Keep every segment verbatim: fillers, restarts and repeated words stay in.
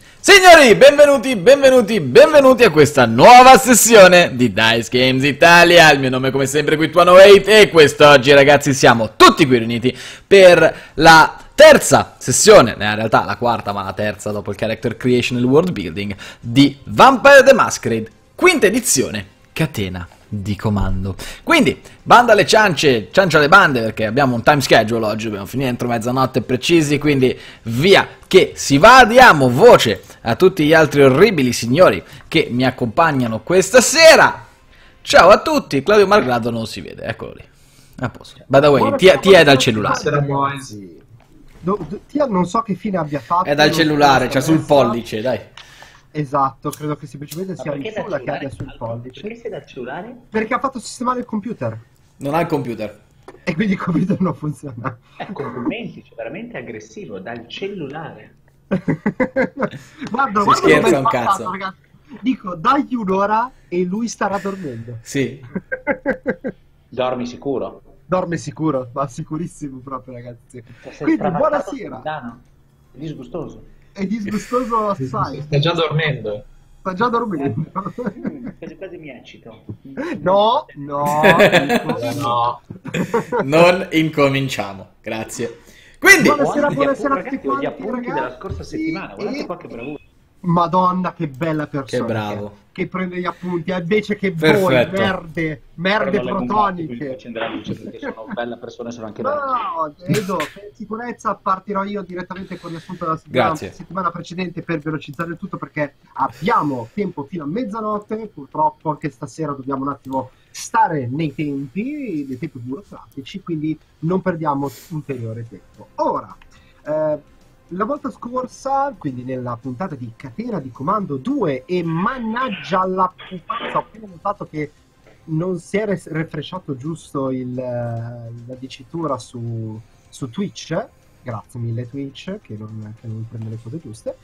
Signori, benvenuti, benvenuti, benvenuti a questa nuova sessione di Dice Games Italia. Il mio nome è come sempre QuickOneOheight e quest'oggi, ragazzi, siamo tutti qui riuniti per la terza sessione, in realtà la quarta ma la terza dopo il character creation e il world building, di Vampire the Masquerade, quinta edizione, catena di comando. Quindi, banda alle ciance, ciance alle bande, perché abbiamo un time schedule oggi, dobbiamo finire entro mezzanotte precisi, quindi via che si va, diamo voce a tutti gli altri orribili signori che mi accompagnano questa sera. Ciao a tutti, Claudio Malgrado non si vede, eccolo lì. A posto. By the way, ti, ti è dal cellulare. Do, do, Tia non so che fine abbia fatto. È dal cellulare, cioè sul pollice, dai. Esatto, credo che semplicemente sia il sola che abbia sul pollice. Perché sei dal cellulare? Perché ha fatto sistemare il computer. Non ha il computer. E quindi il computer non funziona. Eh, complimenti, cioè veramente aggressivo, dal cellulare. guarda, si guarda scherza un passato, cazzo. Ragazzi. Dico, dagli un'ora e lui starà dormendo. Sì. Dormi sicuro? Dorme sicuro, ma sicurissimo proprio, ragazzi. Cioè, Quindi, buonasera. È disgustoso. È disgustoso assai. Sta già dormendo. Sta già dormendo. Mm, quasi quasi mi eccito. No, no, No. Non incominciamo, grazie. Quindi, buonasera, Gli buonasera a appunti, tutti ragazzi, quanti, gli appunti ragazzi. della scorsa settimana, guardate E- qua che bravura. Madonna, che bella persona. Che bravo. Che, che prende gli appunti, eh, invece che voi, Perfetto. merde, merde Però non le bombate, quindi protoniche. accendere la luce perché sono bella persona e sono anche belle. No, Edo, per sicurezza partirò io direttamente con il riassunto della settimana, Grazie. settimana precedente per velocizzare il tutto, perché abbiamo tempo fino a mezzanotte. Purtroppo anche stasera dobbiamo un attimo stare nei tempi, nei tempi burocratici, quindi non perdiamo ulteriore tempo. Ora, eh, la volta scorsa, quindi nella puntata di Catena di Comando due, e mannaggia la putanza, ho appena notato che non si è res- refresciato giusto il, eh, la dicitura su, su Twitch. Grazie mille Twitch, che non, che non prende le cose giuste.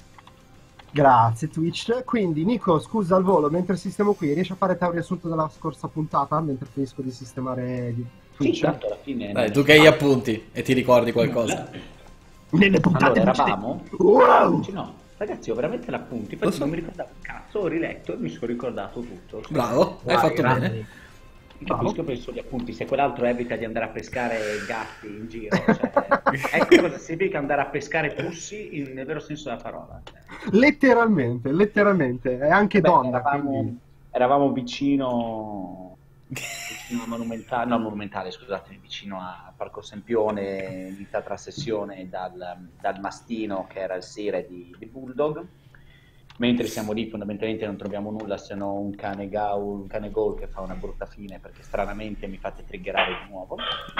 Grazie Twitch. Quindi Nico, scusa al volo, mentre sistemo qui, riesci a fare te un riassunto della scorsa puntata, mentre finisco di sistemare di Twitch? Sì, tanto alla fine... dai, tu che hai gli appunti e ti ricordi qualcosa. Nelle puntate Allora, precedenti. eravamo... Wow! No, ragazzi, ho veramente l'appunti, Lo infatti so. non mi ricordavo un cazzo, ho riletto e mi sono ricordato tutto. Bravo, hai Vai, fatto grandi. bene. Capisco per sugli appunti, se quell'altro evita di andare a pescare gatti in giro, cioè, ecco cosa significa andare a pescare pussi in- nel vero senso della parola. Letteralmente, letteralmente. È anche Beh, donna, eravamo, quindi... eravamo vicino, vicino a Monumentale, no Monumentale, scusatemi, vicino a Parco Sempione, iniziata la sessione dal, dal mastino che era il sire di, di Bulldog. Mentre siamo lì fondamentalmente non troviamo nulla se non un cane gaul, un cane gol che fa una brutta fine perché stranamente mi fate triggerare di nuovo.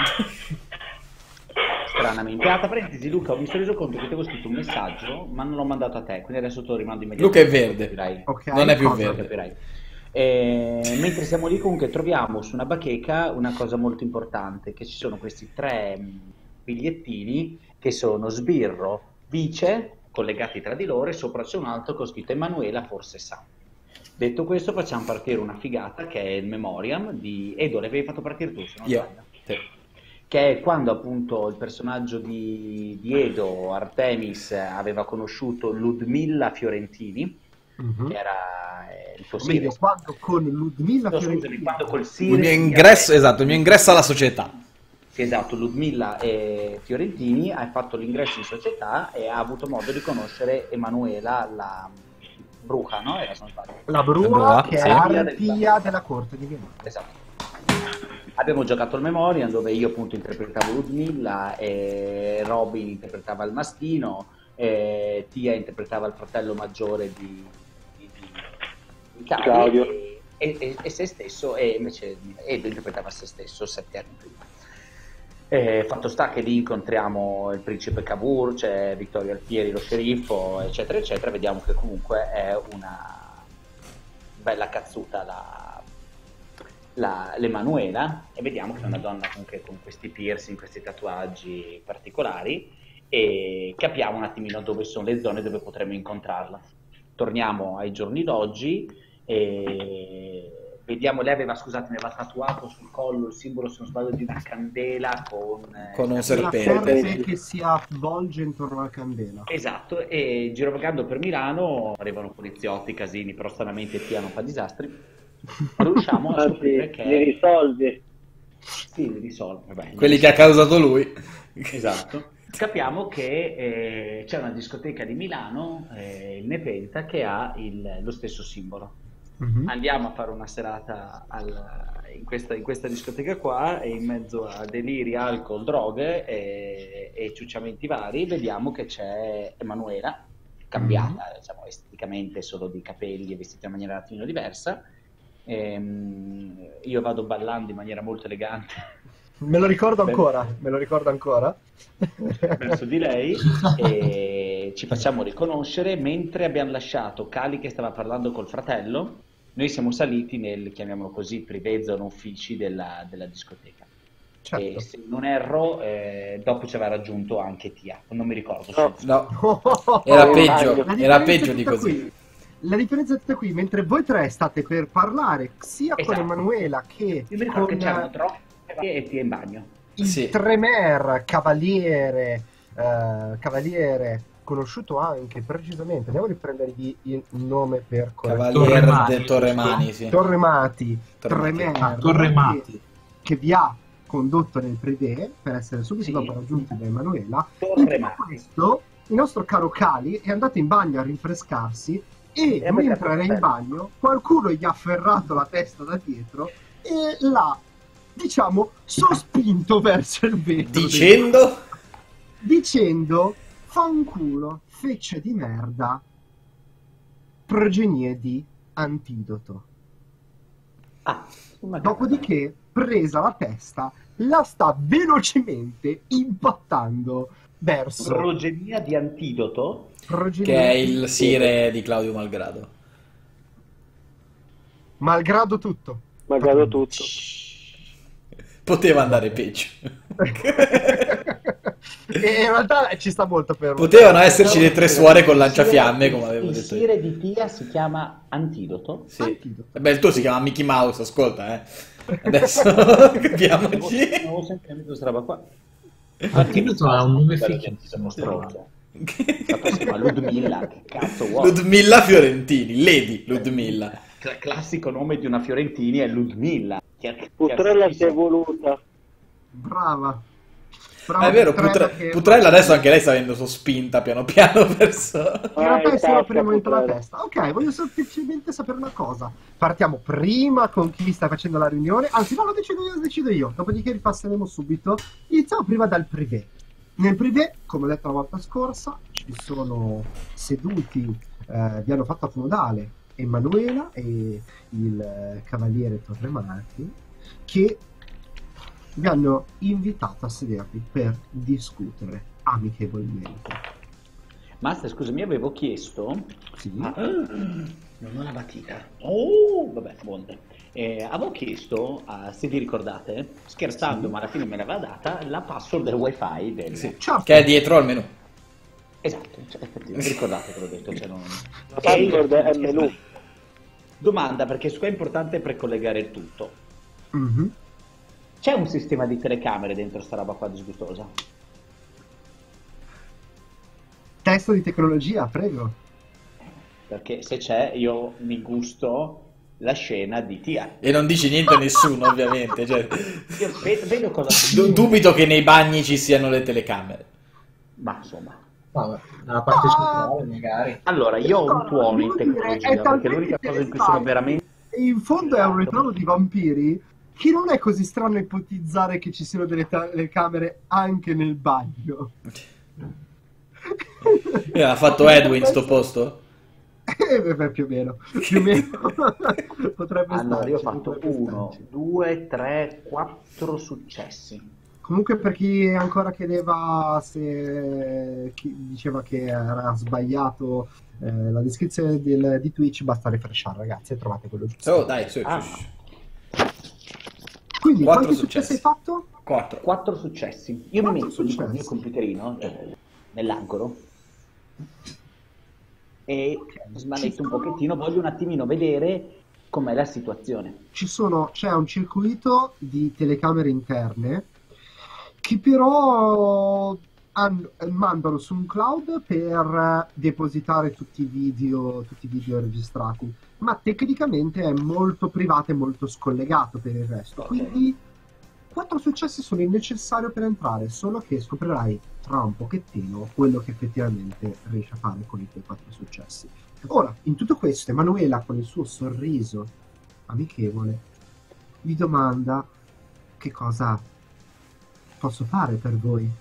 Stranamente. Ah, tra parentesi Luca, mi sono reso conto che ti avevo scritto un messaggio ma non l'ho mandato a te, quindi adesso te lo rimando Luca immediatamente. è verde. Capirai. Ok, Non è più cosa? verde. Capirai. E, mentre siamo lì comunque troviamo su una bacheca una cosa molto importante, che ci sono questi tre mh, bigliettini che sono sbirro, vice, collegati tra di loro, e sopra c'è un altro con scritto Emanuela forse sa. Detto questo facciamo partire una figata che è il Memoriam di Edo, l'avevi fatto partire tu se non Io. sbaglio. Sì. Che è quando appunto il personaggio di, di Edo, Artemis, aveva conosciuto Ludmilla Fiorentini, Mhm. che era eh, il suo O meglio, sire. quando con Ludmilla No, scusami, Fiorentini... quando col Il sire mio di ingresso, Artemis- esatto, il mio ingresso alla società. Sì, esatto, Ludmilla e Fiorentini ha fatto l'ingresso in società e ha avuto modo di conoscere Emanuela, la bruja, no? Era, se non sbaglio. La brua, brua, che sì. è arpia della corte di Vienna. Esatto. Abbiamo giocato il Memoriam dove io appunto interpretavo Ludmilla e Robin interpretava il mastino e Tia interpretava il fratello maggiore di, di, di, di Cali, Claudio. e, e- e se stesso, e invece Edo interpretava se stesso sette anni prima. E fatto sta che lì incontriamo il principe Cavour, c'è Vittorio Alfieri, lo sceriffo, eccetera eccetera. Vediamo che comunque è una bella cazzuta la, la- l'Emanuela, e vediamo che è una donna comunque con questi piercing, questi tatuaggi particolari, e capiamo un attimino dove sono le zone dove potremmo incontrarla. Torniamo ai giorni d'oggi e vediamo, lei aveva, scusate, mi aveva tatuato sul collo il simbolo, se non sbaglio, di una candela con, eh, Con un Una serpente. serpe che si avvolge intorno alla candela. esatto, e girovagando per Milano arrivano poliziotti, casini, però stranamente Tia non fa disastri. Riusciamo a scoprire Anzi, che li risolvi. sì, li risolve, vabbè, Quelli che ha causato lui. esatto. Capiamo che eh, c'è una discoteca di Milano, eh, il Nepenta, che ha il- lo stesso simbolo. Mhm. Andiamo a fare una serata al- in, questa, in questa discoteca qua, e in mezzo a deliri, alcol, droghe e, e ciucciamenti vari vediamo che c'è Emanuela, cambiata diciamo, esteticamente, solo di capelli e vestita in maniera un attimino diversa. Ehm, io vado ballando in maniera molto elegante Me lo ricordo Beh. ancora, me lo ricordo ancora. verso di lei e ci facciamo riconoscere. Mentre abbiamo lasciato Cali che stava parlando col fratello, noi siamo saliti nel, chiamiamolo così, privé zona uffici della, della discoteca. Certo. E se non erro, eh, dopo ci aveva raggiunto anche Tia, non mi ricordo. No. se- No, era Oh, peggio, La era differenza peggio è di tutta così. qui. La differenza è tutta qui, mentre voi tre state per parlare sia con Esatto. Emanuela che Io mi ricordo con che c'erano eh, troppi e Tia in bagno. il Sì. Tremer Cavaliere, eh, Cavaliere, conosciuto anche precisamente, andiamo a riprendergli il nome per correttore. Cavalier Torremani, de Torremani, sì. Torremati, Torremati. Tremer, Ah, Torremati. che, che vi ha condotto nel privé per essere subito Sì. dopo raggiunti da Emanuela. In Torremati. tutto questo, il nostro caro Cali è andato in bagno a rinfrescarsi e E a mentre mettere era il in cappello. bagno qualcuno gli ha afferrato la testa da dietro e l'ha, diciamo, sospinto verso il vetro. Dicendo... Dicendo: fanculo, feccia di merda, progenie di antidoto. Ah, una Dopodiché, presa la testa, la sta velocemente impattando verso progenia di antidoto. progenie Che è di- il sire di Claudio Malgrado. malgrado tutto. Malgrado tutto. Poteva andare peggio. E in realtà ci sta molto per Potevano esserci le tre suore con lanciafiamme, come avevo Il detto io. sire di Tia si chiama antidoto. Sì. Antidoto. Beh, il tuo si chiama Mickey Mouse, ascolta, eh. Adesso capiamoci. Non avevo sempre capito questa roba qua. Antidoto ha un nome Bello fighissimo. stronzo. La si chiama Ludmilla, che cazzo vuoi? Ludmilla Fiorentini, Lady Ludmilla. Cla- classico nome di una Fiorentini è Ludmilla. Che- Putrella che- si è voluta. Brava. Ah, è vero, Putrella Putre- che- Putrella adesso anche lei sta avendo sospinta piano piano verso... In realtà è solo tasca, prima entra la Putrella. testa. Ok, voglio semplicemente sapere una cosa. Partiamo prima con chi sta facendo la riunione. Anzi, no, lo decido io, lo decido io. Dopodiché ripasseremo subito. Iniziamo prima dal privé. Nel privé, come ho detto la volta scorsa, ci sono seduti, eh, vi hanno fatto accomodare Emanuela e il eh, cavaliere Torremati, che vi hanno invitato a sedervi per discutere amichevolmente. Master, scusami, avevo chiesto. Sì. Ah, non ho la matita. Oh, vabbè, buone. Eh, avevo chiesto, a- se vi ricordate, scherzando, Sì. ma alla fine me l'aveva data, la password del wifi del... Sì, Certo. che è dietro al menù. Esatto, cioè, effettivamente, ricordate che l'ho detto. Cioè non... La password è il menù. Domanda, perché qua è importante precollegare il tutto. Mhm. C'è un sistema di telecamere dentro sta roba qua disgustosa? Testo di tecnologia, prego. Perché se c'è, io mi gusto la scena di Tia. E non dici niente a nessuno, ovviamente. Cioè, Io vedo, vedo cosa... du- dubito che nei bagni ci siano le telecamere. Ma insomma... Vabbè, nella parte Ah. centrale magari. Allora, io ho un tuono in Devo dire, tecnologia, è perché talmente l'unica cosa in cui interessante. sono veramente... E in fondo è un ritrovo di vampiri che non è così strano ipotizzare che ci siano delle telecamere anche nel bagno. Eh, ha fatto Edwin sto posto? Eh, beh, più o meno, più o meno. Potrebbe Allora, io ho starci, fatto potrebbe uno, starci. due, tre, quattro successi. Comunque, per chi ancora chiedeva se chi diceva che era sbagliato eh, la descrizione del- di Twitch, basta refreshare, ragazzi, e trovate quello giusto. Oh, dai, su, Ah. su, su. Quindi, quattro quanti successi successi. hai fatto? Quattro. Quattro successi. Io Quattro mi metto lì con il mio successi. computerino eh, nell'angolo e Ci smanetto un sono- pochettino. Voglio un attimino vedere Com'è la situazione? Ci sono, c'è un circuito di telecamere interne che però han- mandano su un cloud per depositare tutti i video, tutti i video registrati, ma tecnicamente è molto privato e molto scollegato per il resto. Ok. Quindi quattro successi sono il necessario per entrare, solo che scoprirai tra un pochettino quello che effettivamente riesci a fare con i tuoi quattro successi. Ora, in tutto questo, Emanuela, con il suo sorriso amichevole, vi domanda che cosa posso fare per voi.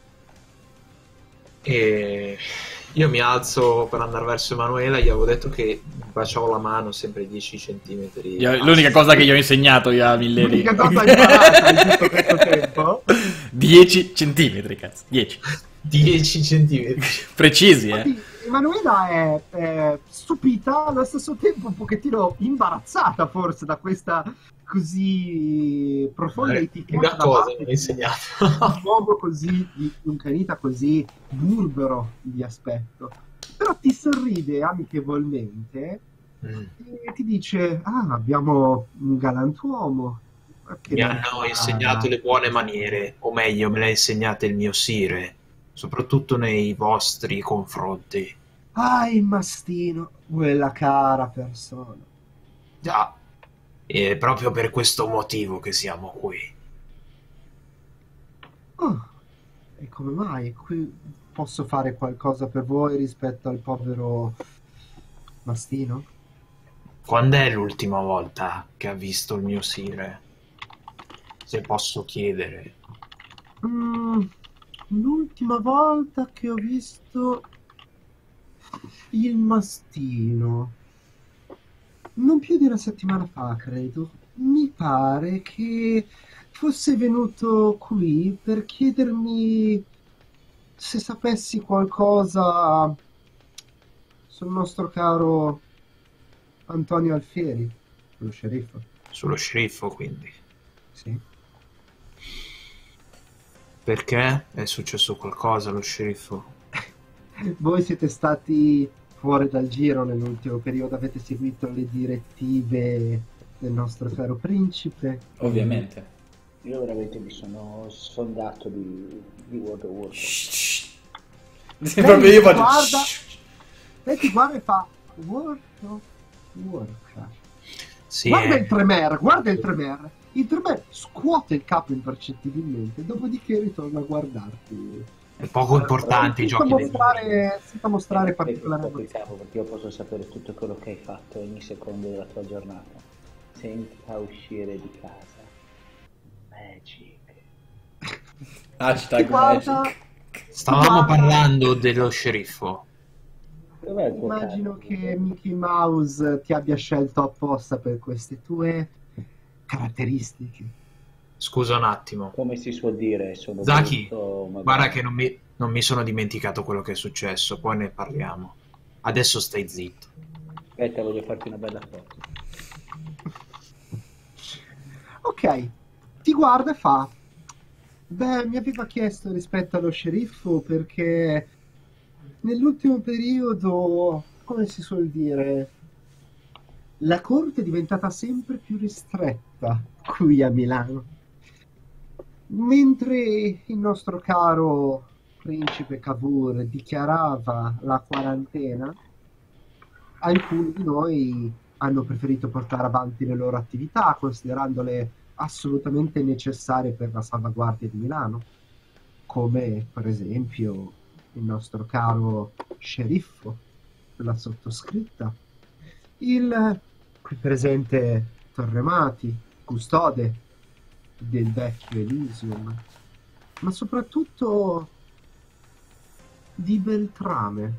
E io mi alzo per andare verso Emanuela, gli avevo detto che baciavo la mano sempre dieci centimetri. Io- l'unica cosa che gli ho insegnato io a Milleri. L'unica cosa imparata in tutto questo tempo. dieci centimetri, cazzo. dieci. dieci centimetri. Precisi, eh. Infatti, Emanuela è, è stupita, allo stesso tempo un pochettino imbarazzata forse da questa così profonda Eh, etichetta Una da cosa parte mi hai di insegnato. un uomo così, di un canita così burbero di aspetto. Però ti sorride amichevolmente Mm. e ti dice: ah, abbiamo un galantuomo che Mi non hanno fa- insegnato le buone maniere, o meglio, me le ha insegnate il mio sire, soprattutto nei vostri confronti. Ah, il mastino, quella cara persona. Già, è proprio per questo motivo che siamo qui. Oh, e come mai? Qui posso fare qualcosa per voi rispetto al povero mastino? Quando è l'ultima volta che ha visto il mio sire? Se posso chiedere. Mm, l'ultima volta che ho visto il mastino, non più di una settimana fa, credo, mi pare che fosse venuto qui per chiedermi se sapessi qualcosa sul nostro caro Antonio Alfieri, lo sceriffo. Sullo sceriffo, quindi. Sì. Perché? È successo qualcosa allo sceriffo? Voi siete stati fuori dal giro nell'ultimo periodo, avete seguito le direttive del nostro caro principe. Ovviamente. Io veramente mi sono sfondato di, di World of Warcraft. Shh. Lei Proprio io faccio... guarda- shh. Lei ti guarda e fa World of Warcraft. Sì, Guarda è- il Tremere, guarda il Tremere. Il Tremere scuote il capo impercettibilmente, dopodiché ritorna a guardarti. è poco importante i Senza giochi del mostrare, senza mostrare E particolare il capo, perché io posso sapere tutto quello che hai fatto ogni secondo della tua giornata senza uscire di casa. Magic. Hashtag Ti guarda, magic. Stavamo guarda. parlando dello sceriffo. Dov'è il tuo Immagino capo? che Mickey Mouse ti abbia scelto apposta per queste tue caratteristiche. Scusa un attimo. Come si suol dire, sono Zaki, brutto, magari. guarda che non mi, non mi sono dimenticato quello che è successo, poi ne parliamo. Adesso stai zitto. Aspetta, voglio farti una bella foto. Ok, ti guarda e fa: beh, mi aveva chiesto rispetto allo sceriffo perché nell'ultimo periodo, come si suol dire, la corte è diventata sempre più ristretta qui a Milano. Mentre il nostro caro principe Cavour dichiarava la quarantena, alcuni di noi hanno preferito portare avanti le loro attività, considerandole assolutamente necessarie per la salvaguardia di Milano, come per esempio il nostro caro sceriffo, la sottoscritta, il qui presente Torremati, custode del vecchio Elysium, ma soprattutto di Beltrame.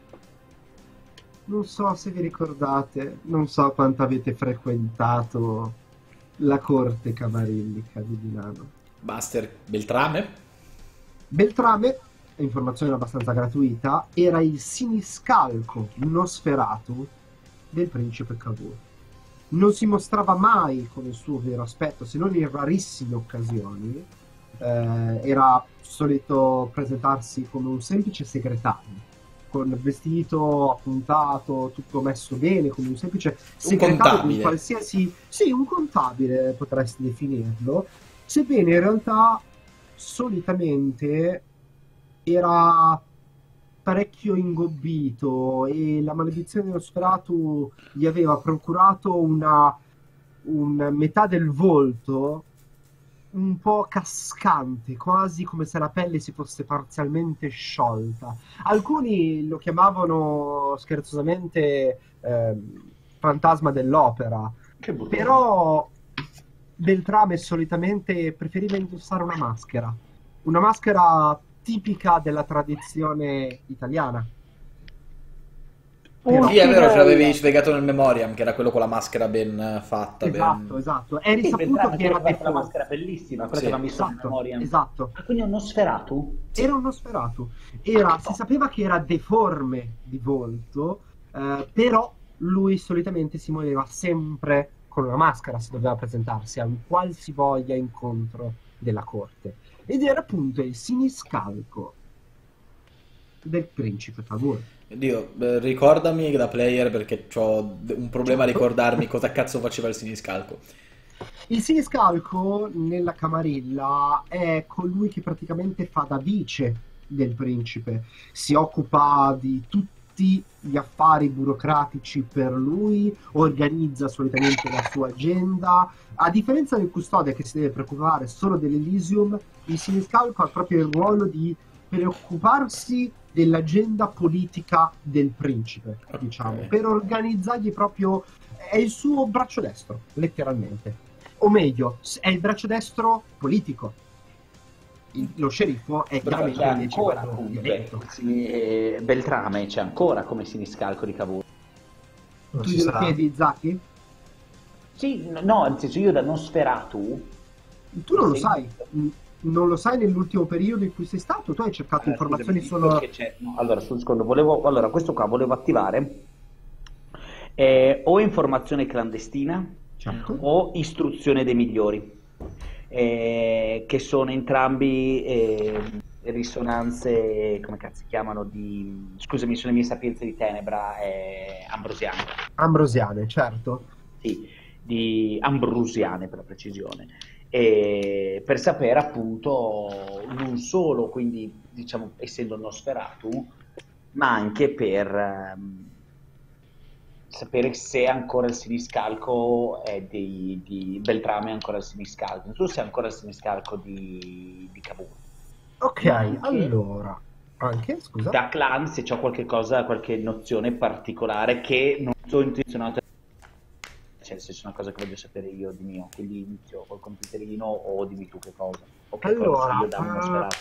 Non so se vi ricordate, non so quanto avete frequentato la corte cavarillica di Milano. Master Beltrame? Beltrame, informazione abbastanza gratuita, era il siniscalco Nosferatu del principe Cavour. Non si mostrava mai con il suo vero aspetto, se non in rarissime occasioni. Eh, era solito presentarsi come un semplice segretario con vestito appuntato, tutto messo bene, come un semplice segretario di contabile. un qualsiasi... Sì, un contabile potresti definirlo, sebbene in realtà solitamente era parecchio ingobbito e la maledizione dello Sferatu gli aveva procurato una, un metà del volto un po' cascante, quasi come se la pelle si fosse parzialmente sciolta. Alcuni lo chiamavano scherzosamente ehm, fantasma dell'opera, Che brutto. però Beltrame solitamente preferiva indossare una maschera, una maschera tipica della tradizione italiana. Però- Sì, è vero, ce l'avevi spiegato nel Memoriam, che era quello con la maschera ben eh, fatta. Esatto, ben... esatto. È Sì, risaputo Beltrame, che era quello che ha fatto la deforme. maschera bellissima, quella Sì. che aveva messo in Esatto, memoria. esatto. Ah, quindi è uno Sferatu? Era uno Sferatu. Era, si sapeva che era deforme di volto, eh, però lui solitamente si muoveva sempre con una maschera se doveva presentarsi a un qualsivoglia incontro della corte. Ed era appunto il siniscalco del principe Cavour. Dio, eh, ricordami da player perché ho un problema a Certo. ricordarmi cosa cazzo faceva il siniscalco. Il siniscalco nella Camarilla è colui che praticamente fa da vice del principe, si occupa di tutti gli affari burocratici per lui, organizza solitamente la sua agenda. A differenza del custode che si deve preoccupare solo dell'Elysium, il siniscalco ha proprio il ruolo di preoccuparsi dell'agenda politica del principe, Ok. diciamo, per organizzargli proprio, è il suo braccio destro, letteralmente. O meglio, s- è il braccio destro politico. Il- lo sceriffo è Però chiaramente c'è invece ancora quello comunque violento. Sini- eh, Beltrame, c'è ancora come siniscalco di Cavour. Non Tu si glielo sa. chiedi, Zaki? Sì, n- no, nel senso io da Nosferatu. Tu non lo Sì. sai. Mm, Non lo sai nell'ultimo periodo in cui sei stato? Tu hai cercato Allora, informazioni scusami, dico solo... che c'è- no, allora, sul secondo, volevo, allora, questo qua volevo attivare eh, o informazione clandestina Certo. o istruzione dei migliori, eh, che sono entrambi eh, risonanze, come cazzo si chiamano, di, scusami, sono le mie sapienze di tenebra eh, ambrosiane, Ambrosiane, certo. sì, di ambrusiane per la precisione, e per sapere appunto non solo, quindi diciamo essendo Nosferatu, ma anche per ehm, sapere se ancora il siniscalco è di, di Beltrame, è ancora il siniscalco, non so se è ancora il siniscalco di, di Cavour. Ok, Ma anche- allora... Anche, scusa? Da clan, se c'ho qualche cosa, qualche nozione particolare che non sono intenzionato, cioè se c'è una cosa che voglio sapere io di mio, quindi inizio col computerino o dimmi tu che cosa, o che Allora, cosa io da uno eh, sferato.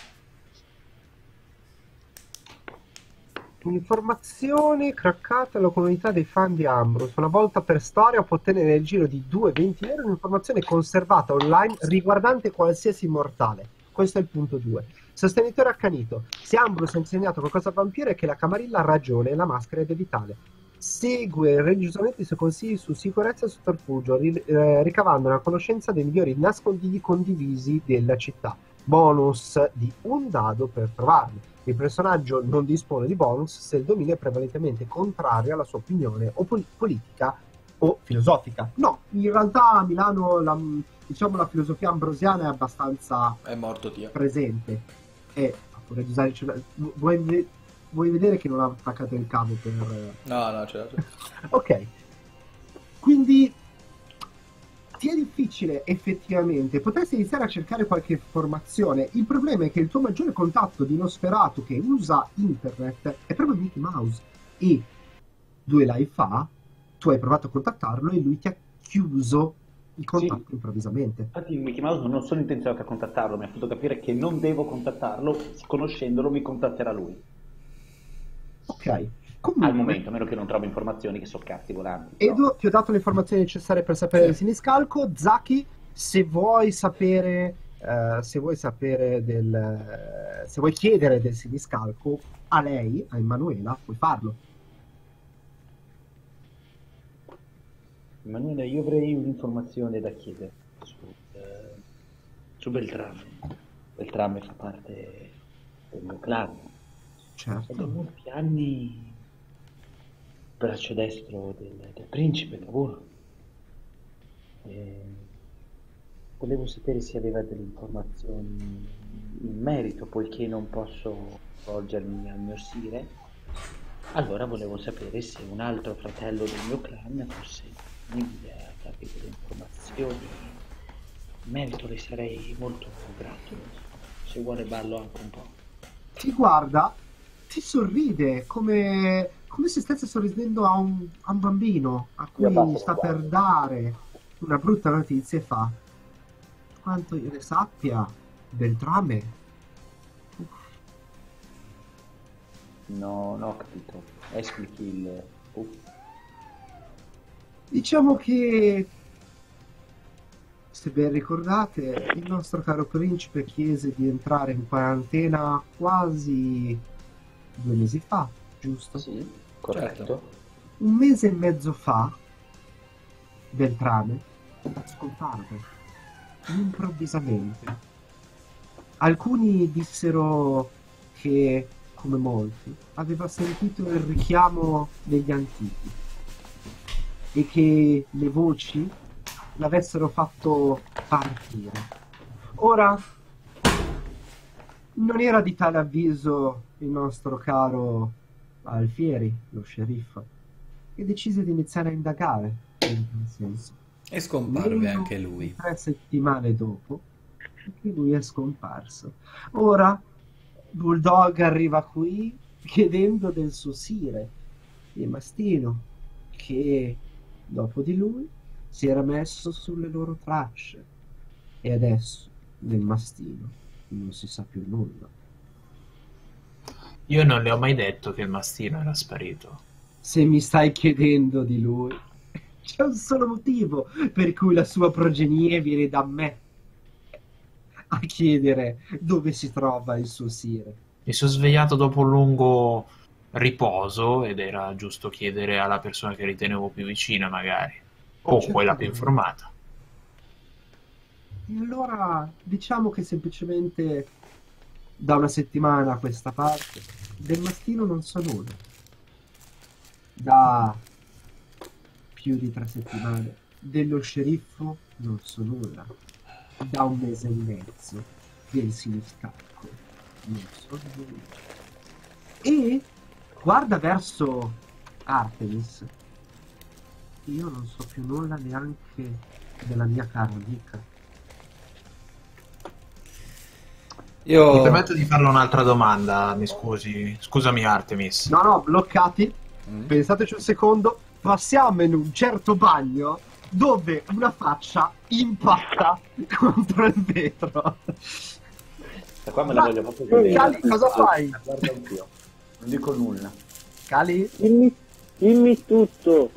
Informazioni craccate alla comunità dei fan di Ambrose. Una volta per storia può ottenere nel giro di due venti euro un'informazione conservata online riguardante qualsiasi mortale. Questo è il punto due. Sostenitore accanito. Se Ambrose ha insegnato qualcosa a vampiro è che la Camarilla ha ragione e la maschera è vitale. Segue religiosamente i suoi consigli su sicurezza e sotterfugio, ri- eh, ricavando una conoscenza dei migliori nascondigli condivisi della città. Bonus di un dado per trovarli. Il personaggio non dispone di bonus se il dominio è prevalentemente contrario alla sua opinione o pol- politica o filosofica. No, in realtà a Milano la, diciamo, la filosofia ambrosiana è abbastanza È morto, Dio. presente. E vorrei usare il cellulare. Vu- Vuoi, ve- vuoi vedere che non ha attaccato il cavo per... No, no, ce l'ho. Ok, quindi ti è difficile effettivamente, potresti iniziare a cercare qualche informazione. Il problema è che il tuo maggiore contatto di Nosferatu che usa internet è proprio Mickey Mouse, e due live fa tu hai provato a contattarlo e lui ti ha chiuso il contatto Sì. improvvisamente. Infatti il Mickey Mouse non sono intenzionato a contattarlo, mi ha fatto capire che non devo contattarlo, conoscendolo mi contatterà lui. Ok, comunque Al momento, a meno che non trovi informazioni che sono cazzi volanti. Edo, ti ho dato le informazioni necessarie per sapere Sì. del siniscalco. Zaki, se vuoi sapere, eh, se vuoi sapere del, eh, se vuoi chiedere del siniscalco a lei, a Emanuela, puoi farlo. Emanuele, io avrei un'informazione da chiedere su, eh, su Beltrame. Beltrame fa parte del mio clan. Certo. Da molti anni il braccio destro del, del principe Cavour. E volevo sapere se aveva delle informazioni in merito, poiché non posso volgermi al mio sire. Allora volevo sapere se un altro fratello del mio clan fosse disponibile a darvi delle informazioni. In merito le sarei molto grato. Se vuole ballo anche un po'. Ti guarda, ti sorride come, come se stesse sorridendo a un, a un bambino a cui sta per dare una brutta notizia e fa: quanto io ne sappia, Beltrame. No, no, ho capito. Esplichi il... Uh. Diciamo che, se ben ricordate, il nostro caro principe chiese di entrare in quarantena quasi due mesi fa, giusto? Sì, corretto. Un mese e mezzo fa, Beltrame scomparve improvvisamente. Alcuni dissero che, come molti, aveva sentito il richiamo degli antichi e che le voci l'avessero fatto partire. Ora, non era di tale avviso il nostro caro Alfieri, lo sceriffo, che decise di iniziare a indagare in quel senso. E scomparve Meno anche lui. di Tre settimane dopo, anche lui è scomparso. Ora, Bulldog arriva qui chiedendo del suo sire, il mastino, che dopo di lui si era messo sulle loro tracce e adesso del mastino non si sa più nulla. Io non le ho mai detto che il mastino era sparito. Se mi stai chiedendo di lui, c'è un solo motivo per cui la sua progenie viene da me a chiedere dove si trova il suo sire. Mi sono svegliato dopo un lungo riposo ed era giusto chiedere alla persona che ritenevo più vicina, magari, o Certo. quella più informata. E allora diciamo che semplicemente da una settimana a questa parte del mastino non so nulla. Da più di tre settimane dello sceriffo non so nulla. Da un mese e mezzo del siniscalco non so nulla. E guarda verso Artemis. Io non so più nulla neanche della mia cara amica. Io... Mi permetto di farle un'altra domanda, mi scusi. Scusami Artemis. No, no, bloccati. Mm. Pensateci un secondo. Passiamo in un certo bagno dove una faccia impatta contro il vetro. Da qua me la Ma- voglio proprio vedere. Cali, cosa fai? Guarda anch'io. Non dico nulla. Cali, Dimmi, dimmi tutto.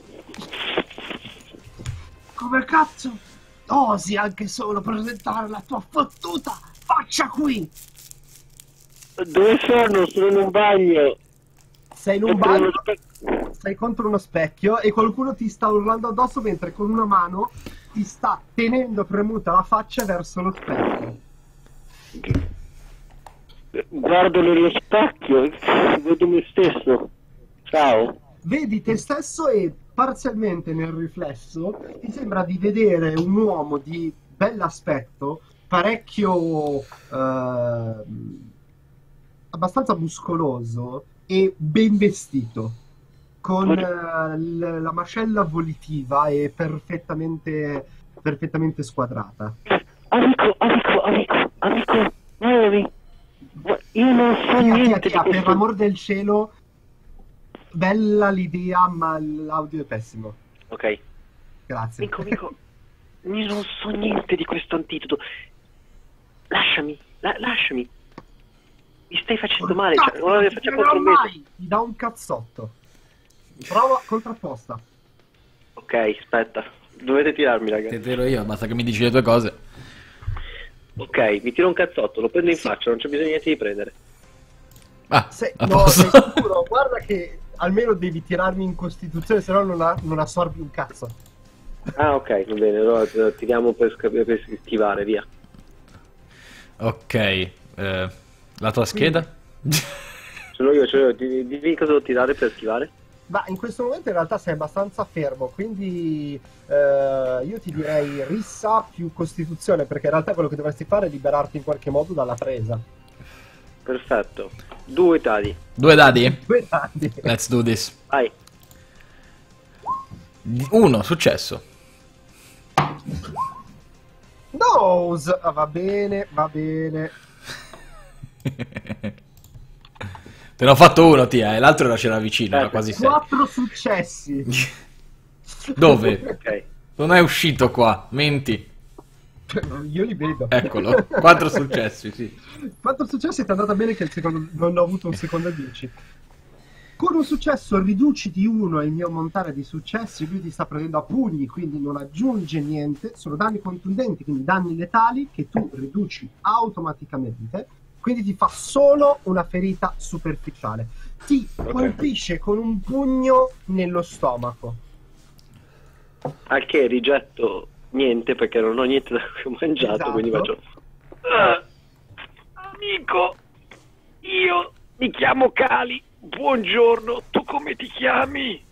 come cazzo osi anche solo presentare la tua fottuta faccia qui? Dove sono? Sono in un bagno. Sei in un Contro uno bagno, spe- sei contro uno specchio e qualcuno ti sta urlando addosso mentre con una mano ti sta tenendo premuta la faccia verso lo specchio. Guardo nello specchio, vedo me stesso. Ciao. Vedi te stesso e parzialmente nel riflesso ti sembra di vedere un uomo di bell'aspetto, parecchio eh, abbastanza muscoloso e ben vestito, con eh, l- la mascella volitiva e perfettamente perfettamente squadrata. Amico, amico, amico, amico, guardami. Gua- Io non so Tia, tia, niente di tia, per questo. l'amor del cielo, bella l'idea, ma l'audio è pessimo. Ok. Grazie. Amico, amico, io non so niente di questo antidoto. Lasciami, la- lasciami. Mi stai facendo male, cioè, Cazzo, non non la ti faccia tirerò contro me. mai! Ti dà un cazzotto. Prova contrapposta. Ok, aspetta. Dovete tirarmi, Te ragazzi. tiro io, basta che mi dici le tue cose. Ok, mi tiro un cazzotto, lo prendo in faccia, non c'è bisogno niente di prendere. Ah, Se, a no, posto. sei sicuro? Guarda che almeno devi tirarmi in costituzione, se no non, ha- non assorbi un cazzo. Ah, ok, va bene, allora eh, tiriamo per, sca- per schivare, via. Ok, eh, la tua scheda? Sono Ce l'ho io, ce l'ho io. Dimmi dimmi cosa devo tirare per schivare. Ma in questo momento in realtà sei abbastanza fermo, quindi eh, io ti direi rissa più costituzione, perché in realtà quello che dovresti fare è liberarti in qualche modo dalla presa. Perfetto. Due dadi. Due dadi? Due dadi. Let's do this. Vai. Uno, successo. Nose! Ah, va bene, va bene. Te ne ho fatto uno, Tia, e l'altro era c'era vicino, era Eh, quasi sei. Quattro successi. Dove? Ok. Non è uscito qua, menti. Io li vedo. Eccolo, quattro successi, sì. Quattro successi ti è andata bene che il secondo non ho avuto un secondo a dieci. Con un successo riduci di uno il mio ammontare di successi, lui ti sta prendendo a pugni, quindi non aggiunge niente, sono danni contundenti, quindi danni letali che tu riduci automaticamente, quindi ti fa solo una ferita superficiale. Ti Ok. colpisce con un pugno nello stomaco. Al che rigetto niente perché non ho niente da cui ho mangiato, Esatto. quindi faccio... "Ah, amico, io mi chiamo Cali. Buongiorno, tu come ti chiami?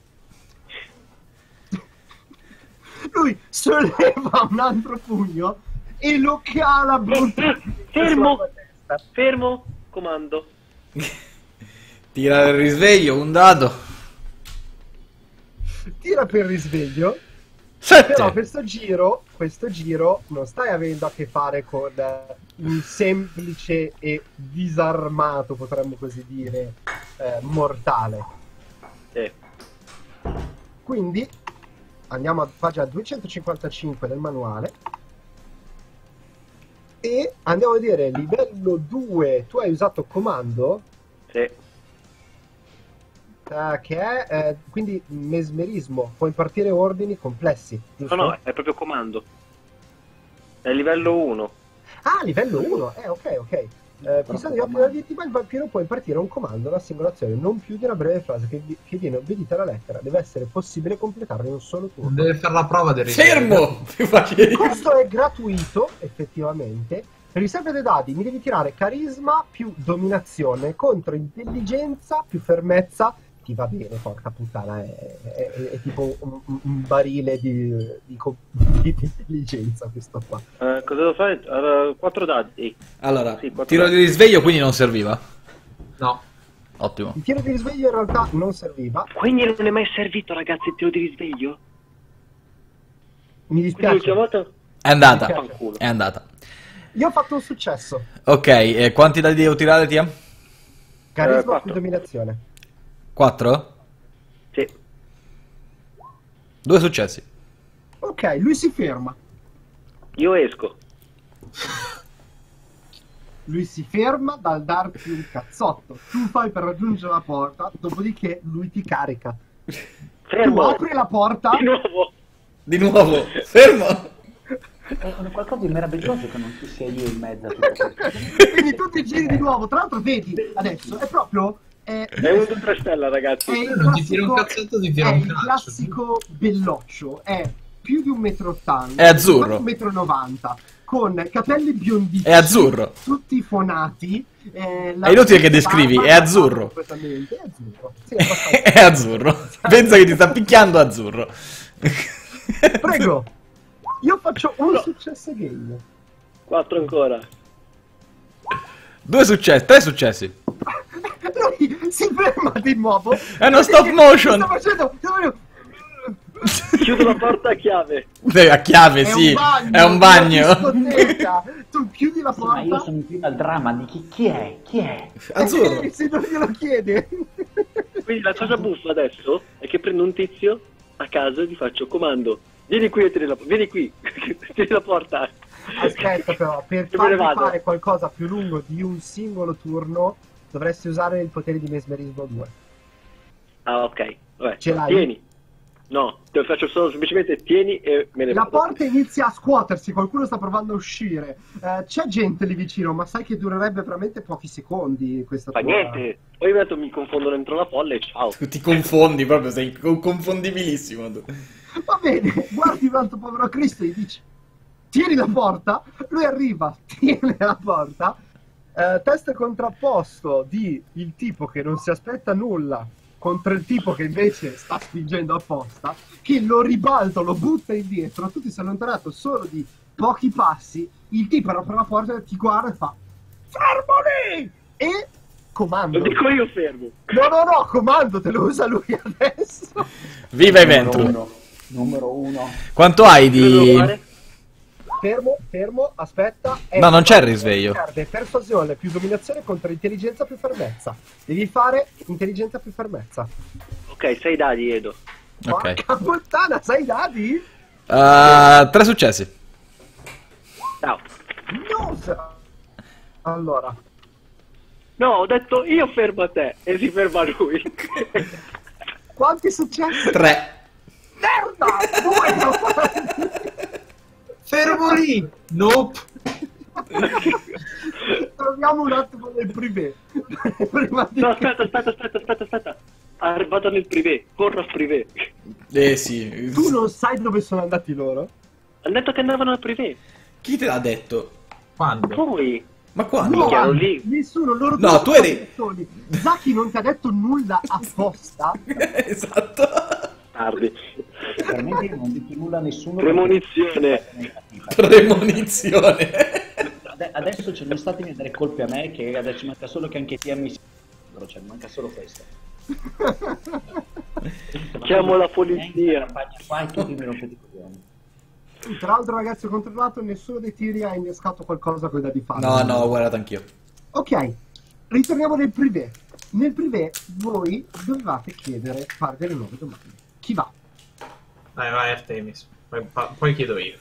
Lui solleva un altro pugno e lo cala brutto. Fermo. sulla testa. Fermo, comando. Tira il risveglio, un dado. Tira per risveglio. Però Sette. questo giro, questo giro non stai avendo a che fare con eh, un semplice e disarmato, potremmo così dire, eh, mortale. Eh, Quindi andiamo a pagina duecentocinquantacinque del manuale e andiamo a vedere livello due. Tu hai usato comando, sì. eh, che è eh, quindi mesmerismo, può impartire ordini complessi, giusto? No, no, è proprio comando. È livello uno. Ah, livello uno, eh, ok, ok. Eh, fissando gli occhi della vittima, il vampiro può impartire un comando, una singola azione, non più di una breve frase che, vi- che viene obbedita alla lettera. Deve essere possibile completarla in un solo turno. Deve fare la prova del risveglio. Fermo! Più facile di Questo è gratuito, effettivamente. Per riserva dei dadi mi devi tirare carisma più dominazione contro intelligenza più fermezza. Ti va bene, porca puttana, è, è- è- è tipo un, un barile di, di, co- di intelligenza questo qua. Eh, cosa devo fare? Allora, quattro dadi. Allora, Sì, quattro tiro dadi. di risveglio, quindi non serviva. No. Ottimo. Il tiro di risveglio in realtà non serviva. Quindi non è mai servito, ragazzi, il tiro di risveglio? Mi Quindi l'ultima dispiace. volta? È andata. Fanculo. È andata. Io ho fatto un successo. Ok, e quanti dadi devo tirare, Tia? Carisma Eh, quattro. più dominazione. Quattro? Sì. Due successi. Ok, lui si ferma. Io esco. Lui si ferma dal darti un cazzotto. Tu fai per raggiungere la porta, dopodiché lui ti carica. Tu Fermo. apri la porta. Di nuovo. Di nuovo. Fermo! È un qualcosa di meraviglioso che non ci sia io in mezzo a tutto questo. Quindi tu ti giri di nuovo. Tra l'altro vedi adesso è proprio è, È un due tre stella, ragazzi. è il Non ti tira un classico- cazzotto, ti tira è un il calcio. classico belloccio. È più di un metro e ottanta. È azzurro. un metro e novanta. Con capelli biondissimi. È azzurro. Tutti fonati. Eh, la È inutile che descrivi, barba è azzurro. completamente, È azzurro. Sì, è abbastanza. È azzurro. Pensa che ti sta picchiando azzurro. Prego. Io faccio un No. successo game. Quattro ancora. Due successi, tre successi. Lui si ferma di nuovo. È uno stop motion. Sta facendo... sta facendo- Chiudo la porta a chiave. Eh, A chiave, È sì. un bagno. È un bagno. una discoteca. Tu chiudi la Sì, ma io porta. sono più al dramma di chi, chi è? Chi è? Azzurro. Se non glielo chiede. Quindi la cosa buffa adesso è che prendo un tizio a caso e gli faccio comando. Vieni qui e tieni la, vieni qui, tieni la porta. Aspetta però, per Io me ne farmi vado. fare qualcosa più lungo di un singolo turno dovresti usare il potere di mesmerismo due. Ah, ok. Vabbè. Ce l'hai? Tieni. No, te lo faccio solo semplicemente tieni e me ne La vado. porta inizia a scuotersi, qualcuno sta provando a uscire. Eh, c'è gente lì vicino, ma sai che durerebbe veramente pochi secondi questa Fa tua... niente. Poi intanto mi confondono dentro la folla e ciao. Ti confondi proprio, sei co- confondibilissimo tu. Va bene, guardi un altro povero Cristo e gli dici tieni la porta, lui arriva, tiene la porta, Eh, test contrapposto di il tipo che non si aspetta nulla contro il tipo che invece sta spingendo apposta, che lo ribalta, lo butta indietro, tu ti sei allontanato solo di pochi passi, il tipo apre la porta, ti guarda e fa fermo lì! E comando. Lo dico io fermo. No, no, no, comando, te lo usa lui adesso. Viva i Numero Ventru. uno. Numero uno. Quanto hai Cosa devo di... fare? Fermo, fermo, aspetta. No, non c'è il risveglio. Perde persuasione più dominazione contro intelligenza più fermezza. Devi fare intelligenza più fermezza. Ok, sei dadi, Edo. Ok. Porca puttana, sai i dadi? Uh, tre successi. Ciao. No, sa- allora, No, ho detto io fermo a te e si ferma lui. quanti successi? Tre. Merda! Due no! Fermo lì! Nope! Troviamo un attimo nel privé. Prima di... No, aspetta, aspetta, aspetta, aspetta, aspetta. Ah, vado nel privé, corro al privé. Eh sì. Tu non sai dove sono andati loro? Hanno detto che andavano al privé. Chi te l'ha detto? Quando? Poi, Ma quando? No. Chiaro, lì. Nessuno, loro No, due tu sono eri- persone. Zaki non ti ha detto nulla apposta. Esatto. tardi. Veramente io non dico nulla a nessuno. Premonizione. Premonizione. Ade- Adesso ce ne state a dare colpe a me, che adesso manca solo che anche te mi... Cioè, manca solo questo. Chiamo la polizia. Qua e tutti mi rompete i coglioni. Tra l'altro, ragazzi, ho controllato, nessuno dei tiri ha innescato qualcosa con i dadi falsi. No, no, ho guardato anch'io. Ok, ritorniamo nel privé. Nel privé voi dovevate chiedere, fare delle nuove domande. Chi va? Vai, vai, Artemis. Poi, pa- poi chiedo io.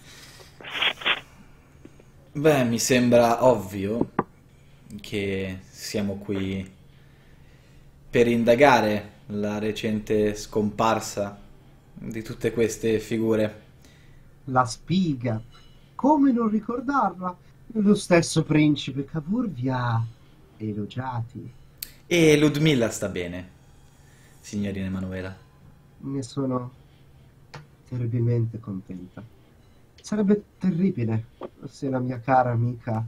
Beh, mi sembra ovvio che siamo qui per indagare la recente scomparsa di tutte queste figure. La spiga. Come non ricordarla? Lo stesso principe Cavour vi ha elogiati. E Ludmilla sta bene, signorina Emanuela. Ne sono terribilmente contenta. Sarebbe terribile se la mia cara amica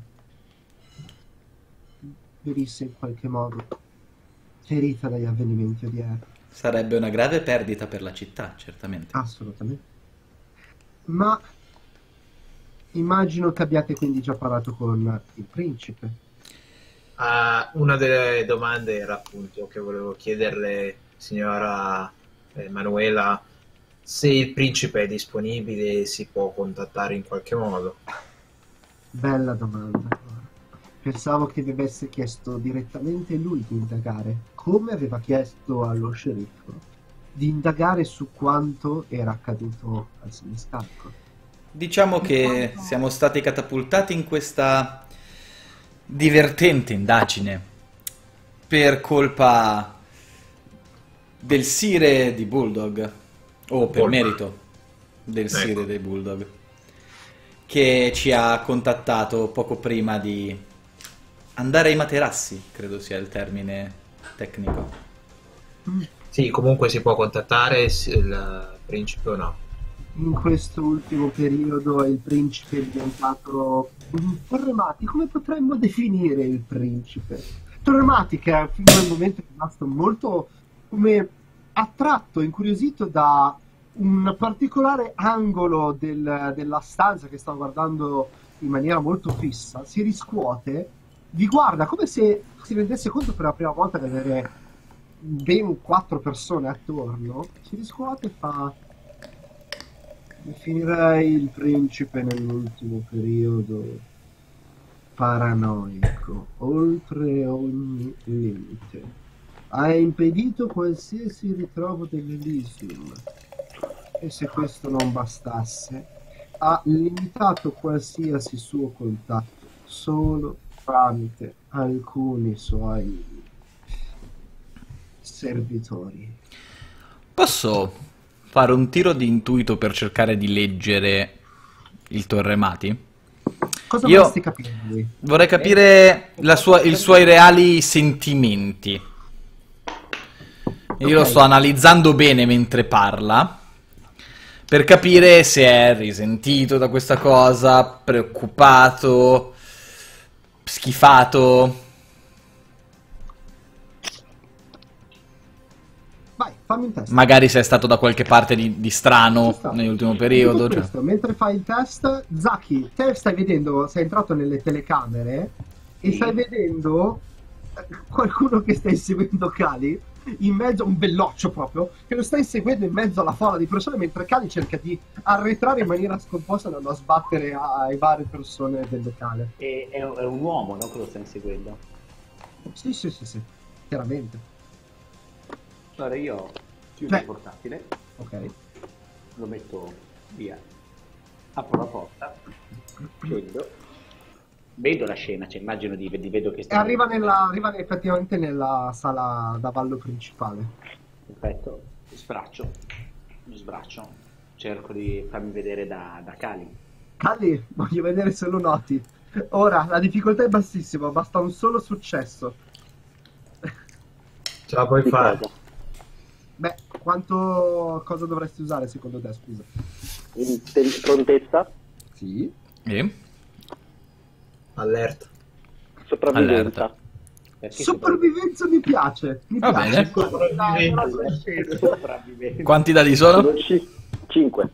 venisse in qualche modo ferita dagli avvenimenti odierni. Sarebbe una grave perdita per la città, certamente. Assolutamente. Ma immagino che abbiate quindi già parlato con il principe. Ah, una delle domande era appunto che volevo chiederle, signora Emanuela, se il principe è disponibile, si può contattare in qualche modo. Bella domanda. Pensavo che vi avesse chiesto direttamente lui di indagare, come aveva chiesto allo sceriffo, di indagare su quanto era accaduto al senescalco. Diciamo che siamo stati catapultati in questa divertente indagine per colpa del sire di Bulldog, o per Colpa. merito del Ecco. sire dei Bulldog, che ci ha contattato poco prima di andare ai materassi, credo sia il termine tecnico. Sì, comunque si può contattare s- il principe o no. In questo ultimo periodo il principe è diventato un Torremati. Come potremmo definire il principe? Torremati, che fino al momento è rimasto molto come attratto, incuriosito da un particolare angolo del- della stanza che sta guardando in maniera molto fissa, si riscuote, vi guarda come se si rendesse conto per la prima volta di avere ben quattro persone attorno, si riscuote e fa: definirei il principe nell'ultimo periodo paranoico, oltre ogni limite. Ha impedito qualsiasi ritrovo dell'Elysium. E se questo non bastasse, ha limitato qualsiasi suo contatto solo tramite alcuni suoi servitori. Posso fare un tiro di intuito per cercare di leggere il Torremati? Cosa Io vorresti capire voi? vorrei capire la sua- i suoi reali sentimenti. Io lo Ok. sto analizzando bene mentre parla, per capire se è risentito da questa cosa, preoccupato, schifato. Vai, fammi un test. Magari sei stato da qualche parte di, di strano nell'ultimo periodo. Tutto Cioè. questo, mentre fai il test, Zaki, te stai vedendo, sei entrato nelle telecamere e Sì. stai vedendo eh, qualcuno che sta inseguendo Kali in mezzo a un belloccio proprio, che lo sta inseguendo in mezzo alla folla di persone mentre Kali cerca di arretrare in maniera scomposta andando a sbattere ai varie persone del locale. E, è, è un uomo, no, che lo sta inseguendo. Sì, sì, sì, sì, chiaramente. Allora io chiudo Beh. il portatile, Ok. lo metto via, apro la porta, scendo, vedo la scena, cioè immagino di, di vedo che E sta... arriva, nella, arriva effettivamente nella sala d'avallo principale. Perfetto, sbraccio, mi sbraccio, cerco di farmi vedere da, da Kali. Kali, voglio vedere se lo noti. Ora, la difficoltà è bassissima, basta un solo successo. Ce la puoi Di fare. cosa? Beh, quanto... cosa dovresti usare secondo te, scusa? Intel- prontezza, Sì. E? Allerta. sopravvivenza. Allerta. Perché Sopravvivenza mi piace. Mi Va piace. bene. Dai, non la so sopravvivenza. scegliere. Sopravvivenza. Quanti dadi sono? Sono cinque.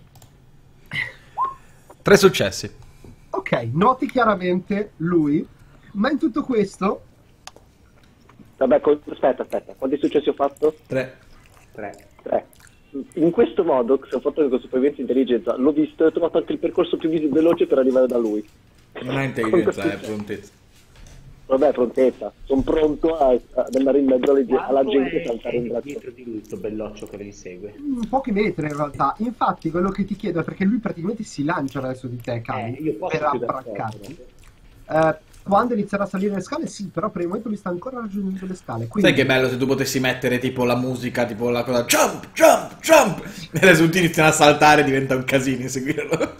Tre successi. Ok, noti chiaramente lui, ma in tutto questo... Vabbè, co- aspetta, aspetta. Quanti successi ho fatto? Tre. Tre. Tre. In questo modo, se ho fatto con sopravvivenza e intelligenza, l'ho visto e ho trovato anche il percorso più vis- veloce per arrivare da lui. Non è intelligenza, è prontezza. Vabbè, prontezza. Sono pronto a- ad andare in mezzo alle- alla Quanto gente e è- saltare è in braccio. dietro di lui, sto belloccio che lo insegue. mm, pochi metri in realtà. Infatti, quello che ti chiedo è perché lui praticamente si lancia verso di te, Kali, Eh, io posso per più da abbraccarti. sotto. Eh, quando inizierà a salire le scale, sì, però per il momento lui sta ancora raggiungendo le scale. Quindi... Sai che bello se tu potessi mettere tipo la musica, tipo la cosa jump, jump, jump e adesso tutti iniziano a saltare e diventa un casino inseguirlo.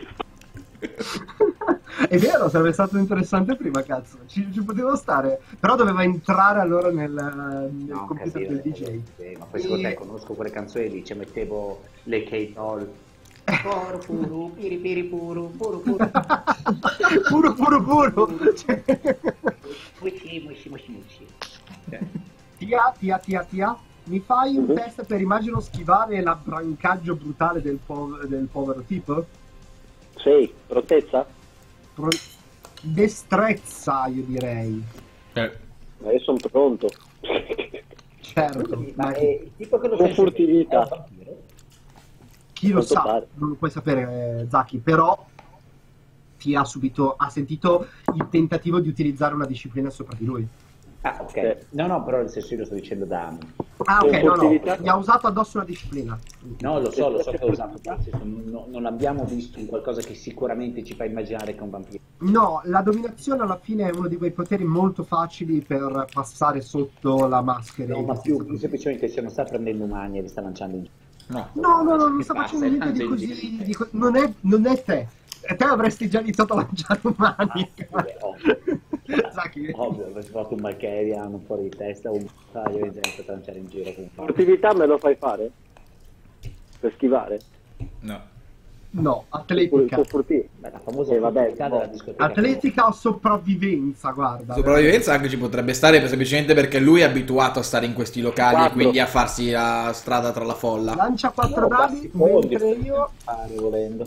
È vero, sarebbe stato interessante prima, cazzo. Ci, ci potevo stare. Però doveva entrare allora nel, nel No, computer casino, del D J. eh, ma poi secondo te E- conosco quelle canzoni lì, ci mettevo le Kate Doll. Poro puru, piri piri puru, puru puru. puro, puro, puro. Cioè, Mushi, mushi, mushi, mushi. Eh, tia, tia, tia, tia. Mi fai un Mhm. test per immagino schivare l'abbrancaggio brutale del, pov- del povero tipo? sei. Prontezza? Pro- destrezza, io direi. Eh, Ma io sono pronto. Certo. Ma ma è il tipo che lo Con sta furtività. inseguendo, è un vampiro? chi lo quanto sa, pare. non lo puoi sapere, eh, Zaki, però ti ha subito, ha sentito il tentativo di utilizzare una disciplina sopra di lui. Ah, ok. Eh. No, no, però nel senso io lo sto dicendo da... Ah, ok, Con no, no, furtività? gli ha usato addosso una disciplina. No, lo so, lo so che ho usato, ma nel senso, no- non abbiamo visto un qualcosa che sicuramente ci fa immaginare che è un vampiro. No, la dominazione alla fine è uno di quei poteri molto facili per passare sotto la maschera. No, ma più, più semplicemente se non sta prendendo umani e li sta lanciando in giro. no. No, no, no, non Che sta passa, facendo niente di tanto così. in di co- non, è, non è te. E te avresti già iniziato a lanciare umani. Ah, vabbè, ovvio. Zaki. Ovvio, avresti fatto un Malkavian, un fuori di testa, un taglio di gente da lanciare in giro con un Furtività me lo fai fare? Per schivare? No. No, Pure atletica. con furtivo? Beh, la famosa Eh, vabbè, furtività della boh. discoteca. Atletica o sopravvivenza, guarda. Sopravvivenza anche ci potrebbe stare per- semplicemente perché lui è abituato a stare in questi locali e Quattro. quindi a farsi la strada tra la folla. Lancia quattro No, dadi, basti fondi, mentre io... fare volendo.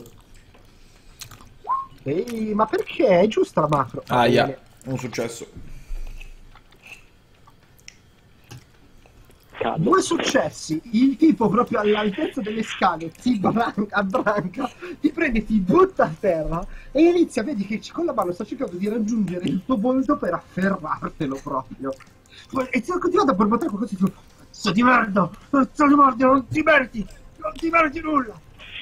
Ehi, ma perché? È giusta la macro. Va Aia, bene. un successo. Cado. Due successi, il tipo proprio all'altezza delle scale ti branca, abbranca, ti prende, ti butta a terra e inizia, vedi che con la mano sta cercando di raggiungere il tuo volto per afferrartelo proprio. E ti ha continuato a borbottare qualcosa di tipo, pezzo di merda, pezzo di merda, non ti meriti, non ti meriti nulla.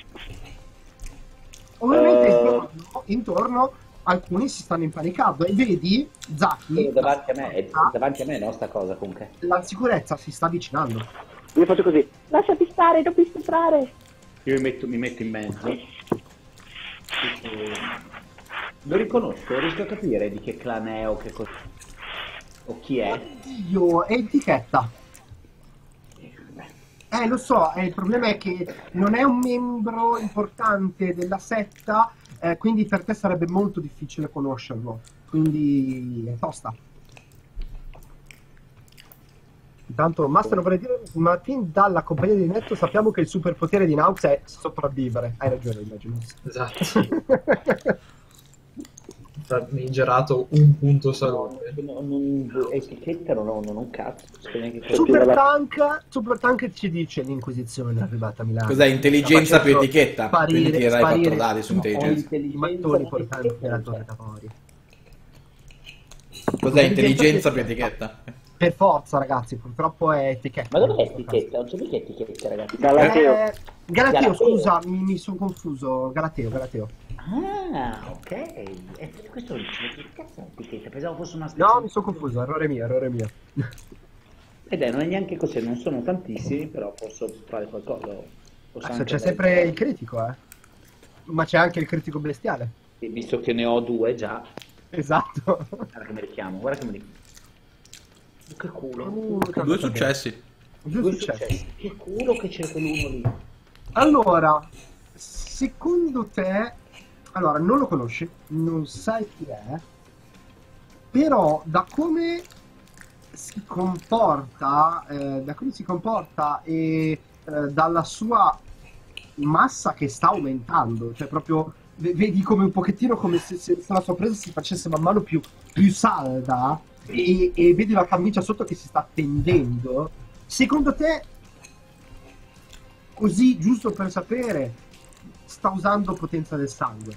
Ovviamente Eh. intorno, intorno alcuni si stanno impanicando e vedi Zaki, Quello davanti a me, è davanti a me no sta cosa comunque. la sicurezza si sta avvicinando. Io faccio così. Lasciati stare, non mi stuprare. Io mi metto, mi metto in mezzo. E- Lo riconosco, riesco a capire di che clan è o che cosa. O chi è. Oddio, è etichetta. Eh, lo so, eh, il problema è che non è un membro importante della setta, eh, quindi per te sarebbe molto difficile conoscerlo, quindi è tosta. Intanto, Master, vorrei dire, Martin, dalla compagnia di Netto sappiamo che il superpotere di Naux è sopravvivere. Hai ragione, immagino. Esatto. Famigerato un punto salute. No, non, non, etichetta non ho, non ho un cazzo. Super Tank, Super Tank ci dice l'Inquisizione è arrivata a Milano. Cos'è? Intelligenza più etichetta? Sparire, Quindi tirerai quattro sparire dadi su intelligenza. i mattoni portanti della Torre Tavori. Cos'è intelligenza più etichetta? Per forza, ragazzi, purtroppo è etichetta. Ma dove è etichetta? Non c'è mica etichetta, ragazzi. Galateo. Eh, Galateo, Galateo. scusa, mi, mi sono confuso. Galateo, Galateo. Ah, ok. E questo che cazzo è etichetta? Pensavo fosse una specie No, di- mi sono confuso, errore mio, errore mio. Ed è, non è neanche così, non sono tantissimi, però posso fare qualcosa. Posso Adesso anche c'è dare- sempre il critico, eh. Ma c'è anche il critico bestiale. E visto che ne ho due già, Esatto. guarda che mi richiamo, guarda che mi richiamo. Che culo. Uh, Due successi. Due Due successi. successi. Che culo che c'è quell'uno lì. Allora, secondo te, allora non lo conosci, non sai chi è, però da come si comporta, eh, da come si comporta e eh, dalla sua massa che sta aumentando, cioè proprio v- vedi come un pochettino come se, se- se la sua presa si facesse man mano più, più salda e, e vedi la camicia sotto che si sta tendendo. Secondo te, così giusto per sapere, sta usando potenza del sangue?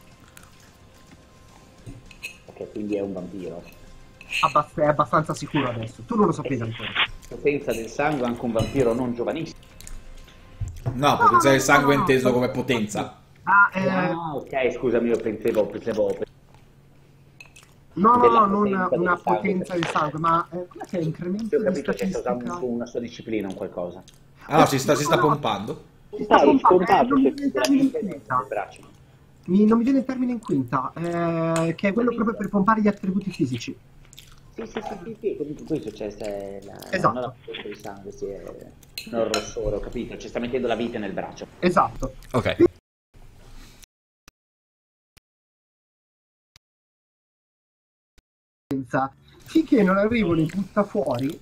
Ok, quindi è un vampiro. Abbast- è abbastanza sicuro adesso, tu non lo sapevi ancora. Potenza del sangue, anche un vampiro non giovanissimo. No, potenza del sangue è inteso come potenza. Ah, eh, Ah, ok, scusami, io pensavo, pensavo, no, no, della no, non potenza del una sangue. potenza di sangue, ma eh, com'è che è incremento ho di capito che sta statistica? usando una sua disciplina o qualcosa. Ah no, si sta, si sta pompando. Si sta Dai, pompando, eh, scontato, non mi se- viene il termine in Nel quinta. braccio. Mi- non mi viene il termine in quinta, eh, che è quello proprio per pompare gli attributi fisici. Sì, sì, sì, sì, sì, comunque questo c'è, c'è la, Esatto. non la potenza di sangue, sì, è, non il rossore, ho capito, ci sta mettendo la vite nel braccio. Esatto. Ok. Finché non arrivano i buttafuori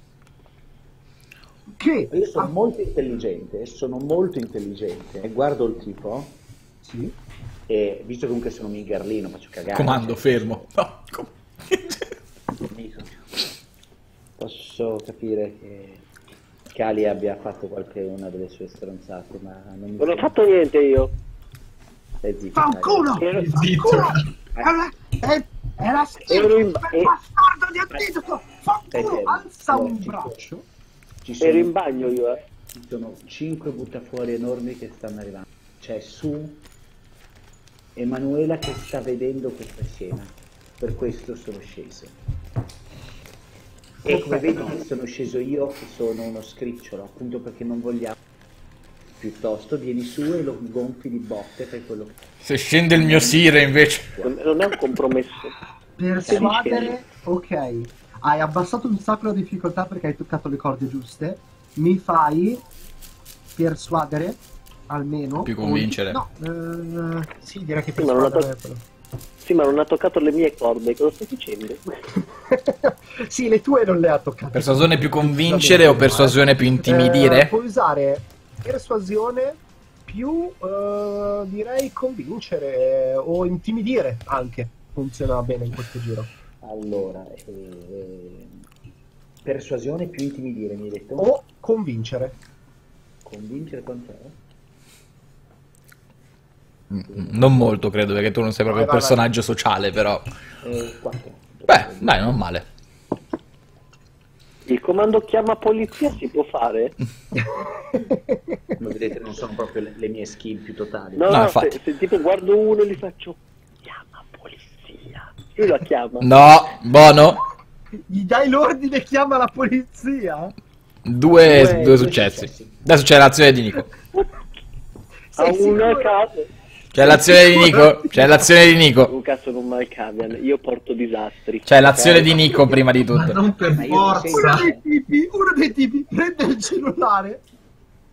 che Io sono ah, molto intelligente, sono molto intelligente e guardo il tipo sì. e visto che comunque sono mingarlino, faccio cagare. Comando, cioè, fermo. No, com- amico. Posso capire che Cali abbia fatto qualche una delle sue stronzate, ma non mi Non ho fatto niente io. Stai zitto, Fa un dai. culo! Ero, Fa un culo! Era, è, era schifo! Ero in- quel eh. bastardo di antidoto! Fa un Stai culo! fermo. Alza un Ci sono- braccio! Ci sono, ero in bagno io, eh. ci sono cinque buttafuori enormi che stanno arrivando. C'è su Emanuela che sta vedendo questa scena, per questo sono sceso. E come vedi che sono sceso io, che sono uno scricciolo, appunto perché non vogliamo. Piuttosto vieni su e lo gonfi di botte per quello che... Se scende il mio sire invece. Non, non è un compromesso. Persuadere, ok. Hai abbassato un sacco la difficoltà perché hai toccato le corde giuste. Mi fai persuadere, almeno. Più convincere. No, eh, sì, direi che Sì, ma non la persuadere to- è quello. Sì, ma non ha toccato le mie corde, cosa stai dicendo? Sì, le tue non le ha toccate. Persuasione più convincere o persuasione più Eh, intimidire? puoi usare persuasione più, eh, direi, convincere o intimidire anche. Funziona bene in questo giro. Allora, eh, persuasione più intimidire, mi hai detto? O convincere. Convincere quant'è? Mm, Non molto, credo, perché tu non sei proprio Vai, un vai, personaggio sociale, però. Eh, quattro. Beh, dai, non male. Il comando chiama polizia si può fare? Come vedete non sono proprio le, le mie skill più totali. No, No, no, infatti. se, se tipo guardo uno e gli faccio chiama polizia. Lui la chiama. No, buono. Gli dai l'ordine, chiama la polizia? Due, Due- due due successi. successi. Adesso c'è l'azione di Nico. A Sei una sicuro? casa. C'è l'azione di Nico. C'è l'azione di Nico. Un cazzo con Malkavian, io porto disastri. C'è l'azione di Nico prima di Ma tutto. non per Ma io non Uno forza. dei tipi, uno dei tipi prende il cellulare.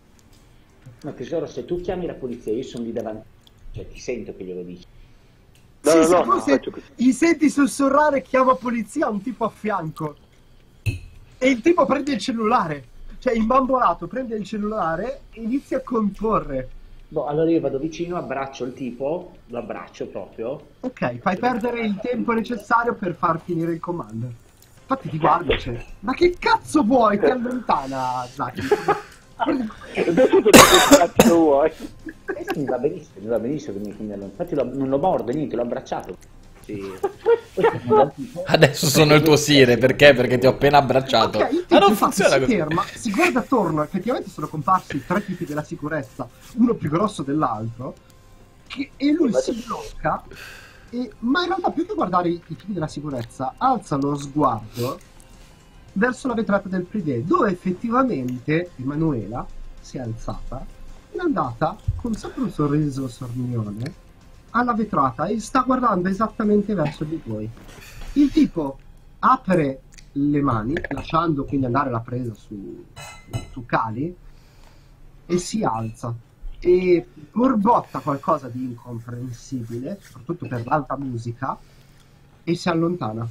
No tesoro, se tu chiami la polizia io sono lì davanti, cioè ti sento che glielo dici. se no, tu no, se- faccio così. gli senti sussurrare chiama polizia a un tipo a fianco e il tipo prende il cellulare, cioè imbambolato, prende il cellulare e inizia a comporre. Boh, allora io vado vicino, abbraccio il tipo, lo abbraccio proprio. Ok, fai perdere il tempo necessario per far finire il comando. Infatti ti guardo, cioè, ma che cazzo vuoi? Ti allontana, Zaki. Adesso tu che cazzo vuoi? Eh sì, mi va benissimo, mi va benissimo che mi, che mi allontano. Infatti lo- non lo mordo, niente, l'ho abbracciato. Sì. Poi sono dal tipo- Adesso sono il tuo sire, perché? Perché ti ho appena abbracciato. Ok, il Ma tipo non infatti funziona si così. ferma, si guarda attorno, effettivamente sono comparsi tre tipi della sicurezza, uno più grosso dell'altro, che- e lui si blocca, e- ma in realtà più che guardare i, i tipi della sicurezza, alza lo sguardo verso la vetrata del Pride, dove effettivamente Emanuela si è alzata, è andata con sempre un sorriso sornione alla vetrata e sta guardando esattamente verso di voi. Il tipo apre le mani, lasciando quindi andare la presa su, su Cali, e si alza e borbotta qualcosa di incomprensibile, soprattutto per l'alta musica, e si allontana.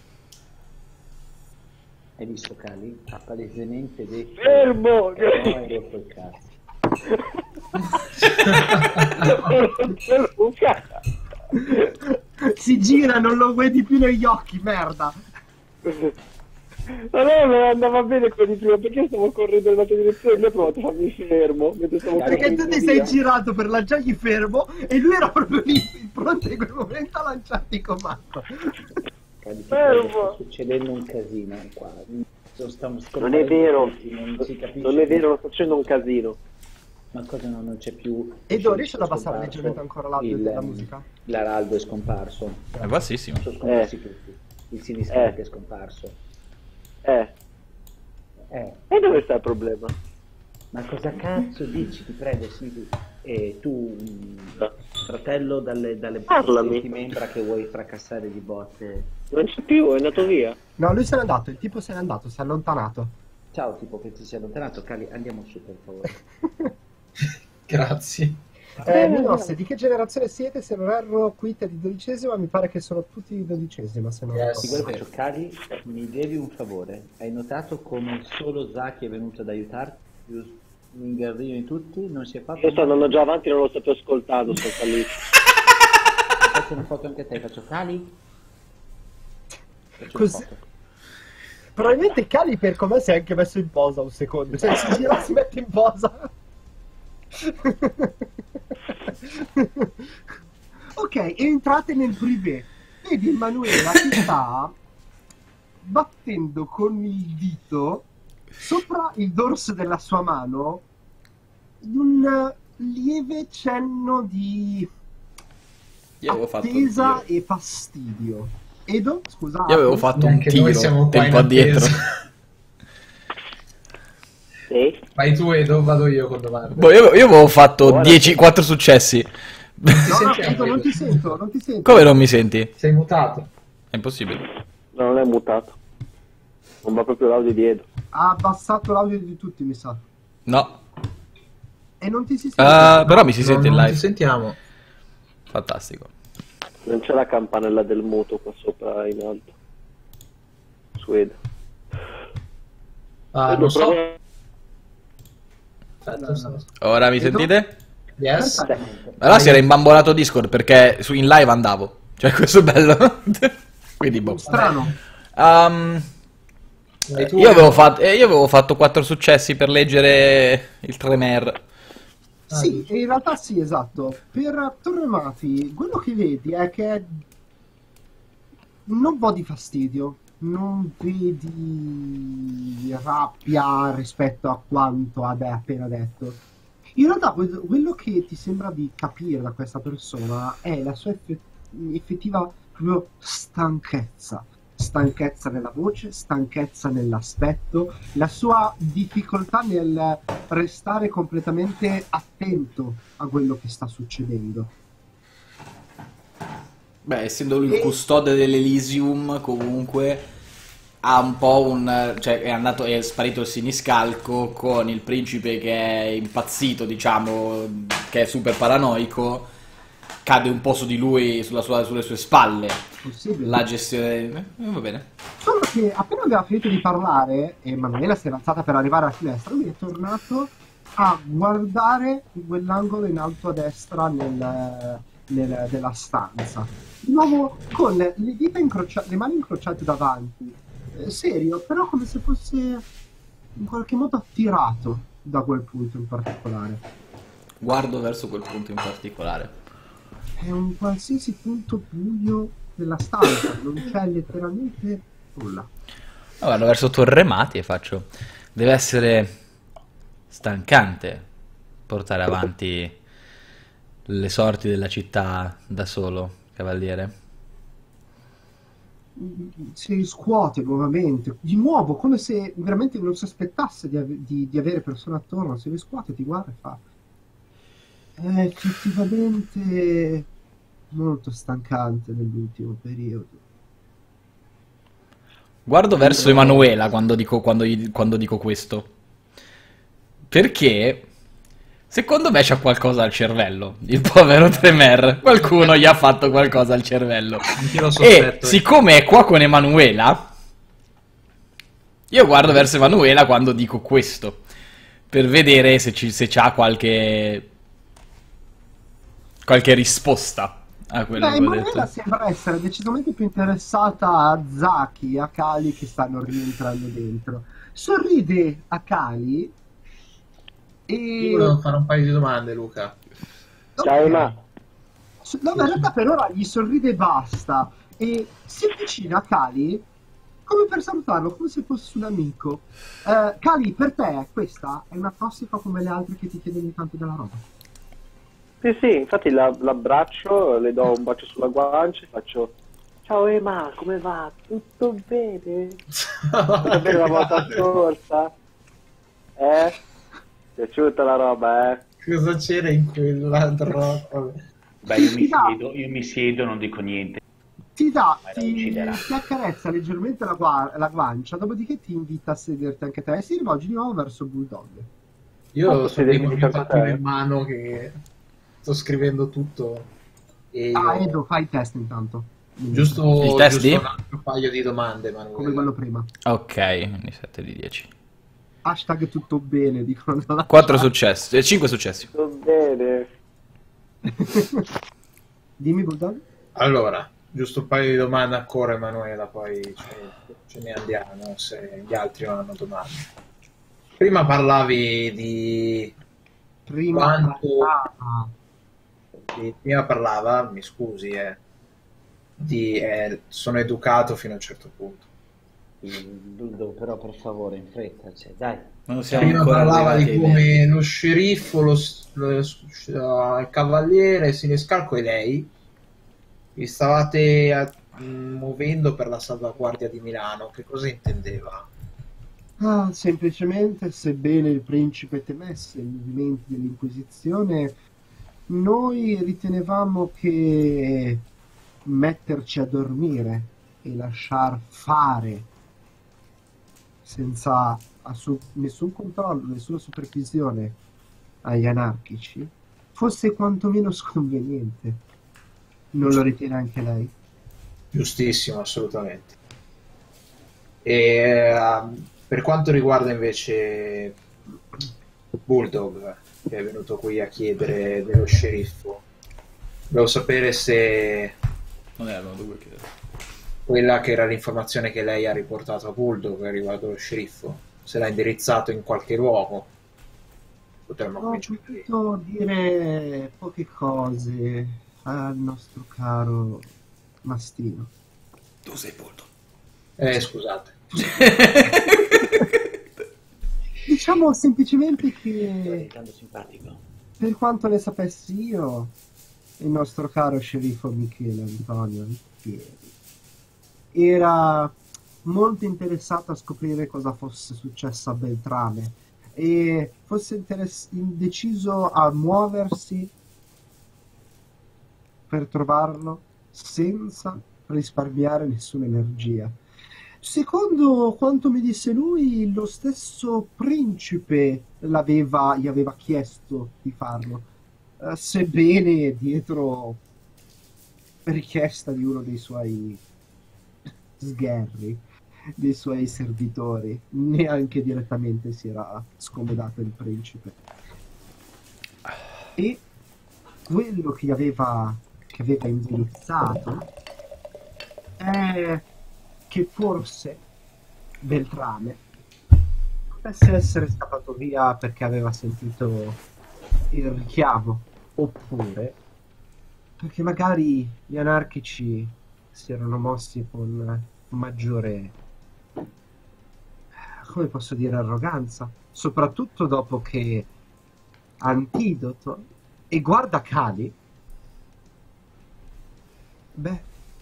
Hai visto Cali? Ha palesemente detto... Fermo! Eh, no, hai rotto il cazzo. Si gira, non lo vedi più negli occhi, merda. Ma no, non andava bene quello di prima, perché stavo correndo nella tua direzione e mi ha provato a farmi fermo mentre stavo Perché correndo tu ti via. sei girato per lanciargli fermo e lui era proprio lì pronto in quel momento a lanciarti comando. Cali, ti Fermo. prego, sta succedendo un casino qua. Sto- stiamo Non è vero, tutti, non si capisce non è più. vero, non sto facendo un casino. Ma cosa non, non c'è più... E c'è- riesci ad c'è abbassare scomparso leggermente ancora l'audio il, della ehm, musica? L'Araldo è scomparso. È bassissimo. Sono scomparsi Eh. tutti. Il Sinistra Eh. è scomparso. Eh, Eh, e dove sta il problema? ma cosa cazzo dici? Ti prego, sì. E tu, mh, fratello dalle, dalle Parlami. senti membra che vuoi fracassare di botte. Non c'è più, è andato via. No, lui se n'è andato, il tipo se n'è andato, si è allontanato. Ciao tipo che ti sei allontanato, Cali, andiamo su per favore. Grazie. Eh, Minos, di che generazione siete? Se non erro, Quit è di dodicesima, mi pare che sono tutti di dodicesima, se non Yes. Ti ricordo. guarda, faccio, Cali, mi devi un favore. Hai notato come solo Zaki è venuto ad aiutarti? Più l'ingardino di tutti? Non si è fatto... Io sto andando già avanti, non lo sto più ascoltando, sto salito. Faccio una foto anche a te, faccio Cali. Faccio Così- una foto. Probabilmente Cali per com'è si è anche messo in posa un secondo, cioè si gira, si mette in posa. Ok, entrate nel privé. Vedi Emanuela che sta battendo con il dito sopra il dorso della sua mano un lieve cenno di Io avevo fatto un attesa tiro. e fastidio. Edo, scusa. Io avevo fatto un Neanche tiro noi siamo qua tempo in addietro. attesa. Sì? Vai tu Edo, vado io con domande. Boh, io, io avevo fatto Ora- dieci, quattro successi. No, no, Sentiamo, Edo, non Edo. ti sento, non ti sento. Come non mi senti? Sei mutato. È impossibile. No, non è mutato. Non va proprio l'audio dietro. Ha abbassato l'audio di tutti, mi sa. No. E non ti si sente. Ah, però mi si No, sente in non live. Ti sentiamo. Fantastico. Non c'è la campanella del muto qua sopra in alto. Su Edo. Ah, Edo, non so. prova- Aspetta, aspetta. Ora mi Edo? sentite? Yes. Allora si era imbambolato Discord perché su in live andavo. Cioè questo è bello. Quindi boh. Strano. Um, Vai tu, io, avevo Edo. fatto, eh, io avevo fatto quattro successi per leggere il Tremer. Ah, Sì, giusto. in realtà sì, esatto. Per Torremati, quello che vedi è che non po' di fastidio, non vedi rabbia rispetto a quanto hai appena detto. In realtà quello quello che ti sembra di capire da questa persona è la sua effe- effettiva proprio stanchezza. Stanchezza nella voce, stanchezza nell'aspetto, la sua difficoltà nel restare completamente attento a quello che sta succedendo. Beh, essendo lui il custode dell'Elysium, comunque ha un po' un... cioè è andato, è sparito il siniscalco con il principe che è impazzito, diciamo, che è super paranoico, cade un po' su di lui, sulla sua- sulle sue spalle, Possibile. la gestione. eh, va bene. Solo che appena aveva finito di parlare, e Manuela si era alzata per arrivare alla finestra, lui è tornato a guardare quell'angolo in alto a destra nel, nel- della stanza. Di nuovo con le dita incrociate, le mani incrociate davanti. Eh, serio, però come se fosse in qualche modo attirato da quel punto in particolare. Guardo verso quel punto in particolare. È un qualsiasi punto buio della stanza, non c'è letteralmente nulla. Guardo verso Torremati e faccio. Deve essere stancante portare avanti le sorti della città da solo, cavaliere. Si riscuote nuovamente, di nuovo, come se veramente non si aspettasse di, ave- di- di avere persone attorno. Si riscuote, ti guarda e fa: è effettivamente molto stancante nell'ultimo periodo. Guardo verso Emanuela quando dico, quando gli- quando dico questo. Perché secondo me c'ha qualcosa al cervello. Il povero Tremer. Qualcuno gli ha fatto qualcosa al cervello. Anch'io lo E sospetto. siccome è qua con Emanuela, io guardo verso Emanuela quando dico questo. Per vedere se, ci, se c'ha qualche. qualche risposta a quello Beh, che ho Emanuela detto. sembra essere decisamente più interessata a Zaki e a Kali che stanno rientrando dentro. Sorride a Kali e... Io volevo fare un paio di domande, Luca. Ciao, Ema. No, ma in realtà per ora gli sorride e basta. E si avvicina a Kali come per salutarlo, come se fosse un amico. Eh, Kali, per te questa è una tossica come le altre che ti chiede ogni tanto della roba? Sì, sì, infatti la- l'abbraccio, le do un bacio sulla guancia e faccio: ciao Ema, come va? Tutto bene? Tutto bene la volta scorsa? Eh? Piaciuta la roba, eh? Cosa c'era in quella droga? Beh, io mi No. siedo, io mi siedo, non dico niente. Ti dà, Ma la ti, ucciderà. ti accarezza leggermente la, gua- la guancia, dopodiché ti invita a sederti anche te e si rivolge di nuovo verso Bulldog. Io Posso sto lì sedermi con di il mio fianco a taccuino te? in mano che sto scrivendo tutto. E io- Ah, Edo, fai il test intanto. Giusto, Il test giusto di? un altro paio di domande, Come Manuela. quello prima. Ok, quindi sette di dieci. Hashtag tutto bene, dicono dalla quattro chat. successi, cinque successi. Tutto bene. Dimmi, Bulldog. Allora, giusto un paio di domande ancora, Emanuela, poi ce, ce ne andiamo se gli altri non hanno domande. Prima parlavi di, Prima Quanto- Ah, di- prima parlava, mi scusi, eh, di eh, sono educato fino a un certo punto. Bulldog, però per favore, in fretta, cioè, dai. Non siamo Prima ancora parlava arrivati di ai come lo sceriffo, lo, lo- il cavaliere, Siniscalco e lei vi stavate eh, muovendo per la salvaguardia di Milano. Che cosa intendeva? ah, semplicemente, sebbene il principe temesse i movimenti dell'Inquisizione, noi ritenevamo che metterci a dormire e lasciar fare senza assu- nessun controllo, nessuna supervisione agli anarchici fosse quantomeno sconveniente. Non lo ritiene anche lei? Giustissimo, assolutamente. E ehm, per quanto riguarda invece Bulldog, che è venuto qui a chiedere dello sceriffo, volevo sapere se Non erano due che... quella che era l'informazione che lei ha riportato a Bulldog riguardo lo sceriffo, se l'ha indirizzato in qualche luogo. Potremmo Ho cominciare lì. potuto dire poche cose al nostro caro Mastino. Tu sei Poldo. Eh, scusate. Diciamo semplicemente Sto che, diventando simpatico. per quanto ne sapessi io, il nostro caro sceriffo Michele Antonio Alfieri era molto interessato a scoprire cosa fosse successo a Beltrame e fosse interess- deciso a muoversi per trovarlo senza risparmiare nessuna energia. Secondo quanto mi disse lui, lo stesso principe l'aveva, gli aveva chiesto di farlo, eh, sebbene dietro richiesta di uno dei suoi sgherri, dei suoi servitori, neanche direttamente si era scomodato il principe. E quello che aveva, che aveva indirizzato è che forse Beltrame potesse essere scappato via perché aveva sentito il richiamo, oppure perché magari gli anarchici si erano mossi con maggiore, come posso dire, arroganza, soprattutto dopo che Antidoto e guarda Cali, beh,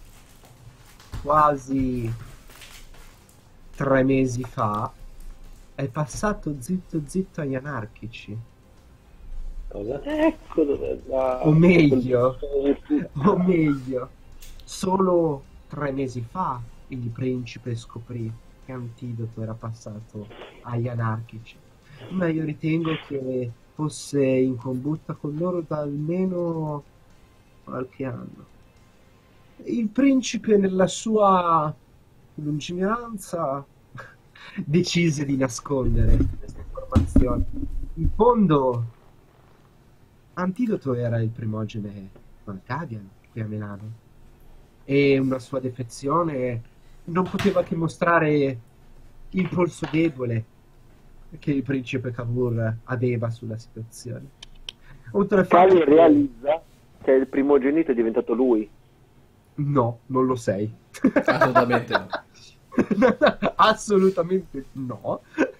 quasi tre mesi fa è passato zitto zitto agli anarchici. Cosa? Ecco dove va. O meglio, o meglio, solo tre mesi fa il principe scoprì che Antidoto era passato agli anarchici, ma io ritengo che fosse in combutta con loro da almeno qualche anno. Il principe, nella sua lungimiranza, decise di nascondere queste informazioni. In fondo, Antidoto era il primogene Malkavian qui a Milano e una sua defezione non poteva che mostrare il polso debole che il principe Cavour aveva sulla situazione. Oltre al fatto Cali che- realizza che il primogenito è diventato lui. No, non lo sei. Assolutamente no. Assolutamente no.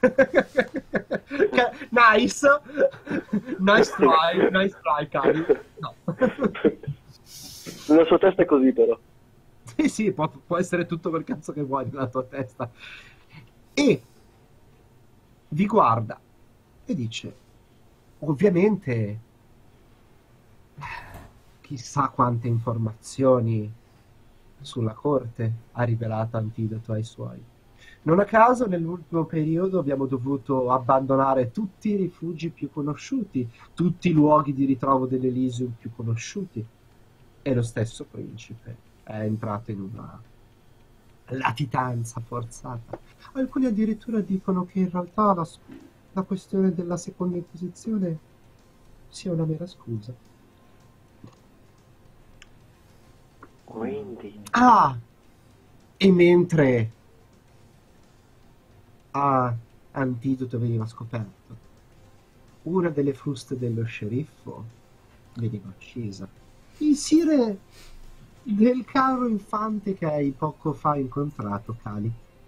Ca- nice. Nice try, nice try, Cali. No. Nella sua testa è così però. Sì, sì, può, può essere tutto quel cazzo che vuoi nella tua testa. E vi guarda e dice, ovviamente, chissà quante informazioni sulla corte ha rivelato Antidoto ai suoi. Non a caso nell'ultimo periodo abbiamo dovuto abbandonare tutti i rifugi più conosciuti, tutti i luoghi di ritrovo dell'Elysium più conosciuti. E lo stesso principe è entrato in una latitanza forzata. Alcuni addirittura dicono che in realtà la, sc- la questione della seconda imposizione sia una mera scusa. Quindi. Ah! E mentre a Antidoto veniva scoperto, una delle fruste dello sceriffo veniva uccisa. Il sire del caro infante che hai poco fa incontrato, Cali.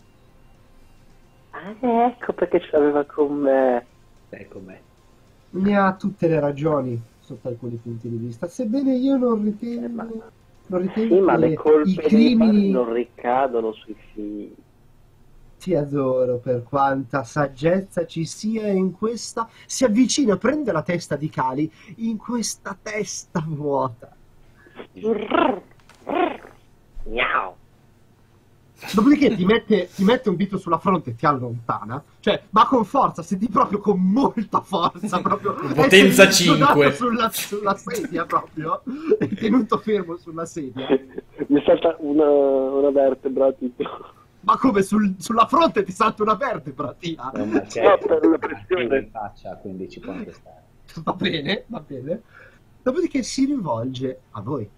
Ah, ecco perché ce l'aveva con me. Ecco me. Ne ha tutte le ragioni sotto alcuni punti di vista, sebbene io non ritengo, Eh, ma- non Sì, ritengo ma le che colpe i dei padri crimini. non ricadono sui figli. Ti adoro per quanta saggezza ci sia in questa. Si avvicina, prende la testa di Cali in questa testa vuota. Miau. Dopodiché ti mette, ti mette un dito sulla fronte e ti allontana. Cioè, ma con forza, senti proprio con molta forza. Proprio Potenza essere suonato cinque. Sulla, sulla sedia proprio. E tenuto fermo sulla sedia. Mi salta una, una vertebra tipo. Ma come sul- sulla fronte ti salta una vertebra, tia? È un macello. No, per la pressione. in faccia, quindi ci può anche stare. Va bene, va bene. Dopodiché si rivolge a voi.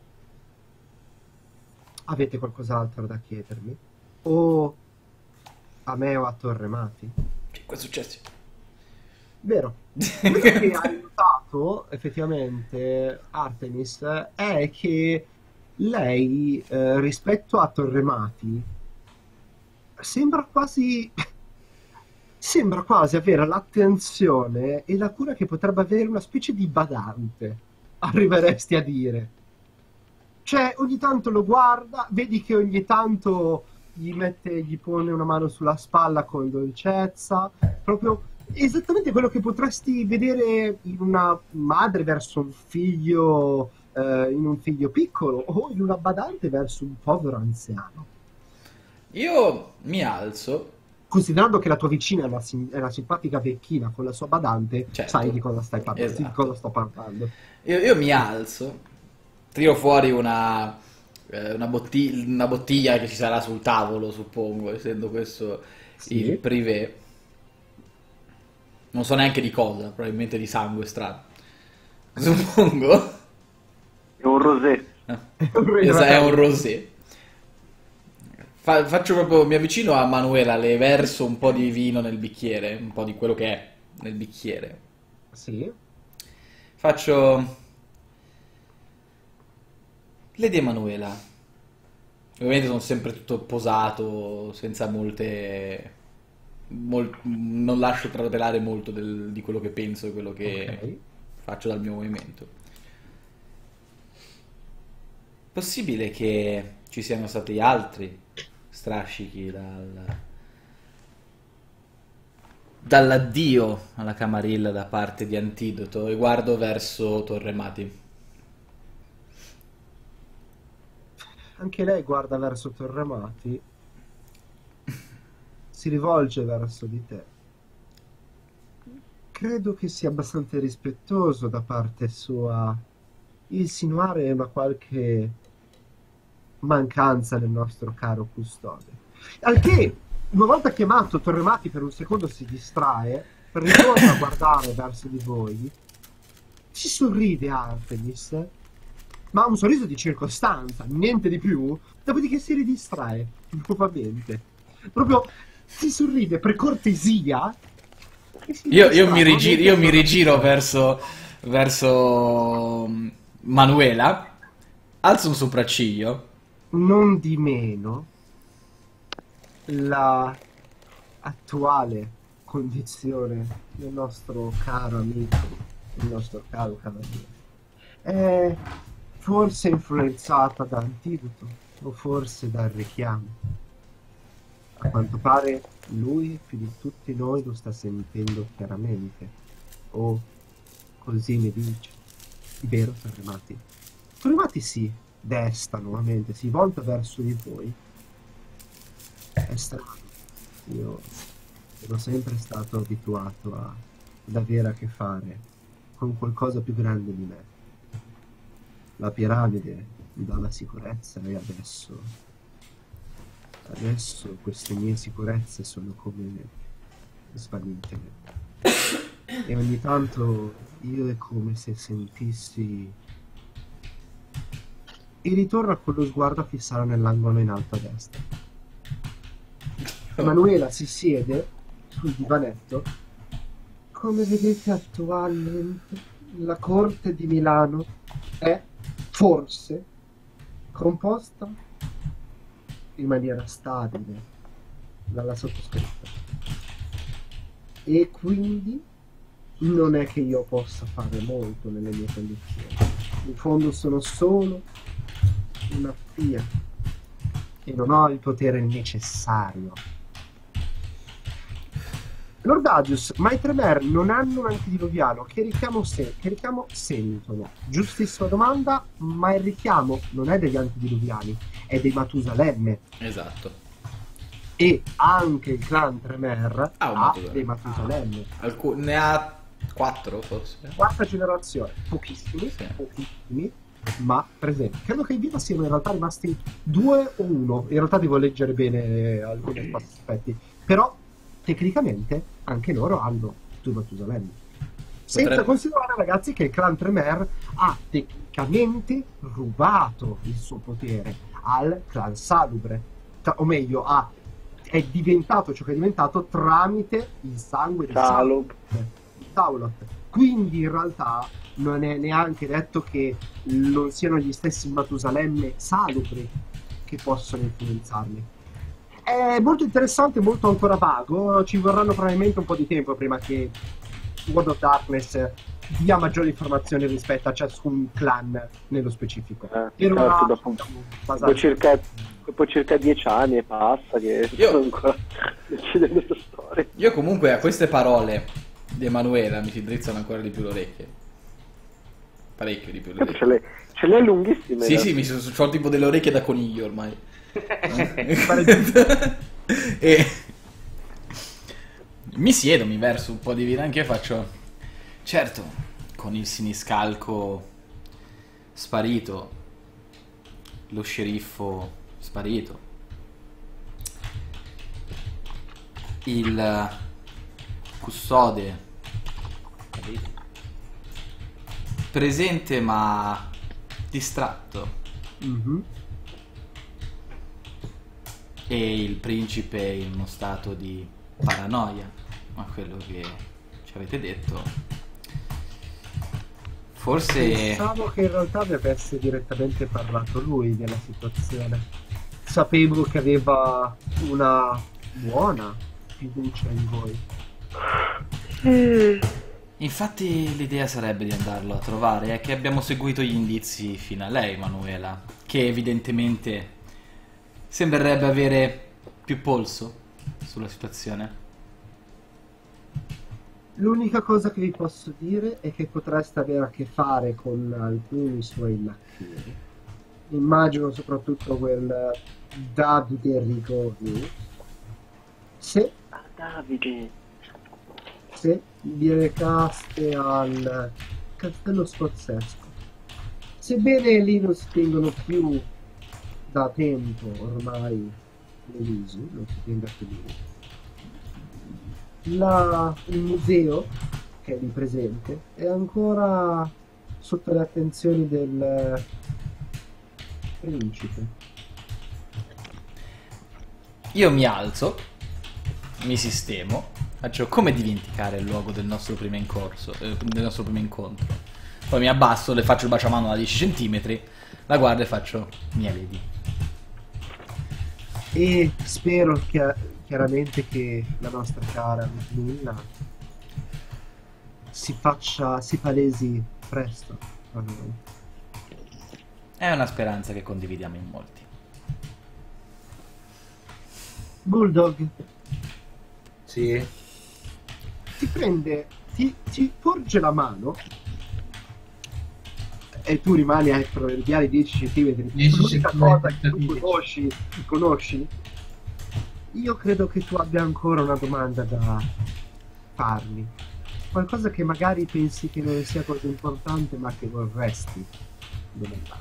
Avete qualcos'altro da chiedermi? O a me o a Torremati? Che cosa è successo? Vero. Quello che ha aiutato effettivamente Artemis è che lei, eh, rispetto a Torremati, sembra quasi sembra quasi avere l'attenzione e la cura che potrebbe avere una specie di badante, arriveresti a dire. Cioè, ogni tanto lo guarda, vedi che ogni tanto gli mette, gli pone una mano sulla spalla con dolcezza, proprio esattamente quello che potresti vedere in una madre verso un figlio, eh, in un figlio piccolo, o in una badante verso un povero anziano. Io mi alzo. Considerando che la tua vicina è una, sim- è una simpatica vecchina con la sua badante, Certo. sai di cosa stai parlando, Esatto. di cosa sto parlando. Io, io mi alzo, tiro fuori una, Eh, una, botti- una bottiglia che ci sarà sul tavolo, suppongo, essendo questo Sì. il privé. Non so neanche di cosa, probabilmente di sangue strano. Suppongo. È un rosé. Ah, esatto, è un rosé. Fa- faccio proprio, mi avvicino a Manuela, le verso un po' di vino nel bicchiere, un po' di quello che è nel bicchiere. Sì. Faccio... Lady Emanuela. Ovviamente sono sempre tutto posato, senza molte... mol- non lascio trapelare molto del- di quello che penso e quello che Ok. faccio dal mio movimento. Possibile che ci siano stati altri strascichi dal... dall'addio alla Camarilla da parte di Antidoto e guardo verso Torremati. Anche lei guarda verso Torremati, si rivolge verso di te. Credo che sia abbastanza rispettoso da parte sua insinuare una qualche mancanza nel nostro caro custode. Al che, una volta chiamato, Torremati per un secondo si distrae, ritorna a guardare verso di voi, ci sorride Artemis, ma un sorriso di circostanza, niente di più, dopodiché si ridistrae nuovamente. Proprio si sorride per cortesia. e si Io, io mi distrae, rigiro, io mi rigiro verso, verso mm, Manuela, alzo un sopracciglio. Non di meno, la attuale condizione del nostro caro amico, il nostro caro cavaliere, è forse influenzata da Antidoto o forse dal richiamo. A quanto pare lui più di tutti noi lo sta sentendo chiaramente, o così mi dice. Vero, Torremati? Torremati si desta nuovamente, si volta verso di voi. È strano. Io ero sempre stato abituato a, ad avere a che fare con qualcosa più grande di me. La piramide mi dà la sicurezza e adesso, adesso queste mie sicurezze sono come svanite. E ogni tanto io è come se sentissi... E ritorna con lo sguardo a fissare nell'angolo in alto a destra. Emanuela si siede sul divanetto. Come vedete attualmente la corte di Milano è forse composta in maniera stabile dalla sottoscritta. E quindi non è che io possa fare molto nelle mie condizioni. In fondo sono solo una spia e non ho il potere necessario. Lord Adius, ma i Tremer non hanno un antidiluviano. Che richiamo, se- che richiamo sentono? Giustissima domanda, ma il richiamo non è degli antidiluviani, è dei Matusalemme. Esatto. E anche il clan Tremer Ah, un ha Matusalemme. dei Matusalemme. Alcu- ne ha quattro forse. Quarta generazione, pochissimi, Sì. pochissimi, ma presenti. Credo che in vita siano in realtà rimasti due o uno. In realtà devo leggere bene alcuni aspetti. Però tecnicamente anche loro hanno due Matusalemme. Senza Potrebbe- considerare, ragazzi, che il clan Tremer ha tecnicamente rubato il suo potere al clan Salubre. Tra- o meglio, ha, è diventato ciò che è diventato tramite il sangue di Salub. Saulot. Quindi in realtà non è neanche detto che non siano gli stessi Matusalemme salubri che possono influenzarli. È molto interessante, molto ancora vago. Ci vorranno probabilmente un po' di tempo prima che World of Darkness dia maggiori informazioni rispetto a ciascun clan nello specifico. Eh, Per certo, ora dopo- siamo Dopo basati- circa, dopo circa dieci anni e passa che Io- sto ancora decidendo questa storia. Io comunque a queste parole di Emanuela mi si drizzano ancora di più le orecchie. Parecchio di più le Ce orecchie. l'hai, ce l'hai lunghissime. Sì, da- sì, mi sono, ho tipo delle orecchie da coniglio ormai. Pare- E mi siedo, mi verso un po' di vino anche io faccio. Certo, con il siniscalco sparito lo sceriffo sparito, il custode presente ma distratto, Mhm. e il principe in uno stato di paranoia, ma quello che ci avete detto forse. Pensavo che in realtà vi avesse direttamente parlato lui della situazione. Sapevo che aveva una buona fiducia in voi. Infatti l'idea sarebbe di andarlo a trovare, è che abbiamo seguito gli indizi fino a lei, Manuela, che evidentemente sembrerebbe avere più polso sulla situazione. L'unica cosa che vi posso dire è che potreste avere a che fare con alcuni suoi laccheri. Immagino soprattutto quel Davide Rigori. Se, Ah, Davide. se vi recaste al castello scozzesco. Sebbene lì non si tengono più da tempo ormai le visi, non si tenga più lì. La, il museo che è lì presente è ancora sotto le attenzioni del principe. Io mi alzo, mi sistemo, faccio come dimenticare il luogo del nostro primo incorso, eh, del nostro primo incontro. Poi mi abbasso, le faccio il baciamano da dieci centimetri, la guardo e faccio mia lady. E spero che, chiaramente che la nostra cara Nulla si faccia, si palesi presto a noi. È una speranza che condividiamo in molti. Bulldog Sì. ti prende, ti, ti porge la mano e tu rimani a proverbiali dieci centimetri. dieci L'unica centimetri, cosa che tu capisci. conosci, conosci, io credo che tu abbia ancora una domanda da farmi. Qualcosa che magari pensi che non sia così importante, ma che vorresti domandarmi.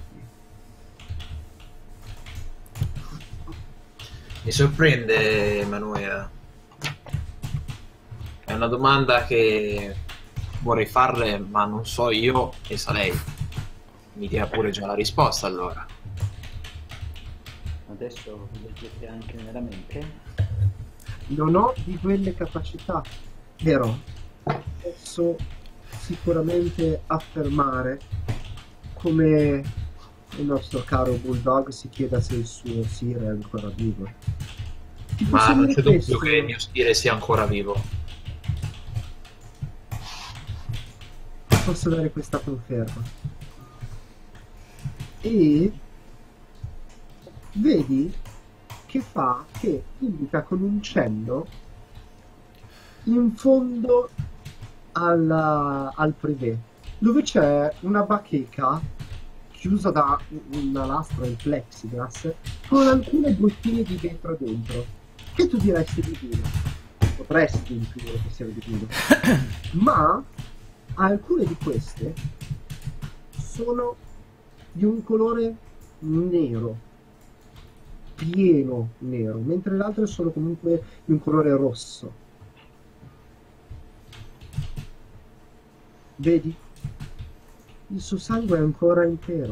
Mi sorprende, Emanuela. È una domanda che vorrei farle, ma non so io e sa lei. Mi dia pure già la risposta allora. Adesso leggete anche nella mente. Non ho di quelle capacità, però posso sicuramente affermare come il nostro caro Bulldog si chieda se il suo sire è ancora vivo. Ti Ma posso non dire c'è dubbio questo? che il mio stile sia ancora vivo. Posso dare questa conferma. E vedi che fa, che indica con un cenno in fondo alla- al privé, dove c'è una bacheca chiusa da una lastra in plexiglass con alcune bottiglie di vetro dentro, che tu diresti di vino, potresti intuire che siano di vino, ma alcune di queste sono di un colore nero, pieno nero, mentre le altre sono comunque di un colore rosso. Vedi? Il suo sangue è ancora intero.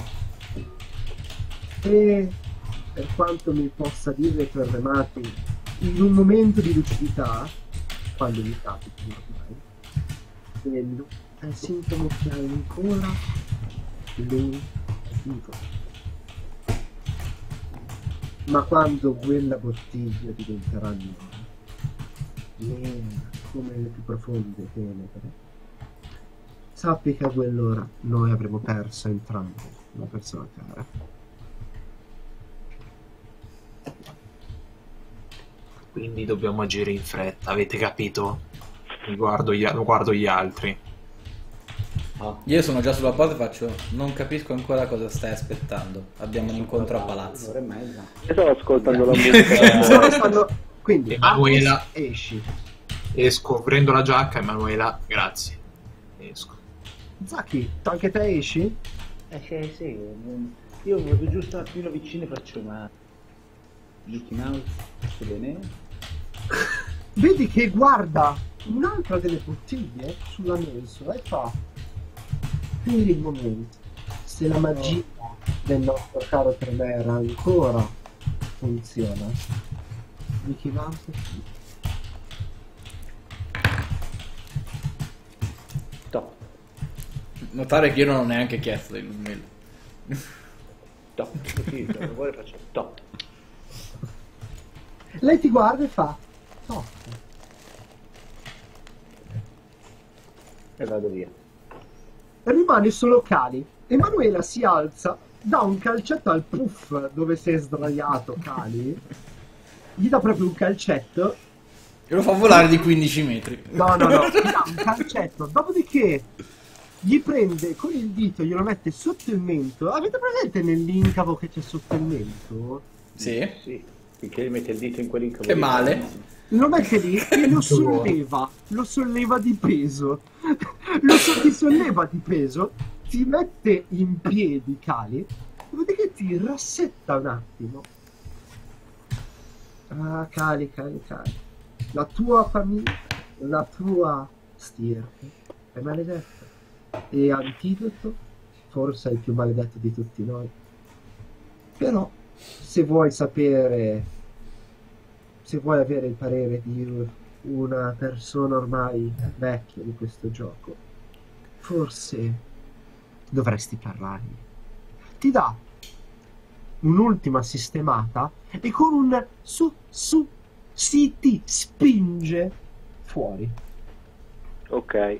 E per quanto mi possa dire i tuoi remati, in un momento di lucidità, quando mi capita ormai, quello è il sintomo che ancora lui è vivo. Ma quando quella bottiglia diventerà nera, nera come le più profonde tenebre, sappi che a quell'ora noi avremo perso entrambi una persona cara. Quindi dobbiamo agire in fretta, avete capito? Mi guardo gli, guardo gli altri. Io sono già sulla porta e faccio, non capisco ancora cosa stai aspettando. Abbiamo un incontro a palazzo. Un'ora e mezza. Io stavo ascoltando la musica. Loro stanno... Quindi, Emanuela. apri, esci. Esco, prendo la giacca, Emanuela, grazie. Esco. Zaki, anche te esci? Eh sì, sì. Io vado giusto un attimino vicino e faccio una... Giusto in house, tutto bene? Vedi che guarda un'altra delle bottiglie sulla mensola e fa: per il momento, se la magia del nostro caro Tremere ancora funziona, Mickey Mouse Top, Notare che io non ho neanche chiesto il mail. top, così, se lo vuole faccio top. lei ti guarda e fa: no. E vado via. Rimane solo Cali. Emanuela si alza, dà un calcetto al puff dove si è sdraiato Cali, gli dà proprio un calcetto. E lo fa volare di quindici metri. No, no, no, gli dà un calcetto, dopodiché gli prende con il dito, glielo mette sotto il mento. Avete presente nell'incavo che c'è sotto il mento? Sì. Sì, finché mette il dito in quell'incavo. Che male. Lo mette lì e lo solleva, lo solleva di peso. Lo so- ti solleva di peso, ti mette in piedi Cali, dopodiché ti rassetta un attimo. Ah, Cali, Cali, Cali. La tua famiglia, la tua stirpe è maledetta. E Antidoto forse è il più maledetto di tutti noi. Però, se vuoi sapere, se vuoi avere il parere di una persona ormai vecchia di questo gioco, forse dovresti parlargli. Ti dà un'ultima sistemata e con un su su si ti spinge fuori. Ok.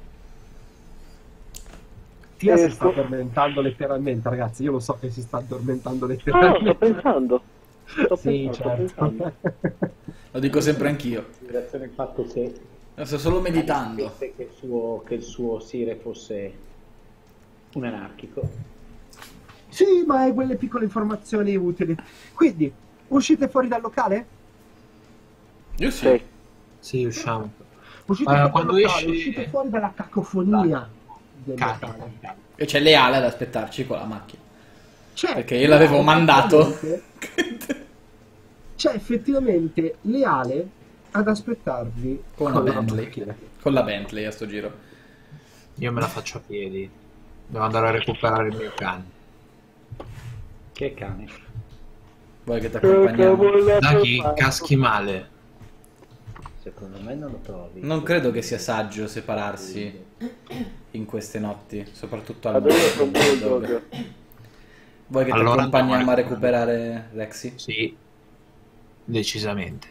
Tia si Eh, sta sto- addormentando letteralmente, ragazzi. Io lo so che si sta addormentando No, no, letteralmente. sto pensando. Sto Sì, pensando, sto pensando. certo. Lo dico sempre anch'io. In considerazione il fatto che... Lo sto solo meditando. Che il suo, che il suo Sire fosse un anarchico. Sì, ma è quelle piccole informazioni utili. Quindi, uscite fuori dal locale? Io sì. Sì. Sì, usciamo. Uscite Ma fuori quando dal locale, esci- uscite fuori dalla cacofonia del Cali. locale. E c'è Leale ad aspettarci con la macchina. C'è, Perché io l'avevo mandato. effettivamente- C'è effettivamente Leale ad aspettarvi Con la la Bentley. macchina. Con la Bentley a sto giro. Io me la faccio a piedi. Devo andare a recuperare il mio cane. Che cane. Vuoi che ti accompagniamo? Dai, caschi male. Secondo me non lo trovi. Non credo che sia saggio separarsi in queste notti, soprattutto al Adoro mattino. un bulldog. Vuoi che ti Allora accompagniamo a andiamo a recuperare Rexy? Sì, decisamente.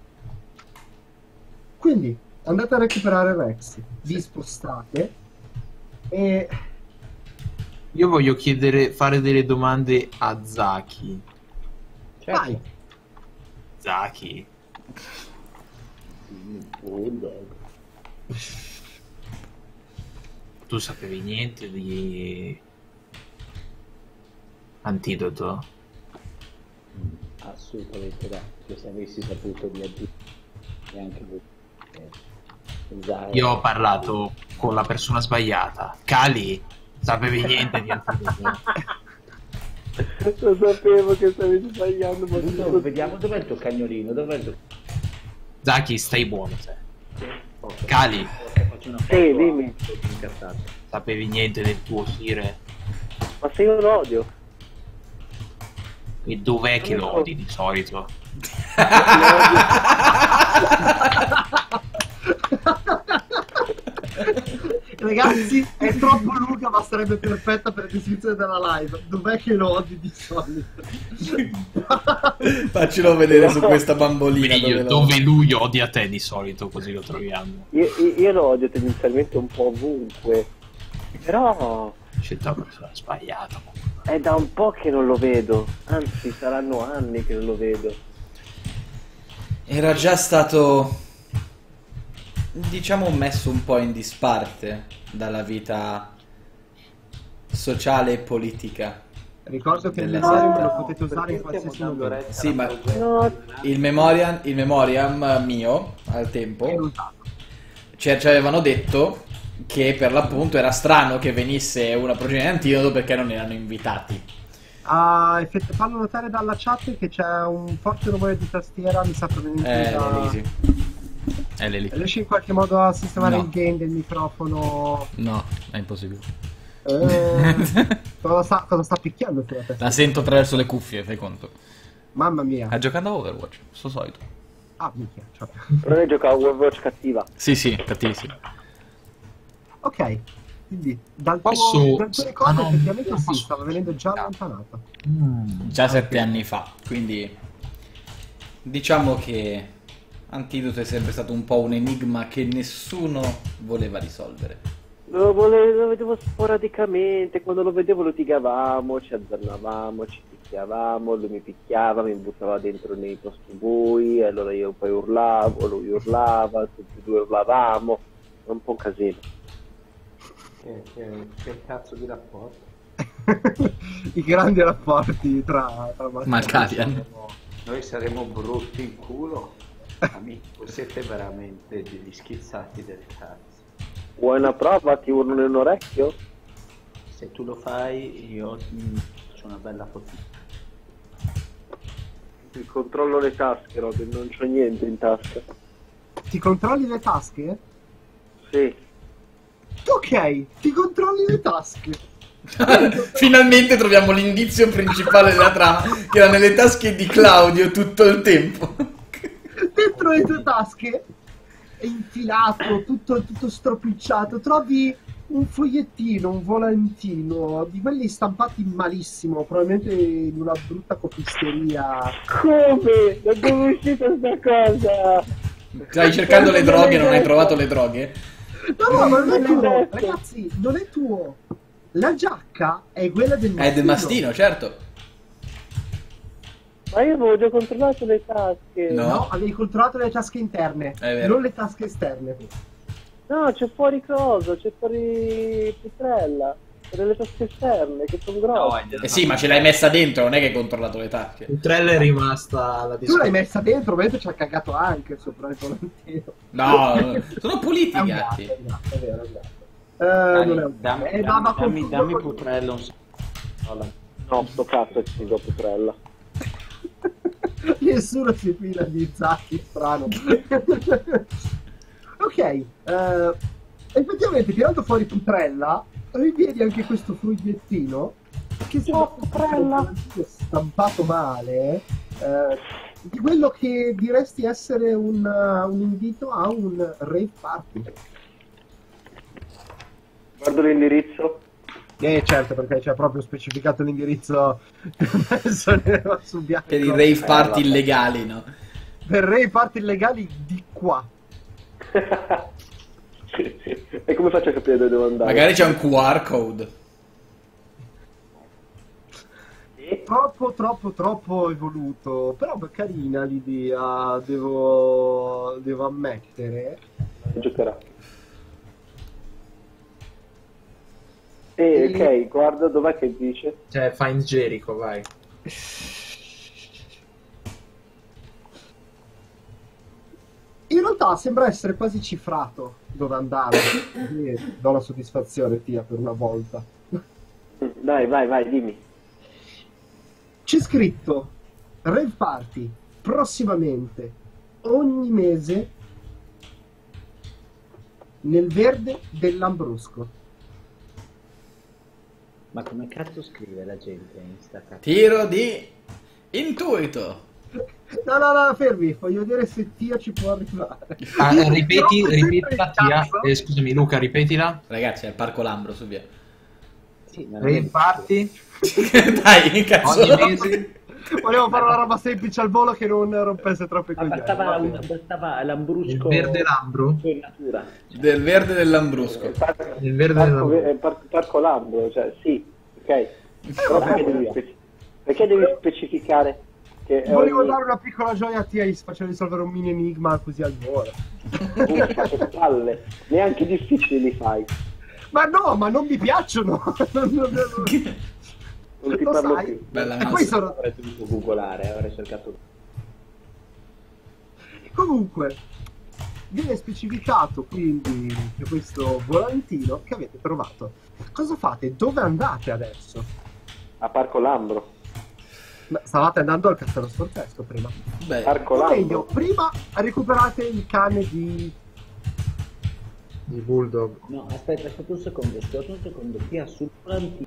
Quindi, andate a recuperare Rex, vi spostate e... Io voglio chiedere, fare delle domande a Zaki. Certo. Vai! Zaki, Bulldog. tu sapevi niente di Antidoto? Assolutamente no. Che se avessi saputo di aggiungere neanche voi. Eh, usare- Io ho parlato con la persona sbagliata. Cali, sapevi niente di Antidoto? Lo sapevo che stavi sbagliando, ma Bulldog, vediamo dov'è il tuo cagnolino, dov'è il tuo... Zaki, stai buono, te. Ok. Cali, Faccio una foto Sì, a- dimmi. incazzato. sapevi niente del tuo Sire? Ma se io lo odio. E dov'è che lo odi di solito? Ragazzi, è troppo lunga, ma sarebbe perfetta per la descrizione della live. Dov'è che lo odi di solito? Faccelo vedere su questa bambolina. Meglio, dove lo- dove lui odia te di solito, così lo troviamo. Io, io, io lo odio tendenzialmente un po' ovunque. Però Scelta la persona sbagliata. è da un po' che non lo vedo. Anzi, saranno anni che non lo vedo. Era già stato, diciamo, messo un po' in disparte dalla vita sociale e politica. Ricordo che il Della memoriam setta. lo potete usare in qualsiasi momento. Sì, ma No, il memoriam, il memoriam mio al È tempo usato. ci ci avevano detto che per l'appunto era strano che venisse una progenie di Antidoto perché non erano invitati. Ah, effett- fanno notare dalla chat che c'è un forte rumore di tastiera, mi sta proveniente Eh, da... lì, sì. È lì, lì. Riesci in qualche modo a sistemare No. il gain del microfono? No, è impossibile. Eh, cosa, sta, cosa sta picchiando sulla testa? La sento attraverso le cuffie, fai conto. Mamma mia. Ha giocato a Overwatch, sto solito. Ah, minchia. Cioè. Però lei gioca a Overwatch cattiva. Sì, sì, cattivissimo. Ok, quindi dal Posso- tuo, dal tuo ricordo ah, no, effettivamente non sì, posso- stava venendo già allontanata. Mm. Già sette anni fa, quindi diciamo che Antidoto è sempre stato un po' un enigma che nessuno voleva risolvere. Lo, vole- lo vedevo sporadicamente, quando lo vedevo litigavamo, ci azzannavamo, ci picchiavamo, lui mi picchiava, mi buttava dentro nei posti bui, allora io poi urlavo, lui urlava, tutti e due urlavamo, è un po' un casino. Che, che, che cazzo di rapporto? I grandi rapporti tra, tra Malkavian. Noi saremo brutti in culo. Amico, siete veramente degli schizzati del cazzo. Vuoi una prova? Ti urlo in un orecchio? Se tu lo fai, io mm, faccio una bella fotina. Ti controllo le tasche, Robin, non c'ho niente in tasca. Ti controlli le tasche? Sì. Ok, ti controlli le tasche. Finalmente troviamo l'indizio principale della trama, che era nelle tasche di Claudio tutto il tempo. Dentro le tue tasche è infilato, tutto, tutto stropicciato, trovi un fogliettino, un volantino di quelli stampati malissimo, probabilmente in una brutta copisteria. Come? Da dove è uscita questa cosa? Stai cercando le droghe, non hai trovato le droghe? No, no, ma non è tuo, detto. ragazzi, non è tuo. La giacca è quella del mastino. È del mastino, certo. Ma io avevo già controllato le tasche. No. No, avevi controllato le tasche interne, È vero. non le tasche esterne. No, c'è fuori cosa, c'è fuori Putrella. Per le tasche esterne, che sono grosse. Eh sì, ma ce l'hai messa dentro, non è che hai controllato le tasche. Putrella è rimasta alla Tu l'hai discussione. messa dentro, mentre ci ha cagato anche sopra il volantino. No, sono puliti È i un gatti. gatto, è un gatto, è vero, è un gatto. Eh, Dai, non è un dammi, eh, dammi, ma- ma dammi, con- dammi con- Putrello un secondo. No, sto cazzo ci do Putrella. Nessuno si fila di Zacchi, strano. Ok, eh, effettivamente tirando fuori Putrella, rivedi anche questo fogliettino che sembra Oh, Putrella. stampato male, eh, di quello che diresti essere un, uh, un invito a un rave party. Guardo l'indirizzo. Eh certo, perché c'è proprio specificato l'indirizzo messo nero su bianco. Per i rave party illegali, no? Per rave party illegali di qua. E come faccio a capire dove devo andare? Magari c'è un Q R code. Troppo, troppo, troppo evoluto. Però beh, carina l'idea, devo, devo ammettere. Giocherà. Eh, ok, guarda dov'è che dice. Cioè, Find Jericho, vai. In realtà sembra essere quasi cifrato dove andare. Quindi do la soddisfazione, Tia, per una volta. Dai, vai, vai, dimmi. C'è scritto Rave Party prossimamente ogni mese nel verde del Lambrusco. Ma come cazzo scrive la gente in sta cazzo? Tiro di intuito. No, no, no, fermi, voglio vedere se Tia ci può arrivare. Ah, Io ripeti, troppo ripetila, sempre in Tia. cazzo. Eh, scusami, Luca, ripetila. Ragazzi, è il Parco Lambro, su via. Sì, ma non è- Rave Party, Dai, cazzo. ogni mese. Volevo fare una roba semplice al volo che non rompesse troppo i Ma coglioni. bastava, va un, bene. bastava Il l'ambrusco verde Lambro. in natura. Del verde del Lambrusco. Il parco, Il verde parco, Lambro. eh, par- parco Lambro, cioè sì, ok. Però vabbè, perché, devi speci- perché devi specificare che è Volevo ogni... dare una piccola gioia a Tia facendo risolvere un mini enigma così al volo. Uffa, che palle, neanche difficili li fai. Ma no, ma non mi piacciono. Non- non- non- Non ti Lo parlo sai? più. Bella E poi mossa. sono... Avrei dovuto googolare, avrei cercato. Comunque, viene specificato quindi che questo volantino che avete trovato. Cosa fate? Dove andate adesso? A Parco Lambro. Ma stavate andando al castello stortesco prima. Beh, O Arcolando. meglio, prima recuperate il cane di... di Bulldog. No, aspetta, aspetta un secondo, aspetta un secondo, qui ha sul volantino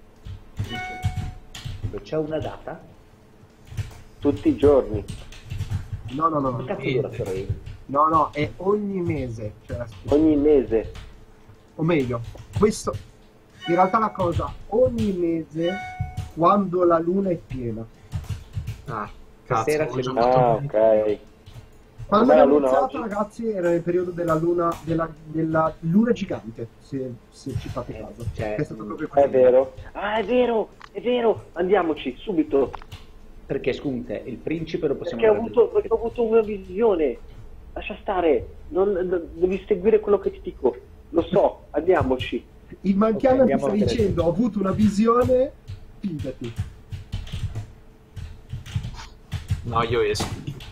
c'è una data? Tutti i giorni. No, no, no, Che no. cazzo dura Ferrari? No, no, è ogni mese. Cioè, la spesa. Ogni mese. O meglio, questo... In realtà la cosa, ogni mese, quando la luna è piena. Ah, cazzo, Stasera ho c'è giocato Ah, bene. ok. Quando Com'è la abbiamo luna iniziato, oggi? ragazzi, era nel periodo della luna, della, della luna gigante, se, se ci fate caso. Cioè, Che è stato proprio È così. vero? Ah, è vero, è vero. Andiamoci, subito. Perché scusate, il principe lo possiamo Perché ho guardare. avuto, perché ho avuto una visione. Lascia stare. Non, non- devi seguire quello che ti dico. Lo so, andiamoci. Il Manchiano Ok, ti andiamo sta a vedere. dicendo, ho avuto una visione, fidati. No, io esco.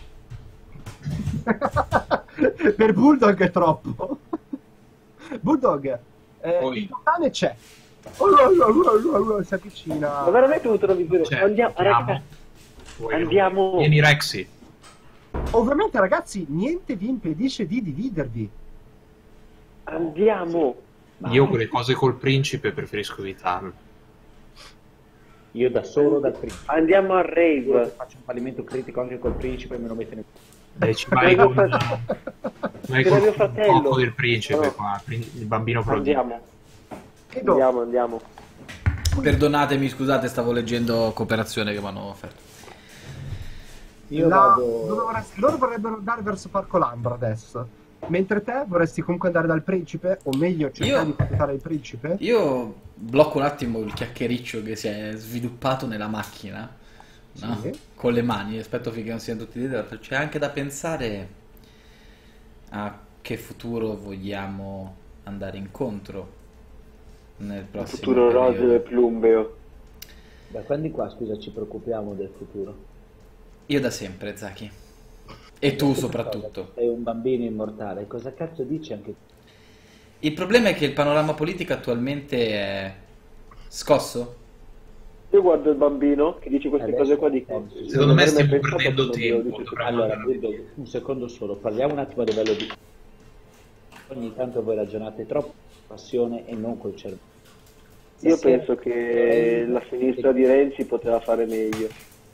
Per Bulldog è troppo. Bulldog, eh, Poi. il tuo cane c'è. Oh, oh, oh, oh, oh, oh, si avvicina. Ma veramente ho avuto una visione. Cioè, Andiamo, andiamo. ragazzi, Poi- Andiamo. Vieni Rexy. Ovviamente, ragazzi, niente vi impedisce di dividervi. andiamo. Io quelle cose col principe preferisco evitarle. Io da solo dal principe. Andiamo al Io rave. faccio un fallimento critico anche col principe e me lo metto nel... Dai, ci vai Devo con, fare- vai C'era col mio fratello. fuoco del principe No. qua, prin- il bambino prodotto. Andiamo. E dopo, Andiamo, andiamo. perdonatemi, scusate, stavo leggendo cooperazione che mi hanno offerto. Io la- vado... dove vorresti- loro vorrebbero andare verso Parco Lambro adesso. Mentre te vorresti comunque andare dal principe, o meglio cercare Io- di capitare il principe. Io blocco un attimo il chiacchiericcio che si è sviluppato nella macchina, no? Sì. Con le mani, aspetto finché non siano tutti dietro. C'è anche da pensare a che futuro vogliamo andare incontro nel Il prossimo futuro periodo. roseo e plumbeo. Da quando qua, scusa, ci preoccupiamo del futuro? Io da sempre, Zaki. E tu soprattutto. Sei un bambino immortale, cosa cazzo dici anche tu? Il problema è che il panorama politico attualmente è scosso. Io guardo il bambino che dice queste Adesso- cose qua di eh, Secondo me non avrei stiamo mai pensato perdendo che non me lo tempo, dice. dovremmo Allora, andare. Bulldog, un secondo solo, parliamo un attimo a livello di... Ogni tanto voi ragionate troppo con passione e non col cervello. Io Stasera- penso che la sinistra di Renzi poteva fare meglio.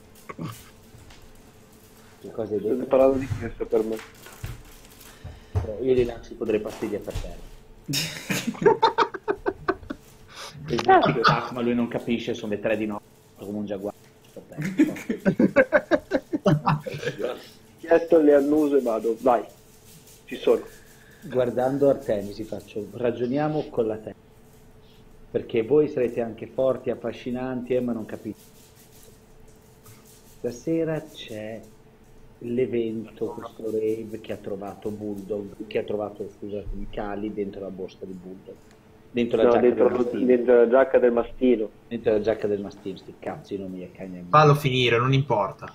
Che cosa hai Sto detto? parlando di questo per me. Però io gli lancio il potere pastiglia per terra. Esatto. Tic tac, ma lui non capisce, sono le tre di notte come un giaguaro. Per terra. Chiesto le annuso e vado. Vai. Ci sono. Guardando Artemisi faccio, ragioniamo con la testa. Perché voi sarete anche forti, affascinanti, eh, ma non capite. Stasera c'è l'evento, questo rave che ha trovato Bulldog, che ha trovato, scusatemi, Cali dentro la borsa di Bulldog. Dentro la No, giacca dentro, del mastino. dentro la giacca del mastino. Dentro la giacca del mastino, sti cazzi, non mi è cagna. Fallo finire, non importa.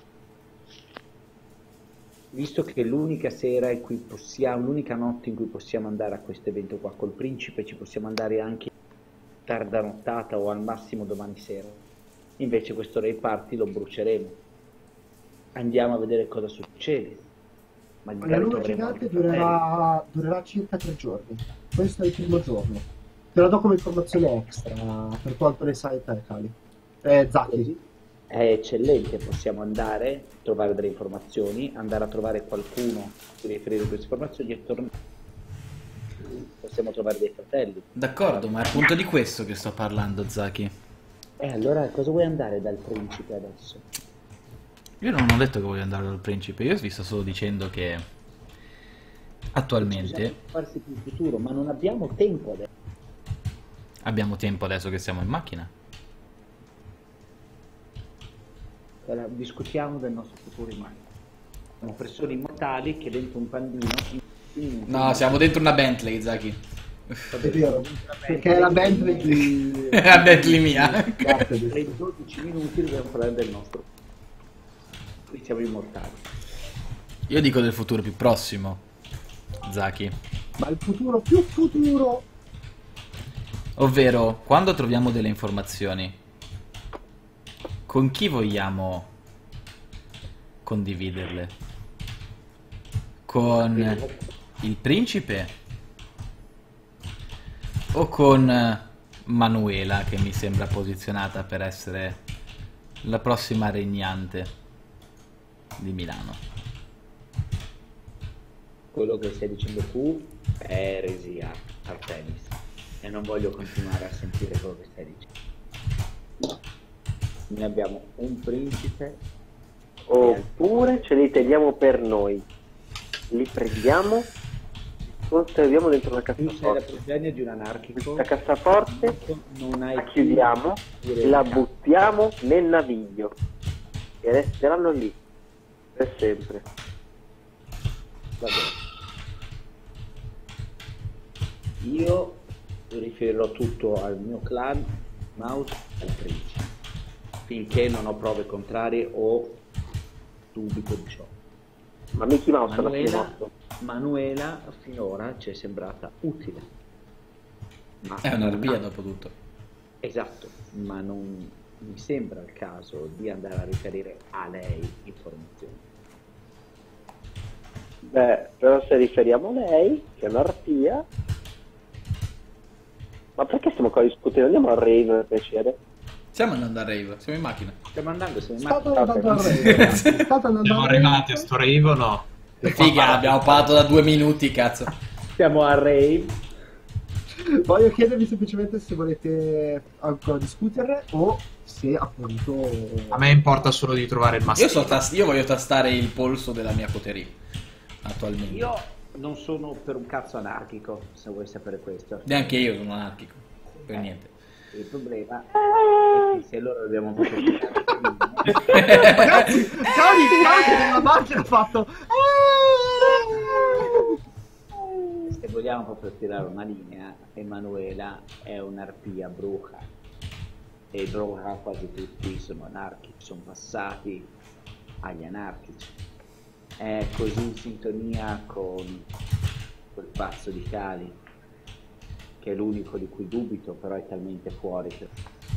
Visto che l'unica sera in cui possiamo, l'unica notte in cui possiamo andare a questo evento qua col principe, ci possiamo andare anche tarda nottata o al massimo domani sera. Invece questo rave party lo bruceremo. Andiamo a vedere cosa succede. La Magari luna troveremo gigante anche fratelli. durerà, durerà circa tre giorni. Questo è il primo giorno. Te la do come informazione extra per quanto ne sai te, Cali. Eh, Zaki. Così è eccellente, possiamo andare, trovare delle informazioni, andare a trovare qualcuno che riferire queste informazioni e tornare. Possiamo trovare dei fratelli. D'accordo, ma è appunto di questo che sto parlando, Zaki. E allora cosa vuoi andare dal principe adesso? Io non ho detto che voglio andare dal principe, io vi sto solo dicendo che attualmente Bisogna farsi più il futuro, ma non abbiamo tempo adesso. abbiamo tempo adesso che siamo in macchina. Allora, discutiamo del nostro futuro in macchina. Siamo persone immortali che dentro un pandino in minuti- No, siamo dentro una Bentley, Zaki. È vero, perché è la Bentley di... È la Bentley mia. Grazie, di- Tra i dodici minuti dobbiamo parlare del nostro. Qui siamo immortali. Io dico del futuro più prossimo, Zaki. Ma il futuro più futuro... Ovvero, quando troviamo delle informazioni, con chi vogliamo condividerle? Con il principe o con Manuela, che mi sembra posizionata per essere la prossima regnante di Milano? Quello che stai dicendo tu è eresia, Artemis, e non voglio continuare a sentire quello che stai dicendo. Noi abbiamo un principe, Oppure ce li teniamo per noi. Li prendiamo, conserviamo dentro una tu sei la cassaforte. progenie di un anarchico, Questa cassaforte non hai la chiudiamo, più la buttiamo nel naviglio e resteranno lì per sempre. Va bene. Io riferirò tutto al mio clan, Mouse e al principe, finché non ho prove contrarie o dubito di ciò. Ma Mickey Mouse alla fine è Manuela, morto. Manuela finora ci è sembrata utile. Ma È un'arpia non ha- dopo tutto. Esatto, ma non mi sembra il caso di andare a riferire a lei informazioni. Beh, però se riferiamo a lei, che è un'arpia. Ma perché stiamo qua discutendo? Andiamo a rave per piacere. Stiamo andando a rave, siamo in macchina. Stiamo andando, siamo in State macchina. andando a rave. State andando Siamo a rave. arrivati a sto rave o no? Figa, abbiamo parlato da due minuti, cazzo. Siamo a rave. Voglio chiedervi semplicemente se volete ancora discutere o se appunto... A me importa solo di trovare il Io, mastino. so tas- io voglio tastare il polso della mia coterie attualmente. Io non sono per un cazzo anarchico, se vuoi sapere questo. Neanche io sono anarchico, per niente. Il problema è che se loro dobbiamo proprio Ragazzi, Cali, Cali nella macchina ha fatto... se vogliamo proprio tirare una linea, Emanuela è un'arpia bruca e i bruca quasi tutti sono anarchici, sono passati agli anarchici. È così in sintonia con quel pazzo di Cali, che è l'unico di cui dubito, però è talmente fuori che...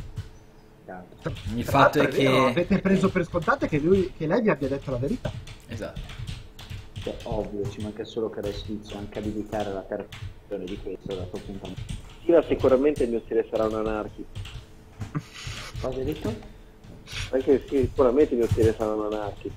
Il Tra fatto l'altro è è vero, che... avete preso per scontato che, lui, che lei vi abbia detto la verità. Esatto. Cioè, ovvio, ci manca solo che adesso inizio anche a dedicare la terza versione di questo dal suo punto di vista. Sira sicuramente il mio stile sarà un anarchico. Cosa hai detto? Anche sì, sicuramente il mio stile sarà un anarchico.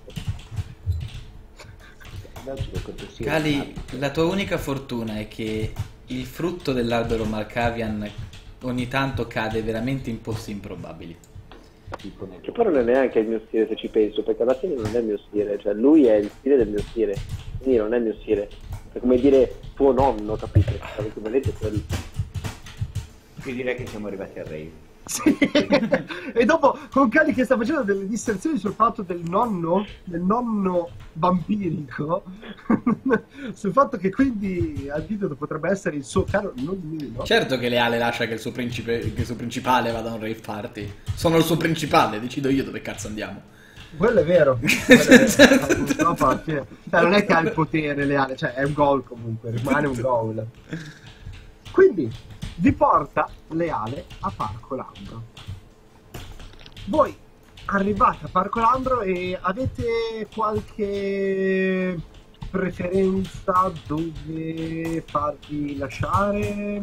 Adesso che tu sia Cali, anarchico. la tua unica fortuna è che il frutto dell'albero Malkavian ogni tanto cade veramente in posti improbabili. Tipo nel- Che però non è neanche il mio stile se ci penso, perché alla fine non è il mio stile, cioè lui è il stile del mio stile, quindi non è il mio stile. È come dire tuo nonno, capite? L'equivalente è quello. Io direi che siamo arrivati al rave. Sì. E dopo con Cali che sta facendo delle disserzioni sul fatto del nonno, del nonno vampirico, sul fatto che quindi Antidoto potrebbe essere il suo caro nonnino. Certo che Leale lascia che il suo, principe, che il suo principale vada a un rave party. Sono il suo principale, decido io dove cazzo andiamo. Quello è vero. Quello è vero. Purtroppo alla fine- cioè, non è che ha il potere Leale, cioè è un gol comunque, rimane un gol. Quindi vi porta Leale a Parco Lambro. Voi arrivate a Parco Lambro e avete qualche preferenza dove farvi lasciare?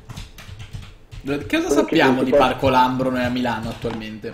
Cosa sappiamo di Parco Lambro noi a Milano attualmente?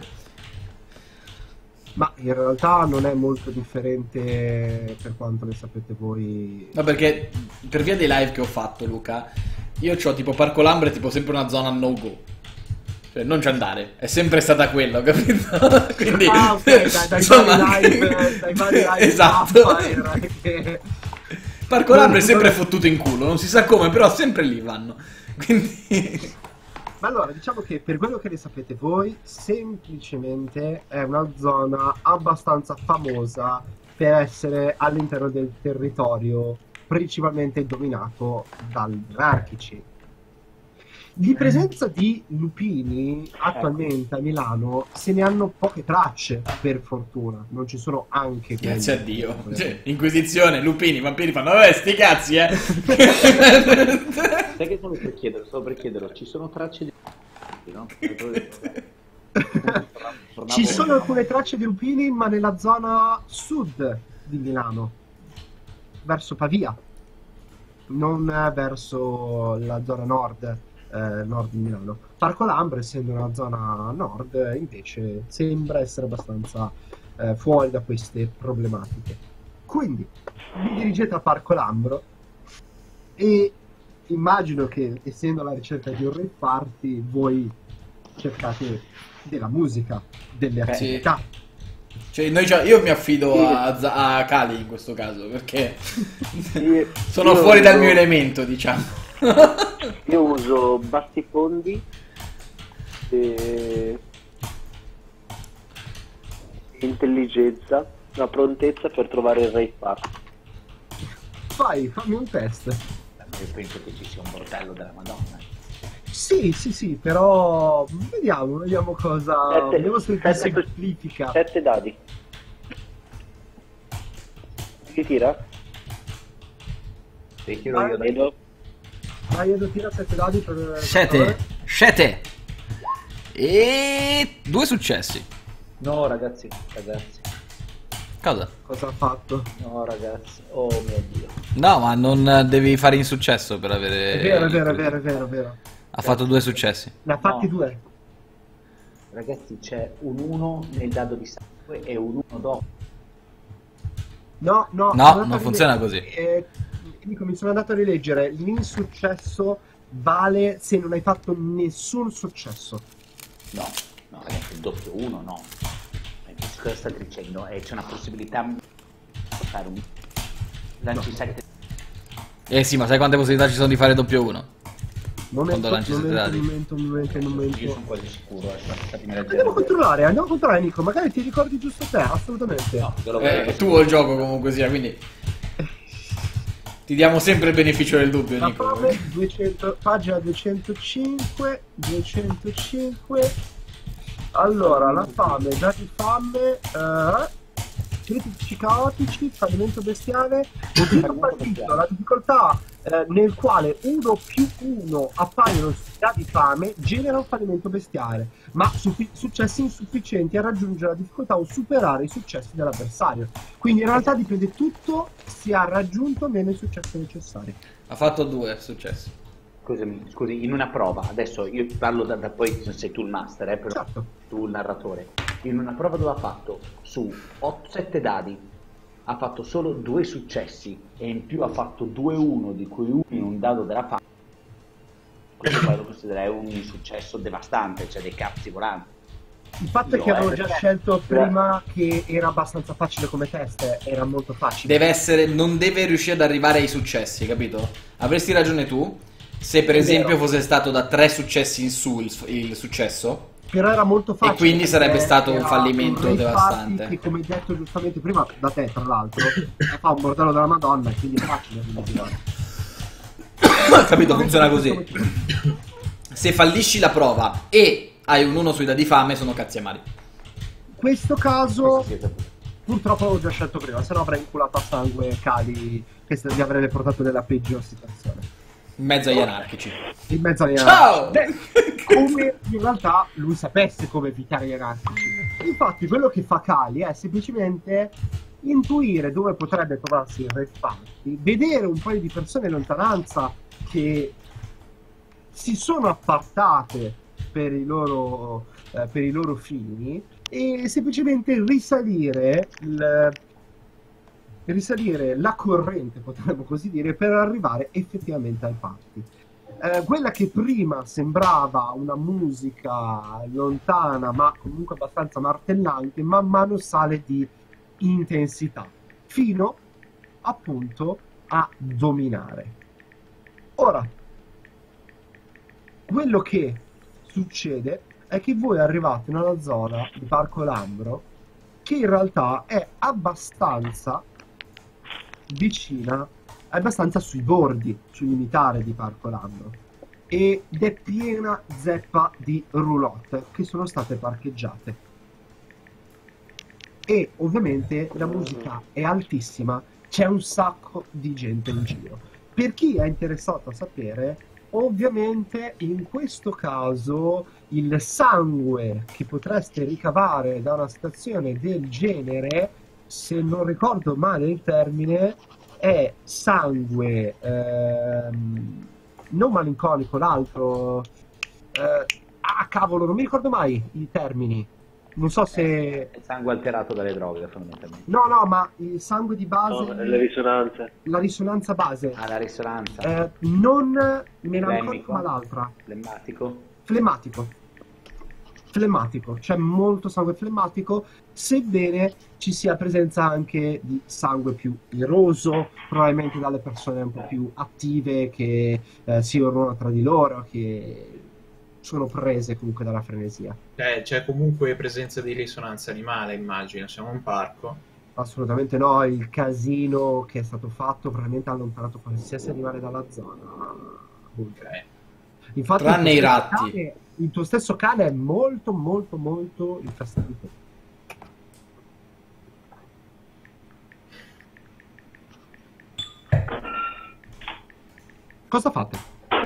Ma in realtà non è molto differente per quanto ne sapete voi. No, perché per via dei live che ho fatto, Luca, io c'ho tipo Parco Lambro è tipo sempre una zona no go. Cioè non ci andare, è sempre stata quello, capito? Quindi Ah, ok, dai, dai insomma, vari live, dai vari live esatto. era che... Parco Lambro è sempre fottuto in culo, non si sa come, però sempre lì vanno. Quindi Ma allora, diciamo che per quello che ne sapete voi, semplicemente è una zona abbastanza famosa per essere all'interno del territorio principalmente dominato dagli anarchici. Di presenza di lupini attualmente a Milano se ne hanno poche tracce, per fortuna. Non ci sono anche quelli. grazie a Dio. Cioè, Inquisizione, lupini, vampiri fanno vabbè sti cazzi, eh. Sai che stavo per chiederlo? Stavo per chiederlo, ci sono tracce di... no? tornavo... Ci sono alcune tracce di lupini, ma nella zona sud di Milano, verso Pavia, non verso la zona nord, eh, nord di Milano. Parco Lambro, essendo una zona nord, invece sembra essere abbastanza eh, fuori da queste problematiche. Quindi vi dirigete a Parco Lambro e immagino che, essendo alla ricerca di un rave party, voi cercate della musica, delle attività. Cioè, noi già- io mi affido a, Z- a Kali in questo caso, perché Io- sono io fuori dal uso- mio elemento, diciamo. Io uso bassifondi e intelligenza, una prontezza per trovare il rave party. Fai, fammi un test. Io penso che ci sia un bordello della Madonna. Sì, sì, sì, però vediamo, vediamo cosa. Sette- Vediamo se ti sette- semplifica. Sette dadi. Si tira? Ti tiro io da Vedo. Vai, Edo, tira sette dadi per. Sete, sete. E due successi. No, ragazzi, ragazzi. Cosa? Cosa ha fatto? No, ragazzi. Oh mio Dio. No, ma non devi fare insuccesso per avere... È vero, è il vero, è critico. vero, è vero, è vero. Ha fatto due successi. Ne ha fatti No. due. Ragazzi, c'è un uno nel dado di sangue e un uno dopo. No, no, No, sono andato non a funziona rileggere- così. eh, dico, mi sono andato a rileggere. L'insuccesso vale se non hai fatto nessun successo. No, no, ragazzi, il doppio uno no. Eh, Cosa state dicendo? Eh, c'è una possibilità di fare un... Lanci sette. Eh sì, ma sai quante possibilità ci sono di fare doppio uno? Momento, Quando lanci sette momento, dadi. momento, momento, Io momento. sono quasi sicuro, eh, fatemi Andiamo a leggere. controllare, andiamo a controllare, Nico. Magari ti ricordi giusto te, assolutamente. No, ve lo Eh, vedo. è tuo il gioco comunque sia, quindi... Ti diamo sempre il beneficio del dubbio, La Nico. fame, duecento, pagina duecentocinque, duecentocinque. Allora, la fame, dati fame, eh, critici caotici, fallimento bestiale, motivo fallito, la difficoltà eh, nel quale uno più uno appaiono sui dati fame genera un fallimento bestiale, ma suffi- successi insufficienti a raggiungere la difficoltà o superare i successi dell'avversario. Quindi in realtà dipende tutto se ha raggiunto o meno i successi necessari. Ha fatto due successi. Scusami, scusi, in una prova, adesso io parlo da, da poi sei tu il master, eh, però Certo. tu il narratore. In una prova dove ha fatto su sette dadi, ha fatto solo due successi e in più ha fatto due uno, di cui uno in un dado della fame. Questo poi lo considererei un insuccesso devastante, cioè dei cazzi volanti. Il fatto è No, che avevo eh, già perché- scelto prima che era abbastanza facile come test, eh, era molto facile. Deve essere... Non deve riuscire ad arrivare ai successi, capito? Avresti ragione tu se per È esempio vero. fosse stato da tre successi in su il, il successo. Però era molto facile. E quindi sarebbe perché stato un era fallimento rave devastante. party Che, come detto giustamente prima da te, tra l'altro, fa un bordello della Madonna, e quindi è facile da immaginare. Capito? Funziona così. Se fallisci la prova e hai un uno sui dadi fame, sono cazzi amari. In questo caso, Questo sì, esatto. purtroppo l'avevo già scelto prima, se no avrei inculato a sangue Cali, che se- gli avrebbe portato nella peggior situazione. In mezzo agli anarchici. In mezzo agli Ciao! anarchici. Beh, come in realtà lui sapesse come evitare gli anarchici. Infatti quello che fa Cali è semplicemente intuire dove potrebbe trovarsi il rave party, vedere un paio di persone in lontananza che si sono appartate per i loro, eh, per i loro fini e semplicemente risalire il, risalire la corrente, potremmo così dire, per arrivare effettivamente al party. Eh, quella che prima sembrava una musica lontana ma comunque abbastanza martellante, man mano sale di intensità fino appunto a dominare. Ora, quello che succede è che voi arrivate in una zona di Parco Lambro che in realtà è abbastanza vicina, è abbastanza sui bordi, sui limitare di Parco Lambro, ed è piena zeppa di roulotte che sono state parcheggiate. E ovviamente la musica è altissima, c'è un sacco di gente in giro. Per chi è interessato a sapere, ovviamente in questo caso il sangue che potreste ricavare da una situazione del genere, se non ricordo male il termine, è sangue ehm, non malinconico, l'altro eh, ah cavolo, non mi ricordo mai i termini, non so se È sangue alterato dalle droghe, fondamentalmente. no no ma il sangue di base, No, le risonanze. la risonanza base, Ah, la risonanza. eh, non melanconico Flemmico. ma l'altra, Flemmatico. flemmatico flemmatico, c'è molto sangue flemmatico, sebbene ci sia presenza anche di sangue più eroso, probabilmente dalle persone un po' più attive che eh, si ormonano tra di loro, che sono prese comunque dalla frenesia. Eh, c'è comunque presenza di risonanza animale, immagino, siamo in un parco. Assolutamente no, il casino che è stato fatto probabilmente ha allontanato qualsiasi animale dalla zona. Ok. Infatti, Tranne il tuo i stesso ratti. cane- il tuo stesso cane è molto molto molto infastidito. Cosa fate?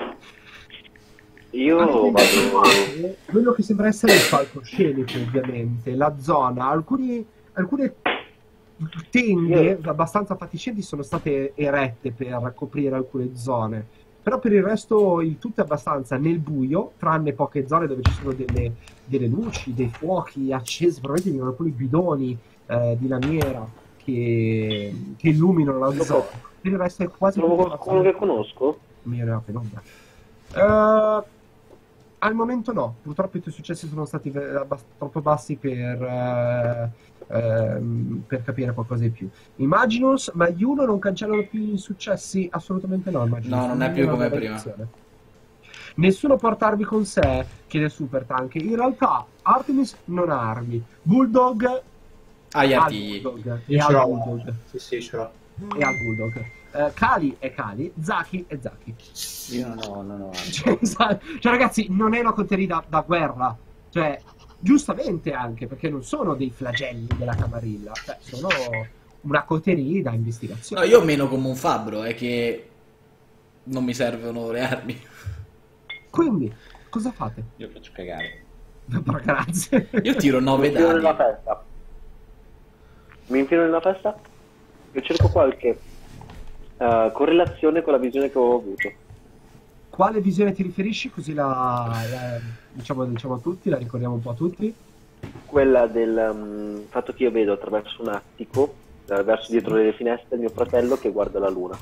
Io Anche vado... nel- quello che sembra essere il palcoscenico, ovviamente, la zona, alcuni, alcune tende abbastanza fatiscenti sono state erette per coprire alcune zone, però per il resto il tutto è abbastanza nel buio, tranne poche zone dove ci sono delle, delle luci, dei fuochi accesi, probabilmente di alcuni bidoni eh, di lamiera che, che illuminano la zona. Per il resto è quasi Trovo tutta qualcuno una che conosco? mi era penombra. Eh, al momento no, purtroppo i tuoi successi sono stati ve- abbast- troppo bassi per, eh, ehm, per capire qualcosa di più. Imaginus, ma gli uno non cancellano più i successi? Assolutamente no, Imaginus. No, non è più Una come nuova prima. edizione. Nessuno portarvi con sé, chiede Super Tank. In realtà Artemis non ha armi. Bulldog Ah, gli ha il artigli. Bulldog. Io E ce ha il l'ho. Bulldog. Sì, sì, ce l'ho. E ha il Bulldog. Eh, Kali è Kali, Zaki è Zaki. Io non ho, non ho armi. Cioè, sa- cioè, ragazzi, non è una coterie da, da guerra, cioè, giustamente anche, perché non sono dei flagelli della Camarilla, cioè, sono una coterie da No, investigazione. io meno come un fabbro, è che non mi servono le armi. Quindi, cosa fate? Io faccio cagare. Ma grazie. Io tiro nove Mi infilo nella dadi. festa. Mi infilo nella festa e cerco qualche eh, correlazione con la visione che ho avuto. Quale visione ti riferisci? Così la, la- diciamo, diciamo a tutti, la ricordiamo un po' a tutti. Quella del mm, fatto che io vedo attraverso un attico, eh, verso dietro le finestre, mio fratello che guarda la luna.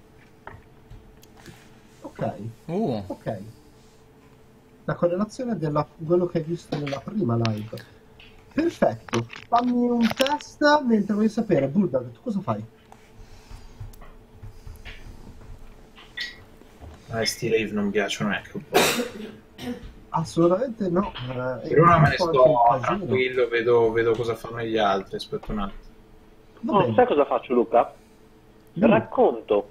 Ok, Uh, ok. La correlazione della quello che hai visto nella prima live. Perfetto. Fammi un test mentre voglio sapere, Bulldog, tu cosa fai? A sti rave non piacciono, ecco. un po'. Assolutamente no. eh, Per ora me ne è un po' sto anche un casino. tranquillo, vedo, vedo cosa fanno gli altri, aspetta un attimo. Va Oh, bene. sai cosa faccio, Luca? Mm. Racconto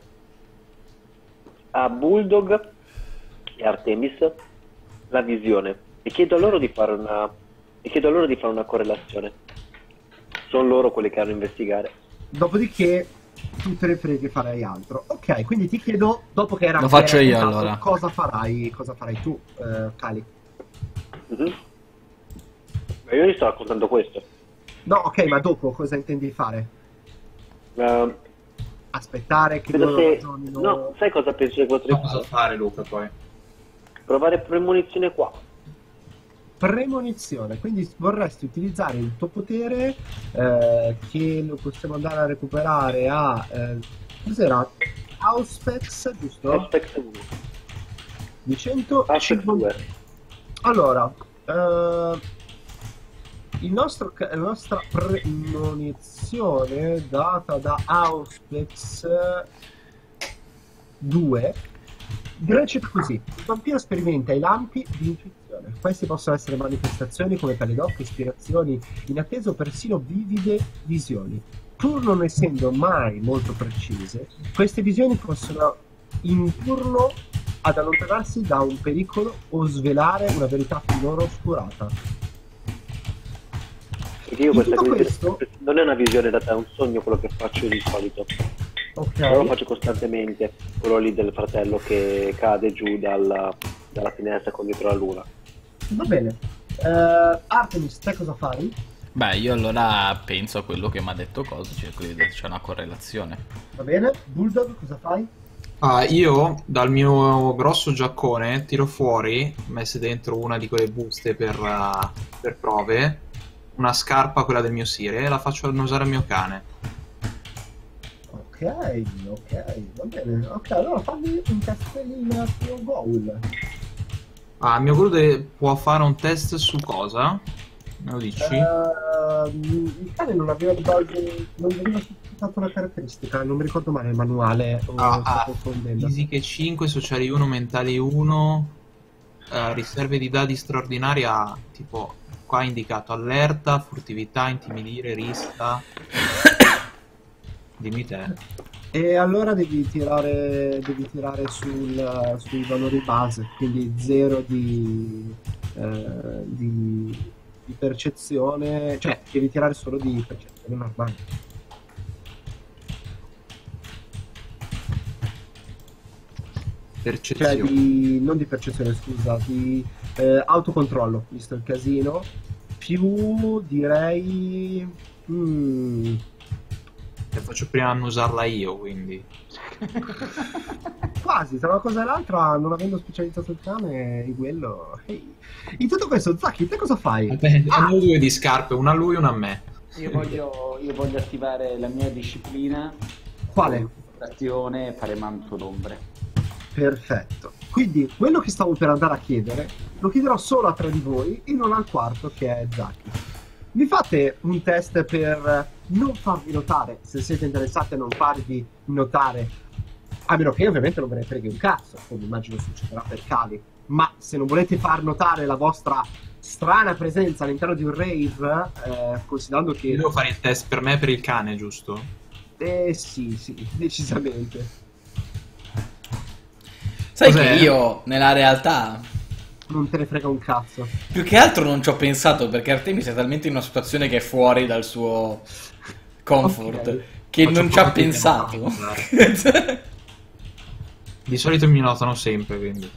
a Bulldog e Artemis la visione e chiedo a loro di fare una e chiedo a loro di fare una correlazione. Sono loro quelli che hanno a investigare. Dopodiché tu te ne freghi e farai altro. Ok, quindi ti chiedo, dopo che era Lo faccio che hai io, raccontato, allora. cosa farai, cosa farai tu, eh, Kali? Mhm. Ma io gli sto raccontando questo. No, ok, ma dopo cosa intendi fare? Eh, Aspettare che vedo loro se... ragionino? No, sai cosa penso che potrei So cosa fare? fare, Luca, poi. Provare premonizione qua. Premonizione, quindi vorresti utilizzare il tuo potere eh, che lo possiamo andare a recuperare a eh, cos'era? Auspex, giusto? Aspect uno. Di Aspect centocinquanta. due. Allora, eh, il nostro, ca- la nostra premonizione data da Auspex due recita così: il vampiro sperimenta i lampi di intuizione. Questi possono essere manifestazioni come pelle d'occhio, ispirazioni inattese o persino vivide visioni. Pur non essendo mai molto precise, queste visioni possono indurlo ad allontanarsi da un pericolo o svelare una verità finora oscurata. Perché io In questa tutto visione- questo- non è una visione data, è un sogno quello che faccio di solito. Ok. Però lo faccio costantemente, quello lì del fratello che cade giù dalla, dalla finestra con dietro la luna. Va bene. Uh, Artemis, te cosa fai? Beh, io allora penso a quello che mi ha detto cosa, cerco di vedere se c'è una correlazione. Va bene. Bulldog, cosa fai? Ah, io dal mio grosso giaccone tiro fuori, messe dentro una di quelle buste per, uh, per prove, una scarpa, quella del mio sire, e la faccio annusare al mio cane. Ok, ok, va bene. Ok, allora fammi un test il tuo goal. Ah, il mio guru deve- può fare un test su cosa? Me lo dici? Uh, il cane non aveva di base, non veniva specificato una caratteristica, non mi ricordo male il manuale. O Ah, sto ah, confondendo. fisiche cinque, sociali uno, mentali uno, eh, riserve di dadi straordinari ha tipo qua indicato allerta, furtività, intimidire, rista. Dimmi te. E allora devi tirare, devi tirare sul, sui valori base, quindi zero di, eh, di, di percezione, cioè devi tirare solo di percezione normale. Cioè Percezione. di, non di percezione, scusa, di eh, autocontrollo, visto il casino, più direi... mm, E faccio prima annusarla io, quindi. quasi, tra una cosa e l'altra, non avendo specializzato il cane in quello... ehi. In tutto questo, Zacchi, te cosa fai? Vabbè, Ah, hanno due di scarpe, una a lui e una a me. Io voglio, io voglio attivare la mia disciplina. quale? Azione e fare manto d'ombre. Perfetto. Quindi quello che stavo per andare a chiedere lo chiederò solo a tre di voi e non al quarto, che è Zacchi. Mi fate un test per non farvi notare, se siete interessati a non farvi notare, a meno che ovviamente non ve ne freghi un cazzo, come immagino succederà per Cali, ma se non volete far notare la vostra strana presenza all'interno di un rave, eh, considerando che... Io devo fare il test per me e per il cane, giusto? Eh sì, sì, decisamente. Sai Cos'è? che io, nella realtà, Non te ne frega un cazzo. più che altro non ci ho pensato, perché Artemis è talmente in una situazione che è fuori dal suo comfort, Ok. che Faccio non ci ha proprio pensato. che Di solito mi notano sempre, quindi.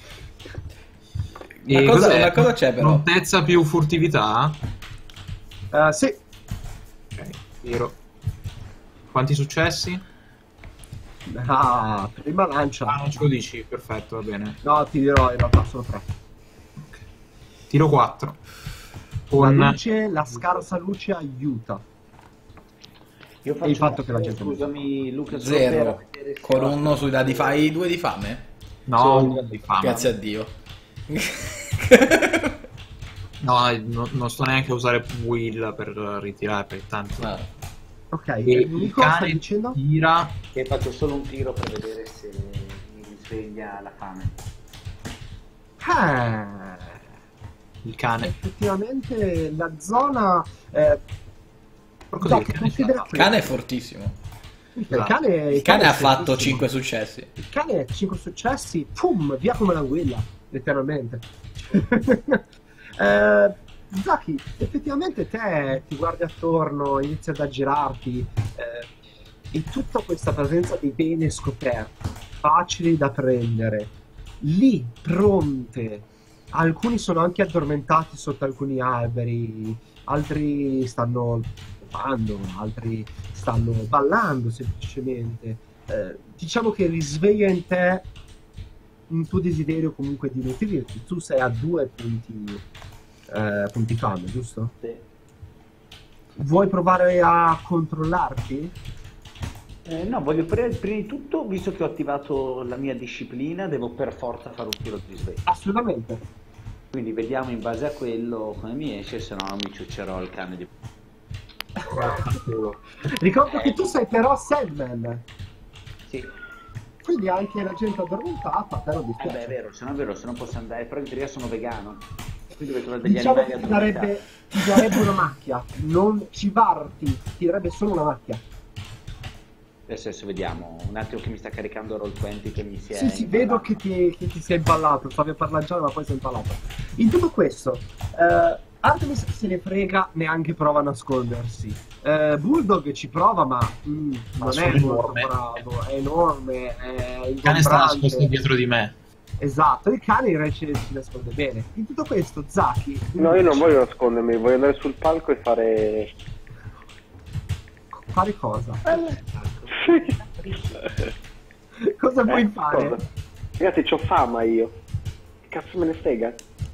Una E cosa- cos'è? una cosa c'è, però. Prontezza più furtività? Eh, sì, Ok, tiro. Quanti successi? ah, prima lancia. Ah, non ce lo dici, perfetto, va bene. No, ti dirò in realtà solo tre. Tiro quattro. La Con... luce, la scarsa luce aiuta. Io E il fatto che la gente- Scusami, Luca, solo Zero. per vedere se Con ho- uno sui dadi fai due di fame? No, uno di fame. Grazie a Dio. No, no, non sto neanche a usare Will per ritirare, per tanto. Ah, Ok, E il Nico stai cane dicendo? tira... Che faccio solo un tiro per vedere se mi risveglia la fame. Eh, Il cane. effettivamente la zona... Eh, Così, no, il che cane considera fa- che- il cane è fortissimo. il cane, Il cane ha è fatto fortissimo. cinque successi. Il cane ha cinque successi, pum, via come la guilla, letteralmente. eh, Zaki, effettivamente te ti guardi attorno, inizi ad aggirarti, eh, e tutta questa presenza di pene scoperte, facili da prendere, lì, pronte. Alcuni sono anche addormentati sotto alcuni alberi, altri stanno giocando, altri stanno ballando semplicemente. Eh, diciamo che risveglia in te un tuo desiderio comunque di nutrirti. Tu sei a due punti, eh, punti fame, giusto? Sì. Vuoi provare a controllarti? Eh, no, voglio prima, prima di tutto, visto che ho attivato la mia disciplina, devo per forza fare un tiro di risveglio. Assolutamente. Quindi vediamo in base a quello come mi esce, se no non mi ciuccerò il cane di... Ricordo che tu sei però Sandman, Sì, quindi anche la gente addormentata, a te non eh dispiace. beh, è vero, se no è vero, se non posso andare, però in teoria sono vegano. Quindi devo trovare degli Diciamo animali che ti darebbe, addormentati. ti darebbe una macchia, non cibarti, ti darebbe solo una macchia. Adesso, adesso vediamo, un attimo che mi sta caricando Roll venti che mi si è... Sì, sì, impallato. vedo che ti, che ti sei impallato, stavi a parlare già ma poi sei impallato. In tutto questo, eh, Artemis se ne frega, neanche prova a nascondersi. Eh, Bulldog ci prova, ma mm, non sono è molto enorme. bravo, è enorme, è Il cane sta ingombrante. nascosto dietro di me. Esatto, il cane invece si nasconde bene. In tutto questo, Zaki... No, io non invece- voglio nascondermi, voglio andare sul palco e fare... Fare cosa? Sì. Cosa vuoi Eh, fare? cosa? Ragazzi, c'ho fama io. Che cazzo me ne frega?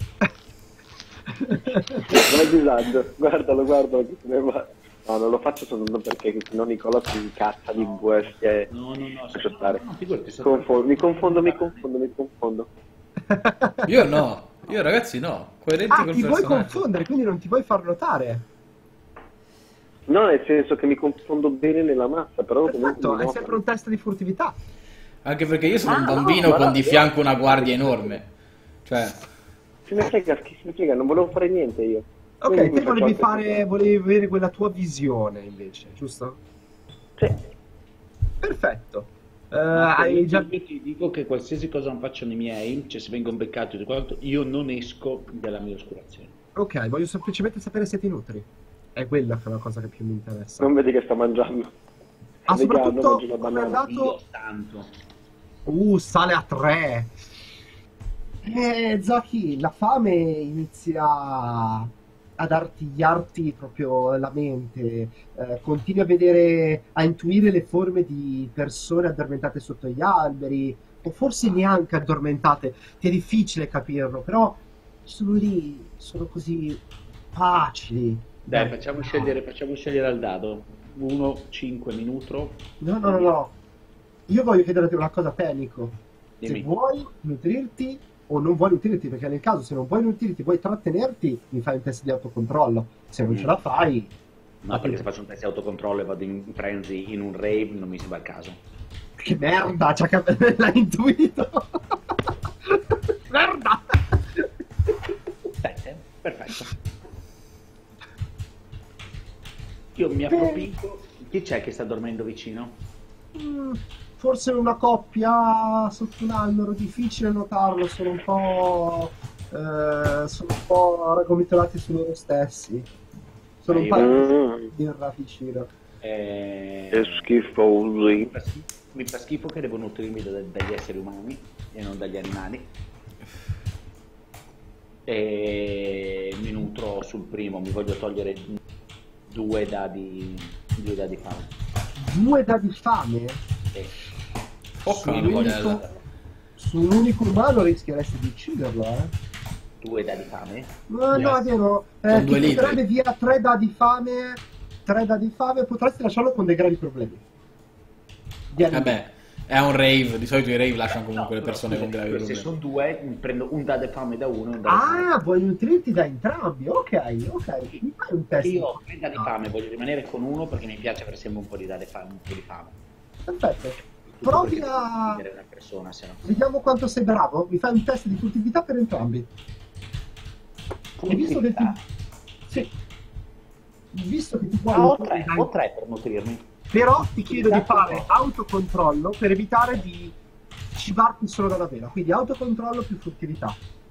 Guarda il disagio, guardalo, guardalo che se ne va. No, non lo faccio soltanto perché sennò Nicola si incazza di bestie. No, no, no, Lascia stare. no, figurati, sto- Confondo, mi confondo, mi confondo, mi confondo. Io no, io ragazzi no, coerenti Ah, col ti vuoi personaggio. confondere, quindi non ti vuoi far notare. No, nel senso che mi confondo bene nella massa, però comunque Perfetto, mi è notano. sempre un test di furtività. Anche perché io sono Ah, un no, bambino ma con no, di fianco una guardia enorme. Cioè, Se ne frega, chi se ne frega, non volevo fare niente io. Ok, Quindi te mi faccio volevi anche fare, questo. volevi avere quella tua visione invece, giusto? Sì. Perfetto. Eh, Ma hai io già... ti dico che qualsiasi cosa non facciano i miei, cioè se vengono beccati e tutto quanto, io non esco dalla mia oscurazione. Ok, voglio semplicemente sapere se ti nutri. È quella che è la cosa che più mi interessa. Non vedi che sta mangiando. Ah, È vegano, soprattutto mangia una come è banana. andato... Io tanto. Uh, sale a tre. Eh, Zaki, la fame inizia ad artigliarti proprio la mente. Eh, continui a vedere, a intuire le forme di persone addormentate sotto gli alberi, o forse neanche addormentate. Ti è difficile capirlo, però sono lì, sono così facili. Dai, Eh, facciamo no. scegliere, facciamo scegliere al dado. uno, cinque, minuto. No, no, no, no. Io voglio chiederti una cosa a te, Nico. Se Dimmi. vuoi nutrirti o non vuoi nutrirti, perché nel caso se non vuoi nutrirti, vuoi trattenerti, mi fai un test di autocontrollo. Se non Mm. ce la fai, No, perché se faccio un test di autocontrollo e vado in frenzy in un rave non mi sembra il caso. che merda, c'ha cap- l'hai intuito. Merda. sette, perfetto. Io mi approfisso. Chi c'è che sta dormendo vicino? Mm, Forse una coppia sotto un albero, difficile notarlo, sono un po'... eh, sono un po' raggomitolati su loro stessi. Sono un Eh, paio Mm, di raticino. Eh, che schifosi. mi, fa schifo, mi fa schifo che devo nutrirmi da- dagli esseri umani e non dagli animali. E mi nutro sul primo, mi voglio togliere due dadi, due dadi fame. Due dadi fame? E Porca mi voglio miseria. togliere Su un unico umano rischieresti di ucciderlo, eh? due dadi fame. No, no, è vero. Eh, Sono ti due litri. porterebbe via tre dadi fame. Tre dadi fame, potresti lasciarlo con dei gravi problemi. Di anime. Vabbè, è un rave, di solito i rave lasciano comunque le No, persone con gravi se problemi. sono due, mi prendo un dado fame da uno e un dado fame. Ah, vuoi nutrirti da entrambi? Ok, ok. Mi fai un test? Io ho tre dadi fame, voglio rimanere con uno perché mi piace avere sempre un po' di dadi fame, un po' di fame. Perfetto. Tutto Provi perché a... devo uccidere una persona, se no. Vediamo quanto sei bravo. Mi fai un test di furtività per entrambi. E visto che ti... Sì. Visto che ti puoi... Ah, ho nutrire tre, da- ho tre per nutrirmi. Però ti chiedo di fare autocontrollo per evitare di cibarti solo dalla vela. Quindi autocontrollo più furtività.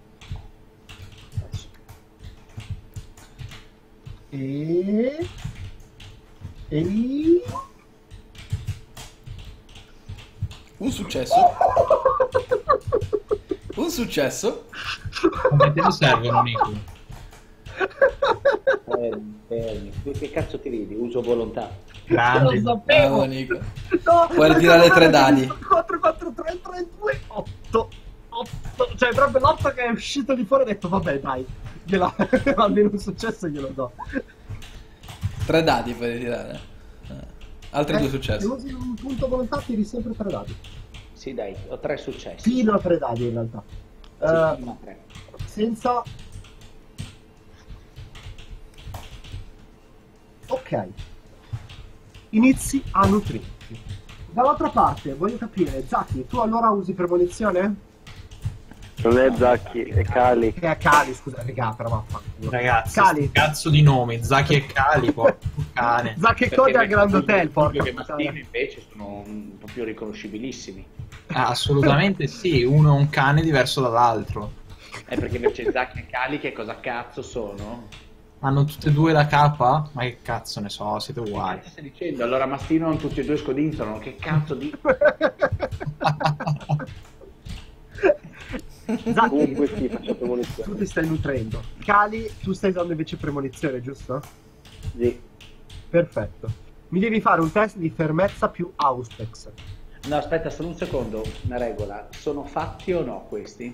E... E... Un successo. Un successo. Come te ne servono, Nico? Eh, eh, che cazzo ti ridi? Uso volontà. Grande. Lo Bravo, sapevo! Nico. No, Puoi ritirare tre dadi. quattro, quattro, tre, tre, due, otto. otto. Cioè, proprio l'otto che è uscito di fuori ho detto, vabbè, dai. Gliela... almeno un successo glielo do. Tre dadi puoi ritirare. Eh, Altri due Se successi. usi un punto volontà tiri sempre tre dadi. Sì, dai, ho tre successi. Fino a tre dadi in realtà. Sì, Eh, fino a tre. senza... Ok. Inizi a nutrirti. Dall'altra parte, voglio capire, Zaki, tu allora usi premonizione? Non è Zacchi, è Cali. Che è Cali, scusa, raga, però vaffanculo. Ragazzi, Cali. sti cazzo di nomi, Zaki e Cali, porco cane. Zaki e Perché Cody al perché Grand i- Hotel, i porca che puttana. mattino invece sono un po' più riconoscibilissimi. Ah, assolutamente sì, uno è un cane diverso dall'altro. È perché invece Zack e Cali che cosa cazzo sono? Hanno tutte e due la capa? Ma che cazzo ne so, siete uguali. Che stai dicendo? Allora Mastino hanno tutti e due scodinzolano, che cazzo di... Zaki, Comunque sì, faccio premonizione. tu ti stai nutrendo. Cali, tu stai usando invece premonizione, giusto? Sì. Perfetto. Mi devi fare un test di fermezza più Auspex. No, aspetta, solo un secondo, una regola. Sono fatti o no questi?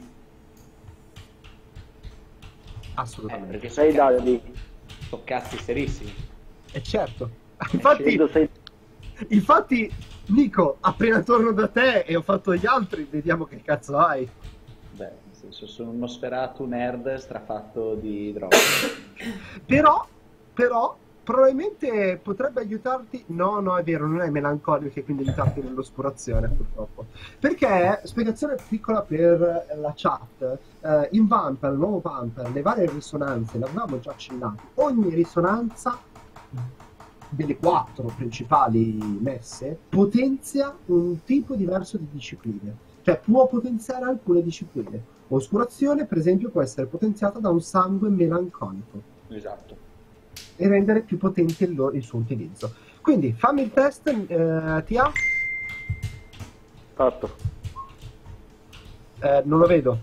Eh, Assolutamente. perché Sei sono dadi. so cazzi serissimi. E certo. Infatti, Scendo sei... infatti, Nico, appena torno da te e ho fatto gli altri, vediamo che cazzo hai. Beh, nel senso, sono uno sferato nerd strafatto di droga. Però, però, probabilmente potrebbe aiutarti. No, no, è vero, non è melanconico e quindi aiutarti nell'oscurazione, purtroppo. Perché, spiegazione piccola per la chat, eh, in Vampire, il nuovo Vampire, le varie risonanze, l'avevamo già accennato. Ogni risonanza delle quattro principali messe potenzia un tipo diverso di discipline. Cioè può potenziare alcune discipline. Oscurazione, per esempio, può essere potenziata da un sangue melanconico Esatto. e rendere più potente il, lo- il suo utilizzo. Quindi fammi il test, eh, Tia. Fatto. Eh, non lo vedo.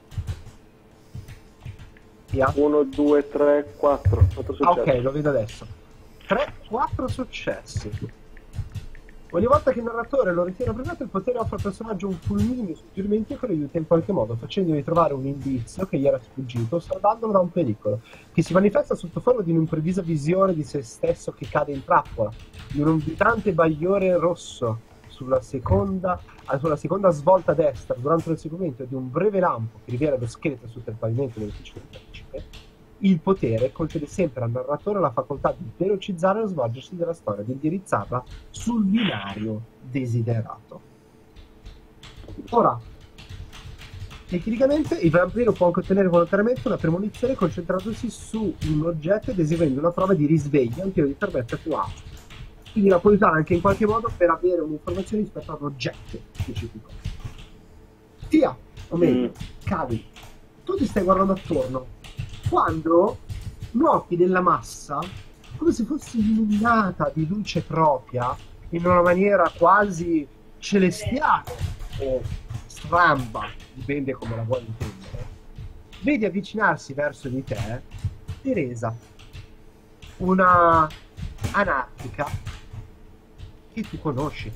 Tia. uno, due, tre, quattro. Quanto Ah, succede? ok, lo vedo adesso. tre, quattro successi. Ogni volta che il narratore lo ritiene appropriato, il potere offre al personaggio un fulmineo suggerimento che lo aiuta in qualche modo, facendogli trovare un indizio che gli era sfuggito, salvandolo da un pericolo, che si manifesta sotto forma di un'improvvisa visione di se stesso che cade in trappola, di un invitante bagliore rosso sulla seconda, sulla seconda svolta a destra durante il seguimento e di un breve lampo che rivela lo scheletro sotto il pavimento dell'ufficio del principe. Il potere concede sempre al narratore la facoltà di velocizzare lo svolgersi della storia, di indirizzarla sul binario desiderato. Ora, tecnicamente il vampiro può anche ottenere volontariamente una premonizione concentrandosi su un oggetto ed eseguendo una prova di risveglio a un tiro di fermezza più alto. Quindi la può usare anche in qualche modo per avere un'informazione rispetto ad un oggetto specifico. Tia, o meglio, Mm. Cavi, tu ti stai guardando attorno quando noti della massa come se fosse illuminata di luce propria in una maniera quasi celestiale o stramba, dipende come la vuoi intendere. Vedi avvicinarsi verso di te Teresa, una anarchica che tu conosci.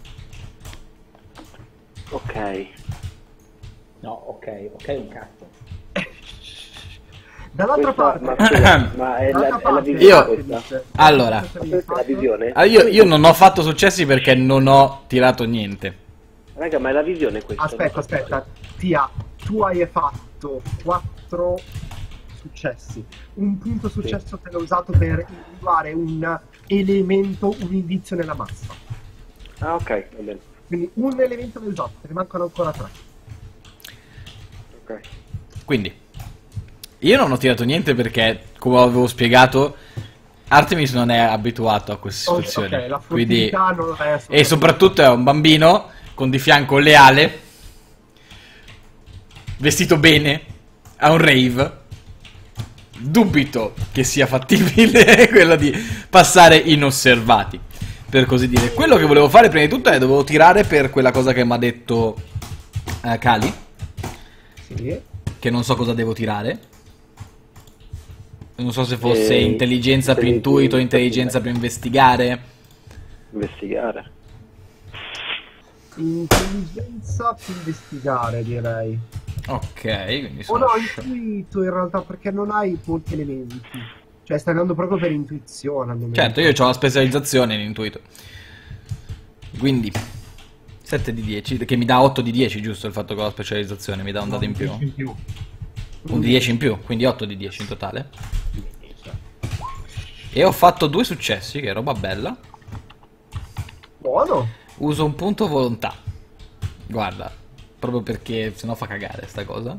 Ok. No, ok, ok, un cazzo. Dall'altra Questa- parte, ma, scusa, ma è la, dall'altra è la parte, visione Io- questa? dice, Allora. cosa Questa è la visione? Ah, io, io non ho fatto successi perché non ho tirato niente. Raga, ma è la visione questa? Aspetta, aspetta, Tia, tu hai fatto quattro successi. Un punto successo te l'ho usato per individuare un elemento, un indizio nella massa. Ah, ok, va bene. Quindi un elemento l'hai usato, te ne mancano ancora tre. Ok. Quindi, io non ho tirato niente perché, come avevo spiegato, Artemis non è abituato a queste situazioni. Ok, la Quindi, furtività non è e soprattutto è un bambino con di fianco un leale, vestito bene, a un rave. Dubito che sia fattibile quello di passare inosservati, per così dire. Quello che volevo fare prima di tutto è dovevo tirare per quella cosa che mi ha detto eh, Kali, Sì. che non so cosa devo tirare. Non so se fosse Eh, intelligenza più intelligenza, intuito, intelligenza più investigare. Investigare. Intelligenza più investigare, direi. Ok, quindi O sono... no, intuito in realtà, perché non hai molti elementi. Cioè, stai andando proprio per intuizione al momento. Certo, io ho la specializzazione in intuito. Quindi sette di dieci, che mi dà otto di dieci, giusto? Il fatto che ho la specializzazione mi dà un dato in più. in più. Un di dieci in più, quindi otto di dieci in totale. E ho fatto due successi, che è roba bella. Buono. Uso un punto volontà. Guarda, proprio perché sennò fa cagare sta cosa.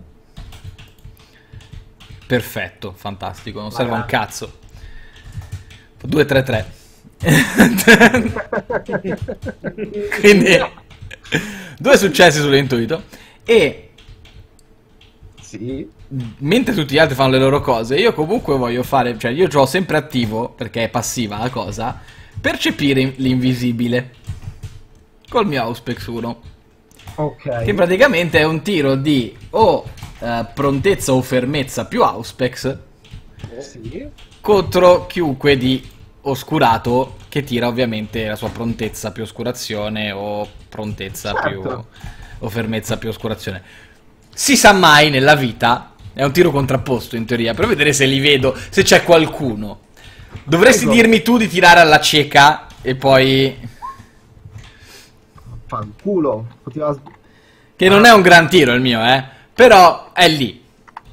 Perfetto, fantastico, non serve un cazzo. due tre tre. Quindi due successi sull'intuito. E Sì. mentre tutti gli altri fanno le loro cose, io comunque voglio fare, cioè io ho sempre attivo, perché è passiva la cosa, percepire l'invisibile col mio Auspex uno. Ok. Che praticamente è un tiro di o eh, prontezza o fermezza più Auspex Sì. contro chiunque di oscurato che tira ovviamente la sua prontezza più oscurazione o prontezza Certo. più o fermezza più oscurazione. Si sa mai nella vita, è un tiro contrapposto in teoria, per vedere se li vedo, se c'è qualcuno. Dovresti Prego. dirmi tu di tirare alla cieca e poi... Fanculo. Poteva... s- Che non è un gran tiro il mio, eh. Però è lì.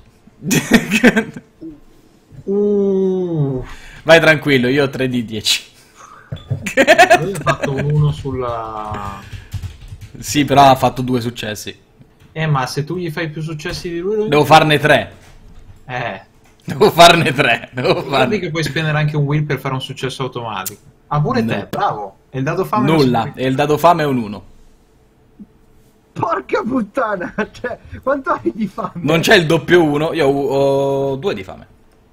Uh. Vai tranquillo, io ho tre di dieci. Lui ha fatto un uno sulla... Sì, però ha fatto due successi. Eh, ma se tu gli fai più successi di lui... lui- Devo farne tre. Eh, Devo farne tre. Devo guardi farne... che puoi spendere anche un will per fare un successo automatico. Ah, pure No. te, bravo. E il dado fame... lo Nulla. segui. E il dado fame è un uno. Porca puttana. Cioè, quanto hai di fame? Non c'è il doppio uno. Io ho, ho due di fame.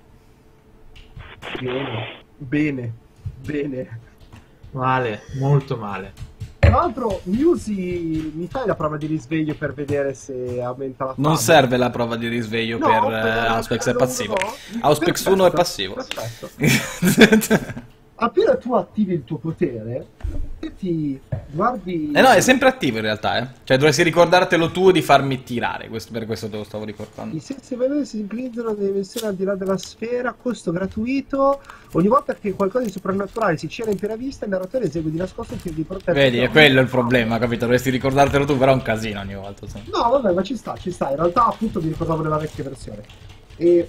Bene. Bene. Bene. Male, molto male. Tra l'altro, Musi, mi fai la prova di risveglio per vedere se aumenta la fame? Non serve la prova di risveglio No, per per- eh, Auspex, è no, passivo. no. Auspex uno è passivo. Perfetto. Appena tu attivi il tuo potere, e ti guardi... Eh no, è sempre attivo in realtà, eh. Cioè dovresti ricordartelo tu di farmi tirare, questo, per questo te lo stavo ricordando. I sensi veleni si sincronizzano nelle dimensioni al di là della sfera, costo gratuito. Ogni volta che qualcosa di soprannaturale si cela in piena vista, il narratore esegue di nascosto un tiro di protezione. Vedi, è quello il problema, capito? Dovresti ricordartelo tu, però è un casino ogni volta. Sì. No, vabbè, ma ci sta, ci sta. In realtà, appunto, mi ricordavo della vecchia versione. E...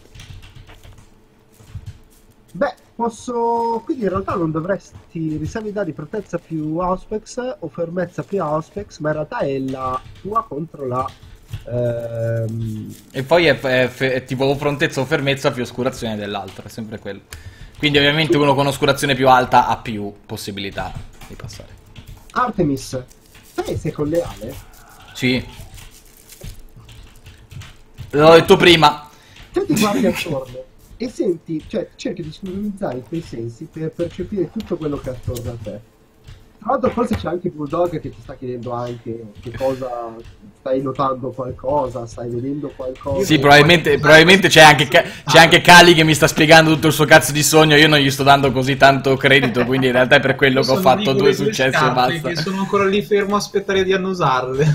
Beh, posso... Quindi in realtà non dovresti riservi dadi protezione più Auspex o fermezza più Auspex, ma in realtà è la tua contro la... Ehm... E poi è, è- è tipo o prontezza o fermezza più oscurazione dell'altro, è sempre quello. Quindi ovviamente uno con oscurazione più alta ha più possibilità di passare. Artemis, sai se con leale? Sì. L'ho detto prima. Te ti guardi attorno e senti, cioè cerchi di sincronizzare i tuoi sensi per percepire tutto quello che è attorno a te. Tra l'altro forse c'è anche Bulldog che ti sta chiedendo anche che cosa stai notando, qualcosa, stai vedendo qualcosa. Sì, probabilmente, probabilmente c'è anche, Ca- c'è anche Cali che mi sta spiegando tutto il suo cazzo di sogno. Io non gli sto dando così tanto credito, quindi in realtà è per quello che ho Sono fatto di due quelle successi e scarpe basta. Che sono ancora lì fermo a aspettare di annusarle.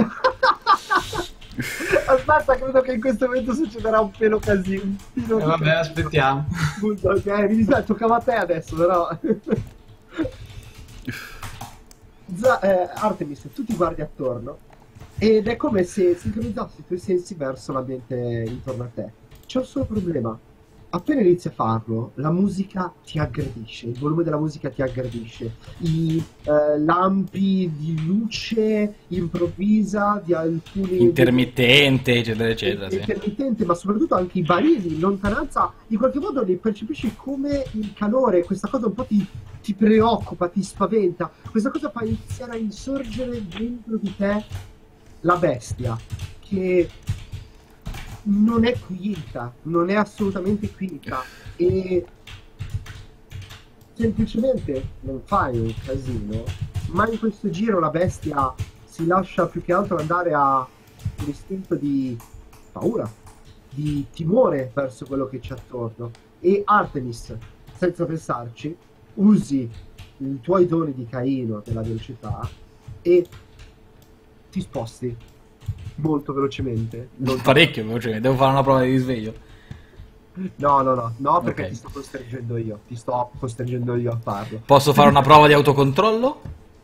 Aspetta, credo che in questo momento succederà un pelo casino. Un filo E di vabbè, aspettiamo. Bulldog, eh, mi dispiace, toccava a te adesso, però. Z- eh, Artemis, tu ti guardi attorno ed è come se sincronizzassi i tuoi sensi verso l'ambiente intorno a te. C'è un solo problema. Appena inizi a farlo, la musica ti aggredisce, il volume della musica ti aggredisce, i eh, lampi di luce improvvisa di alcuni... Intermittente, eccetera, eccetera. Sì. intermittente, ma soprattutto anche i barili in lontananza, in qualche modo li percepisci come il calore, questa cosa un po' ti, ti preoccupa, ti spaventa, questa cosa fa iniziare a insorgere dentro di te la bestia, che non è quieta, non è assolutamente quieta, e semplicemente non fai un casino, ma in questo giro la bestia si lascia più che altro andare a un istinto di paura, di timore verso quello che c'è attorno. E Artemis, senza pensarci, usi i tuoi doni di Caino della velocità e ti sposti molto velocemente. Non- Parecchio velocemente, devo fare una prova di risveglio. No, no, no, no, perché Ok. ti sto costringendo io, ti sto costringendo io a farlo. Posso fare una prova di autocontrollo?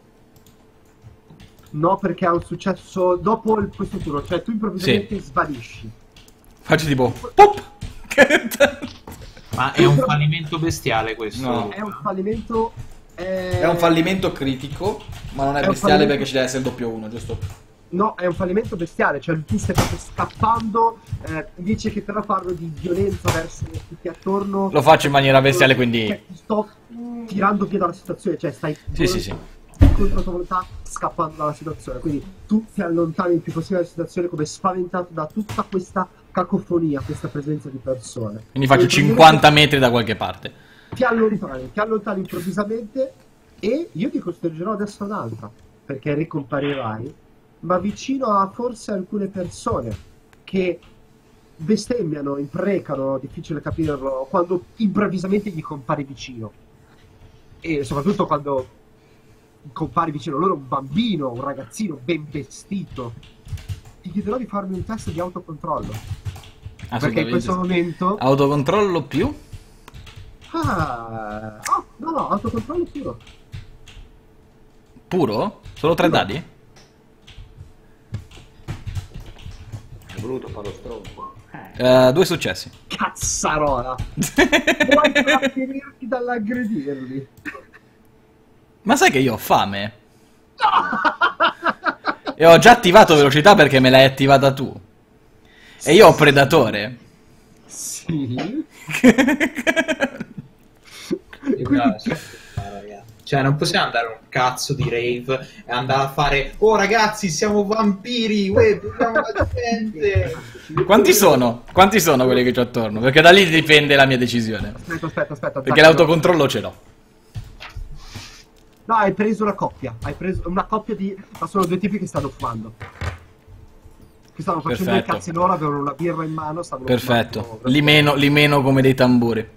No, perché ha un successo dopo il- questo turno, cioè tu improvvisamente svanisci. Faccio tipo pop! Ma è un fallimento bestiale questo. No. È un fallimento... eh, È un fallimento critico, ma non è, È un bestiale fallimento- perché ci deve essere il doppio uno, giusto? No, è un fallimento bestiale, cioè tu stai proprio scappando, eh, invece che però farlo di violenza verso tutti attorno. Lo faccio in maniera bestiale, quindi... Cioè, ti sto tirando via dalla situazione, cioè stai Sì, sì, sì. contro la tua volontà scappando dalla situazione, quindi tu ti allontani il più possibile dalla situazione come spaventato da tutta questa cacofonia, questa presenza di persone. Quindi faccio E cinquanta metri da qualche parte. Ti allontani, ti allontani improvvisamente e io ti costringerò adesso un'altra, perché ricomparirai, ma vicino a forse alcune persone che bestemmiano, imprecano, difficile capirlo, quando improvvisamente gli compari vicino. E soprattutto quando compari vicino a loro un bambino, un ragazzino ben vestito. Ti chiederò di farmi un test di autocontrollo. Perché in questo momento... Autocontrollo più? Ah, oh, no, no, autocontrollo puro. Puro? Solo tre Puro. dadi? È brutto fa lo stronzo. Eh, due successi. Cazzarola! Vuoi trattenerti dall'aggredirli? Ma sai che io ho fame? E ho già attivato velocità perché me l'hai attivata tu. E io ho predatore. Sì. Quindi... Cioè, non possiamo andare a un cazzo di rave e andare a fare oh ragazzi, siamo vampiri, uè, beviamo la gente. Quanti sono? Quanti sono quelli che c'ho attorno? Perché da lì dipende la mia decisione. Aspetta, aspetta, aspetta. Perché l'autocontrollo ce l'ho. No, hai preso una coppia. Hai preso una coppia di... Ma sono due tipi che stanno fumando. Che stanno facendo Perfetto. il cazzo in ora, avevano una birra in mano, stanno Perfetto. fumando. Li meno, li meno come dei tamburi.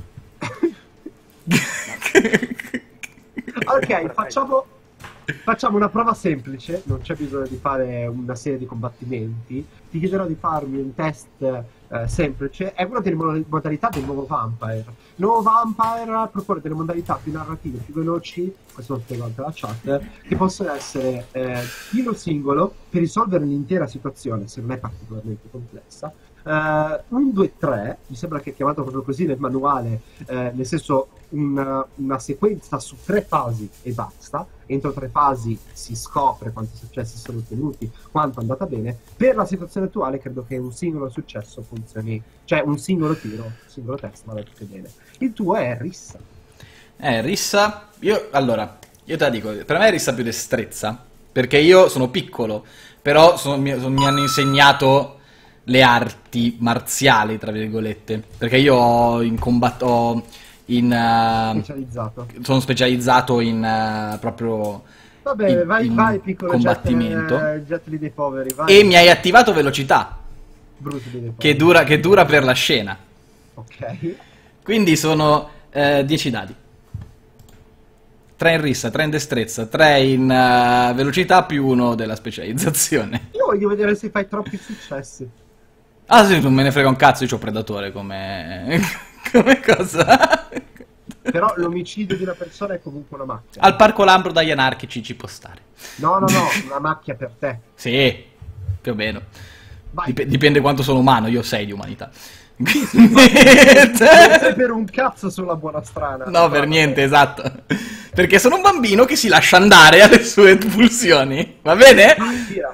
Ok, facciamo, facciamo una prova semplice, non c'è bisogno di fare una serie di combattimenti. Ti chiederò di farmi un test eh, semplice, è una delle mo- modalità del nuovo Vampire. Il nuovo Vampire propone delle modalità più narrative, più veloci, questo lo spiego anche alla chat, che possono essere eh, tiro singolo per risolvere l'intera situazione, se non è particolarmente complessa. Uh, un, due, tre, mi sembra che è chiamato proprio così nel manuale, eh, nel senso una, una sequenza su tre fasi e basta. Entro tre fasi si scopre quanti successi sono ottenuti, quanto è andata bene. Per la situazione attuale credo che un singolo successo funzioni, cioè un singolo tiro, un singolo test vada tutto bene. Il tuo è Rissa. Eh, Rissa, io, allora, io te la dico, per me è Rissa più destrezza, perché io sono piccolo, però sono- mi, sono- mi hanno insegnato le arti marziali, tra virgolette, perché io ho in combat... ho in... eh, Specializzato. sono specializzato in eh, proprio... Vabbè, in- vai, in vai, piccolo combattimento. jet, eh, jet Li dei poveri, vai. E mi hai attivato velocità, Bruce Lee dei poveri. che dura, che dura per la scena. Ok. Quindi sono dieci dadi. tre in rissa, tre in destrezza, tre in eh, velocità più uno della specializzazione. Io voglio vedere se fai troppi successi. Ah sì, non me ne frega un cazzo, io c'ho predatore come... come cosa. Però l'omicidio di una persona è comunque una macchia. Al parco Lambro dagli anarchici ci può stare. No, no, no, una macchia per te. Sì, più o meno. Vai. Dip- dipende quanto sono umano, io ho sei di umanità. Non sei per un cazzo sulla buona strada. No, per niente, esatto. Perché sono un bambino che si lascia andare alle sue pulsioni. Va bene? Vai, tira.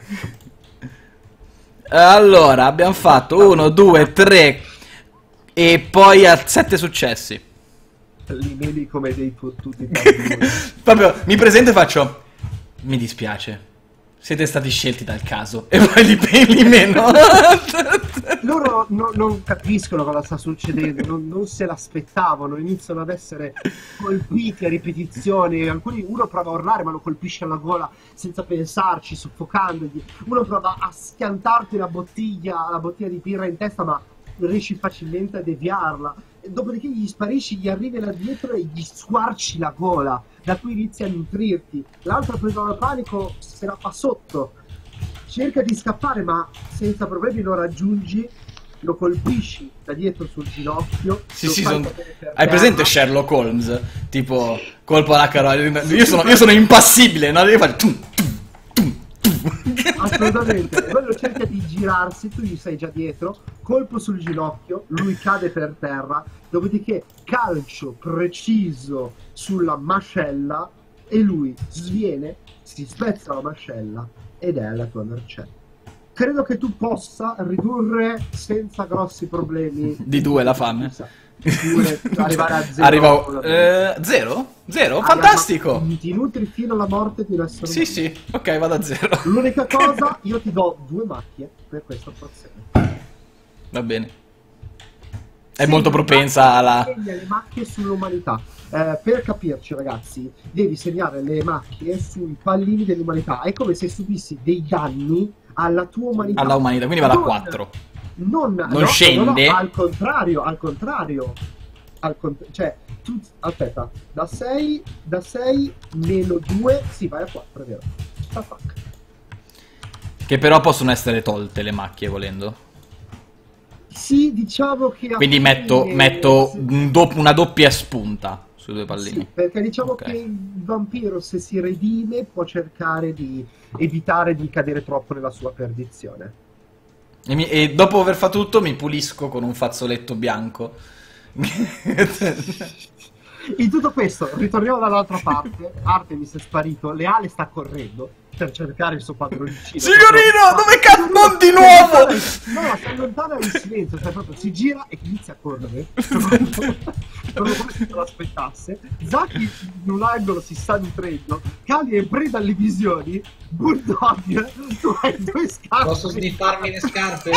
Allora, abbiamo fatto uno, due, tre e poi a sette successi. Li vedi come dei fottuti bambini. Proprio mi presento e faccio: mi dispiace, siete stati scelti dal caso. E poi li peli meno. Loro no- non capiscono cosa sta succedendo, non, non se l'aspettavano, iniziano ad essere colpiti a ripetizione. Alcuni, uno prova a urlare ma lo colpisce alla gola senza pensarci, soffocandogli. Uno prova a schiantarti la bottiglia, la bottiglia di birra in testa, ma riesci facilmente a deviarla. E dopodiché gli sparisci, gli arrivi là dietro e gli squarci la gola, da cui inizia a nutrirti. L'altro, preso dal panico, se la fa sotto. Cerca di scappare, ma senza problemi lo raggiungi, lo colpisci da dietro sul ginocchio. Sì, lo sì, fai son- cadere per hai terra. presente Sherlock Holmes? Tipo, colpo alla carogna. Io sono, io sono impassibile, no? Io faccio tum, tum, tum, tum. Assolutamente. E quello cerca di girarsi, tu gli sei già dietro, colpo sul ginocchio, lui cade per terra, dopodiché calcio preciso sulla mascella e lui sviene, si spezza la mascella ed è alla tua mercé. Credo che tu possa ridurre senza grossi problemi Di due la fame. Due, arrivare a zero. Arrivo. Eh, zero? Zero? Ah, Fantastico! ma ti nutri fino alla morte di essere Sì, sì, ok, vado a zero. L'unica cosa, io ti do due macchie per questa porzione. Va bene. È molto propensa alla... Segna le macchie sull'umanità. Eh, per capirci, ragazzi, devi segnare le macchie sui pallini dell'umanità. È come se subissi dei danni alla tua umanità. alla umanità, quindi va da Non- quattro. Non, Non no, scende? no, no, al contrario, al contrario. Al cont- cioè, tu, aspetta, da sei, da sei meno due, sì, vai a quattro, è vero. Ah, fuck. Che però possono essere tolte le macchie volendo. Sì, diciamo che... a Quindi fine- metto, metto sì, un do- una doppia spunta sui due pallini. sì, perché diciamo Ok. che il vampiro, se si redime, può cercare di evitare di cadere troppo nella sua perdizione. E, mi- e dopo aver fatto tutto mi pulisco con un fazzoletto bianco. In tutto questo, ritorniamo dall'altra parte. Artemis è sparito, Leale sta correndo per cercare il suo padroncino. Signorino, dove cazzo? Non di nuovo! No, si allontana in silenzio, cioè proprio si gira e inizia a correre. Proprio come se non lo aspettasse. Zaki in un angolo si sta nutrendo. Kali è preda alle visioni. Bulldog, tu hai due scarpe. Posso sniffarmi le scarpe?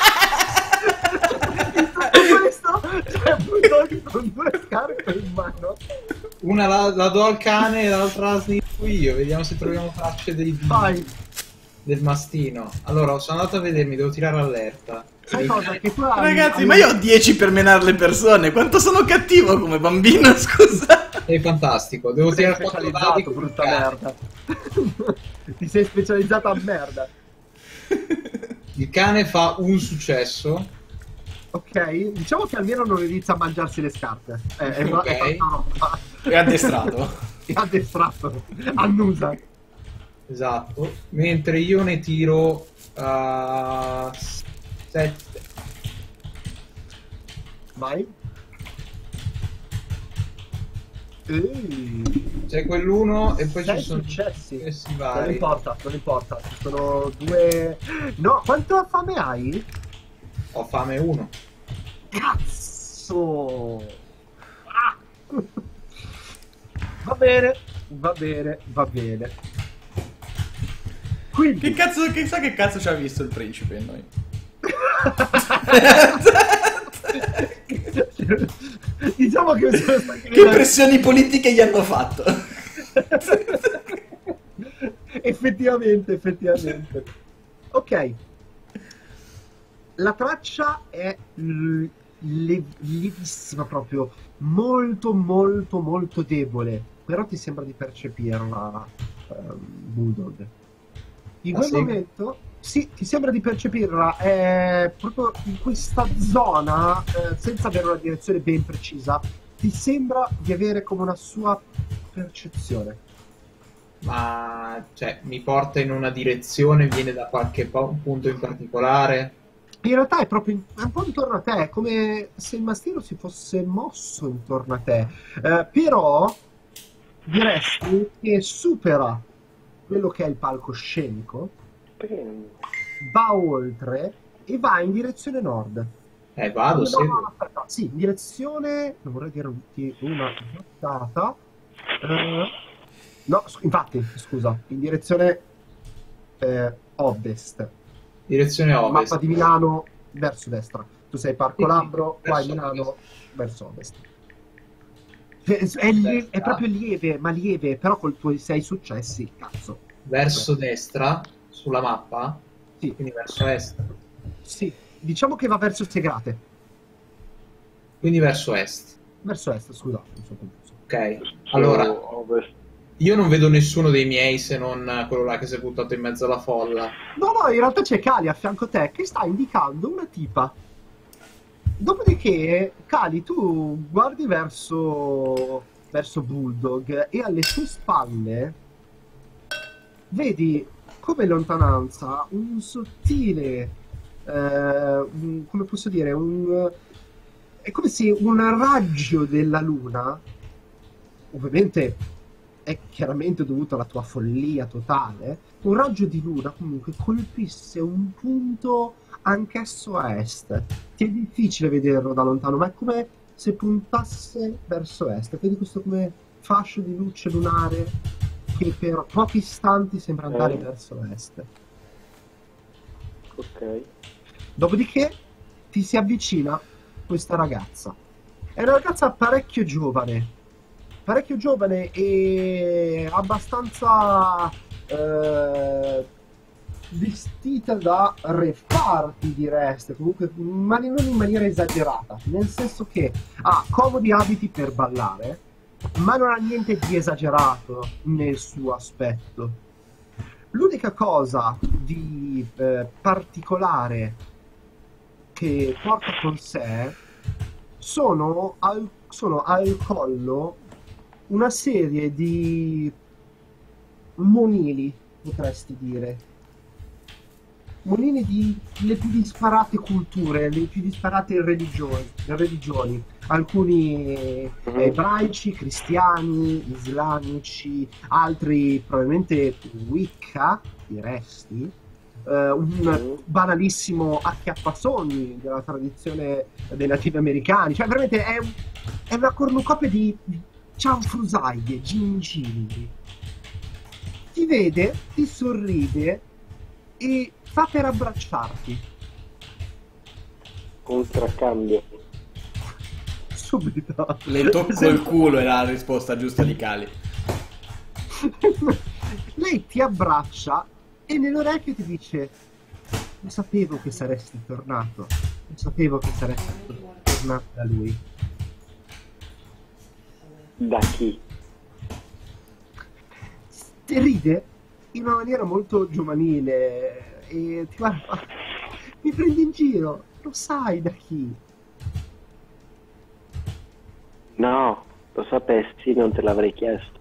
In tutto questo c'è Bulldog con due scarpe in mano. Una la, la do al cane e l'altra la sniffo io. Vediamo se troviamo tracce dei Vai. del mastino. Allora, sono andato a vedermi, devo tirare allerta. Sai Il cosa? cane- Che tu hai, Ragazzi, hai ma io ho dieci per menare le persone. Quanto sono cattivo come bambino, scusa. È fantastico, devo sei tirare quattro dadi specializzato, con il brutta cane. merda. Ti sei specializzato a merda. Il cane fa un successo. Ok, diciamo che almeno non inizia a mangiarsi le scarpe. Eh, è una Ok. è tanta roba. È addestrato. È addestrato. Annusa. Esatto. Mentre io ne tiro uh, sette. Vai. Ehi. C'è quell'uno e poi Sei ci sono successi. successi Non vari. importa, non importa. Ci sono due... No, quanta fame hai? Ho fame uno. Cazzo! Ah! Va bene, va bene, va bene. Quindi... Che cazzo, che sa che cazzo ci ha visto il principe in noi? Diciamo che... Che pressioni politiche gli hanno fatto? effettivamente, effettivamente. Ok. La traccia è l- le- lievissima proprio, molto molto molto debole, però ti sembra di percepirla, ehm, Bulldog. In Ah, quel sì? momento, sì, ti sembra di percepirla, è proprio in questa zona, eh, senza avere una direzione ben precisa, ti sembra di avere come una sua percezione. Ma cioè, mi porta in una direzione, viene da qualche po- punto in particolare. In realtà è proprio in- è un po' intorno a te, è come se il mastino si fosse mosso intorno a te. Eh, però diresti che supera quello che è il palcoscenico, Bene. va oltre e va in direzione nord. Eh, vado, No, seguo. no, aspetta, sì, in direzione, non vorrei dire una data. no, sc- infatti, scusa, in direzione eh, ovest. Direzione ovest. Mappa di Milano verso destra. Tu sei Parco Sì, sì, Lambro, qua è verso Milano ovest. verso ovest. È, è lie- è Destra. proprio lieve, ma lieve, però col tuoi sei successi, cazzo. Verso destra, sulla mappa, Sì, quindi verso est. sì, diciamo che va verso Segrate. Quindi verso est. Verso est, scusa, mi sono confuso. Ok. Allora, Ovest. io non vedo nessuno dei miei se non quello là che si è buttato in mezzo alla folla. No, no, in realtà c'è Kali a fianco a te che sta indicando una tipa. Dopodiché, Kali, tu guardi verso, verso Bulldog e alle sue spalle vedi come in lontananza un sottile, eh, un- come posso dire, un, è come se un raggio della luna, ovviamente è chiaramente dovuto alla tua follia totale, un raggio di luna comunque colpisse un punto anch'esso a est. Ti è difficile vederlo da lontano, ma è come se puntasse verso est. Vedi questo come fascio di luce lunare che per pochi istanti sembra andare Eh. verso est. Ok. Dopodiché ti si avvicina questa ragazza. È una ragazza parecchio giovane, parecchio giovane e abbastanza eh, vestita da re party, direste, comunque ma non in maniera esagerata, nel senso che ha comodi abiti per ballare, ma non ha niente di esagerato nel suo aspetto. L'unica cosa di eh, particolare che porta con sé sono al, sono al collo una serie di monili, potresti dire. Monili di le più disparate culture, le più disparate religioni, religioni. Alcuni ebraici, cristiani, islamici, altri probabilmente Wicca, diresti, uh, un banalissimo acchiappasogni della tradizione dei nativi americani, cioè veramente è, è una cornucopia di cianfrusaglie, gingilli. Ti vede, ti sorride e fa per abbracciarti. Contraccambio. Subito. Le tocco il culo era la risposta giusta di Cali. Lei ti abbraccia e nell'orecchio ti dice: lo sapevo che saresti tornato, lo sapevo che saresti tornato da lui. Da chi? Ti ride in una maniera molto giovanile e ti guarda, mi prendi in giro, lo sai da chi? No, lo sapessi non te l'avrei chiesto.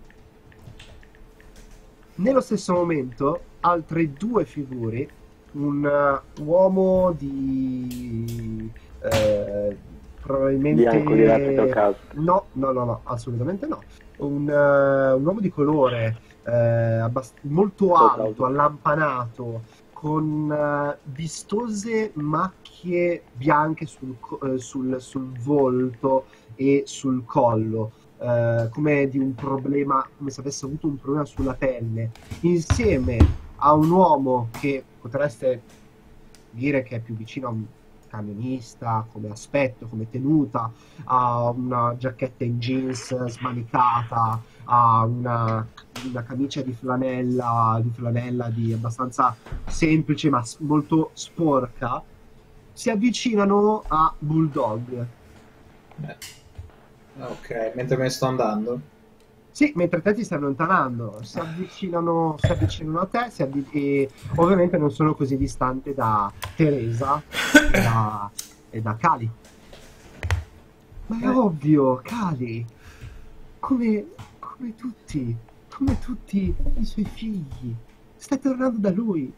Nello stesso momento altre due figure, un uh, uomo di eh, probabilmente Bianco di rapido caso. no, no, no, no, assolutamente no, un, uh, un uomo di colore eh, abbast- molto alto, allampanato, con uh, vistose macchie bianche sul, co- eh, sul, sul volto e sul collo, eh, come di un problema, come se avesse avuto un problema sulla pelle, insieme a un uomo che potreste dire che è più vicino a un camionista come aspetto, come tenuta, ha una giacchetta in jeans smanicata, ha una, una camicia di flanella, di flanella di abbastanza semplice ma molto sporca. Si avvicinano a Bulldog. Eh. Ok, mentre me ne sto andando? Sì, mentre te ti stai allontanando, si avvicinano, si avvicinano a te si avvi- e ovviamente non sono così distante da Teresa e da, e da Cali. Ma è ovvio, Cali, come, come tutti, come tutti i suoi figli, stai tornando da lui.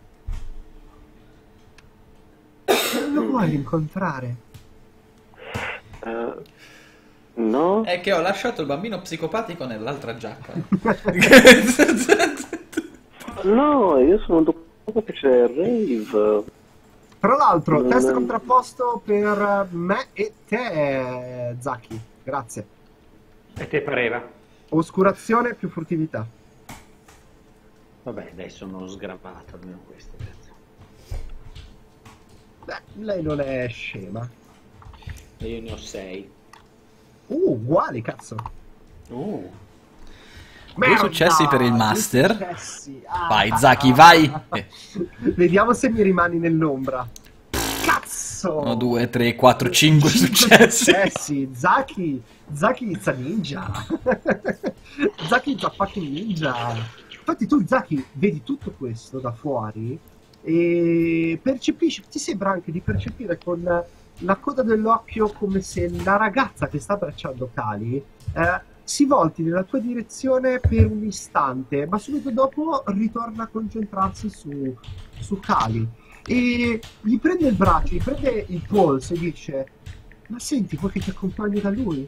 Non lo vuoi incontrare? Uh, no? È che ho lasciato il bambino psicopatico nell'altra giacca. No, io sono dopo che c'è il rave. Tra l'altro, Non- test contrapposto per me e te, Zaki. Grazie. E te pareva? Oscurazione più furtività. Vabbè, dai, sono sgravato almeno questo. Cazzo. Beh, lei non è scema. E io ne ho sei. Uh, uguali, cazzo. Uh. Due successi per il due master. successi. Ah, Vai, ah, Zaki, ah, vai. ah, ah. Eh. Vediamo se mi rimani nell'ombra. Cazzo! Uno, due, tre, quattro, cinque successi. successi. Zaki, Zaki is a ninja. Zaki is a fucking ninja. Infatti tu, Zaki, vedi tutto questo da fuori e percepisci, ti sembra anche di percepire con la coda dell'occhio come se la ragazza che sta abbracciando Cali eh, si volti nella tua direzione per un istante, ma subito dopo ritorna a concentrarsi su, su Cali e gli prende il braccio, gli prende il polso e dice: ma senti, vuoi che ti accompagni da lui?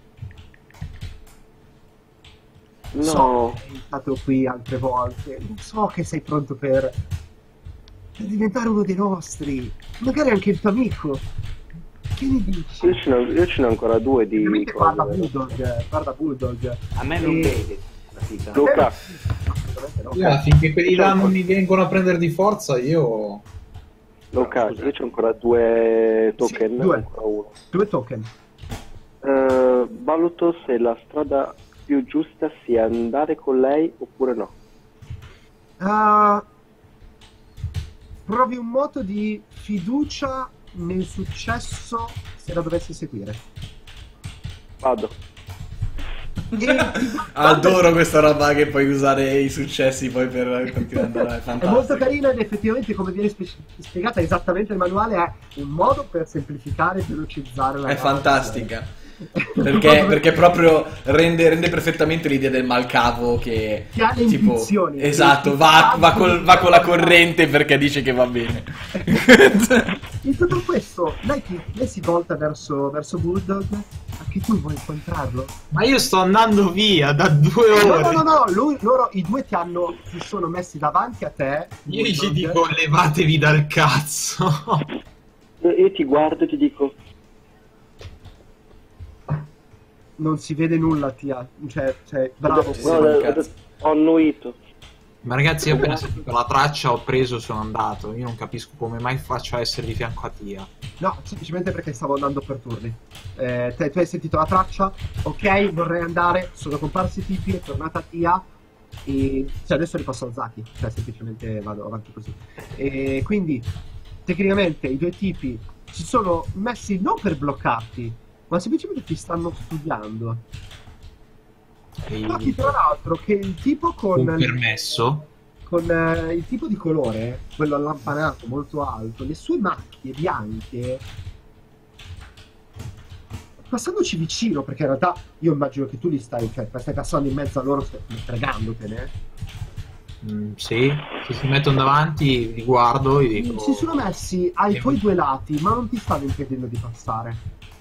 No, So che sei stato qui altre volte, non so che sei pronto per, per diventare uno dei nostri, magari anche il tuo amico. Che ne dici? io ce n'ho, io ce n'ho ancora due di Ovviamente guarda cose. Bulldog, guarda Bulldog. A me non E- vede la figa. Luca, Assolutamente no. Yeah, finché quelli là non mi vengono a prendere di forza, io... Luca, io c'ho ancora due token, Sì, due. ancora uno. Due token. Eh, valuto se la strada più giusta sia andare con lei oppure no. Uh, provi un moto di fiducia nel successo se la dovessi seguire. Vado. E- Adoro questa roba che puoi usare i successi poi per continuare ad andare. È È molto fantastico. carina ed effettivamente, come viene spe- spiegata esattamente nel manuale, è un modo per semplificare e velocizzare la È navigazione. fantastica. Perché, perché proprio rende, rende perfettamente l'idea del malcavo che Che ha le tipo, intuizioni. esatto, Che- va, va, col- va con la corrente perché dice che va bene. In tutto questo, lei, ti- lei si volta verso, verso Bulldog. Anche tu vuoi incontrarlo? Ma io sto andando via da due No, ore. no, no, no, lui, loro, i due ti hanno, si sono messi davanti a te. Io Bulldog. gli dico levatevi dal cazzo. Io, io ti guardo e ti dico, Non si vede nulla, tia. Cioè, cioè bravo. Sì, no, sì, eh, cazzo. ho annuito. Ma ragazzi, io appena sentito la traccia ho preso e sono andato. Io non capisco come mai faccio a essere di fianco a Tia. No, semplicemente perché stavo andando per turni. Eh, te, tu hai sentito la traccia, ok, vorrei andare, sono comparsi i tipi, è tornata Tia, e cioè adesso ripasso a Zaki, cioè semplicemente vado avanti così. E quindi, tecnicamente, i due tipi si sono messi non per bloccarti, ma semplicemente ti stanno studiando. E Noti tra l'altro che il tipo con... con permesso. con eh, il tipo di colore, quello allampanato, molto alto, le sue macchie bianche, passandoci vicino, perché in realtà io immagino che tu li stai, cioè, stai passando in mezzo a loro, stai fregandotene, Mm, sì, se si mettono davanti li guardo e dico... si sono messi ai tuoi due lati, ma non ti stanno impedendo di passare.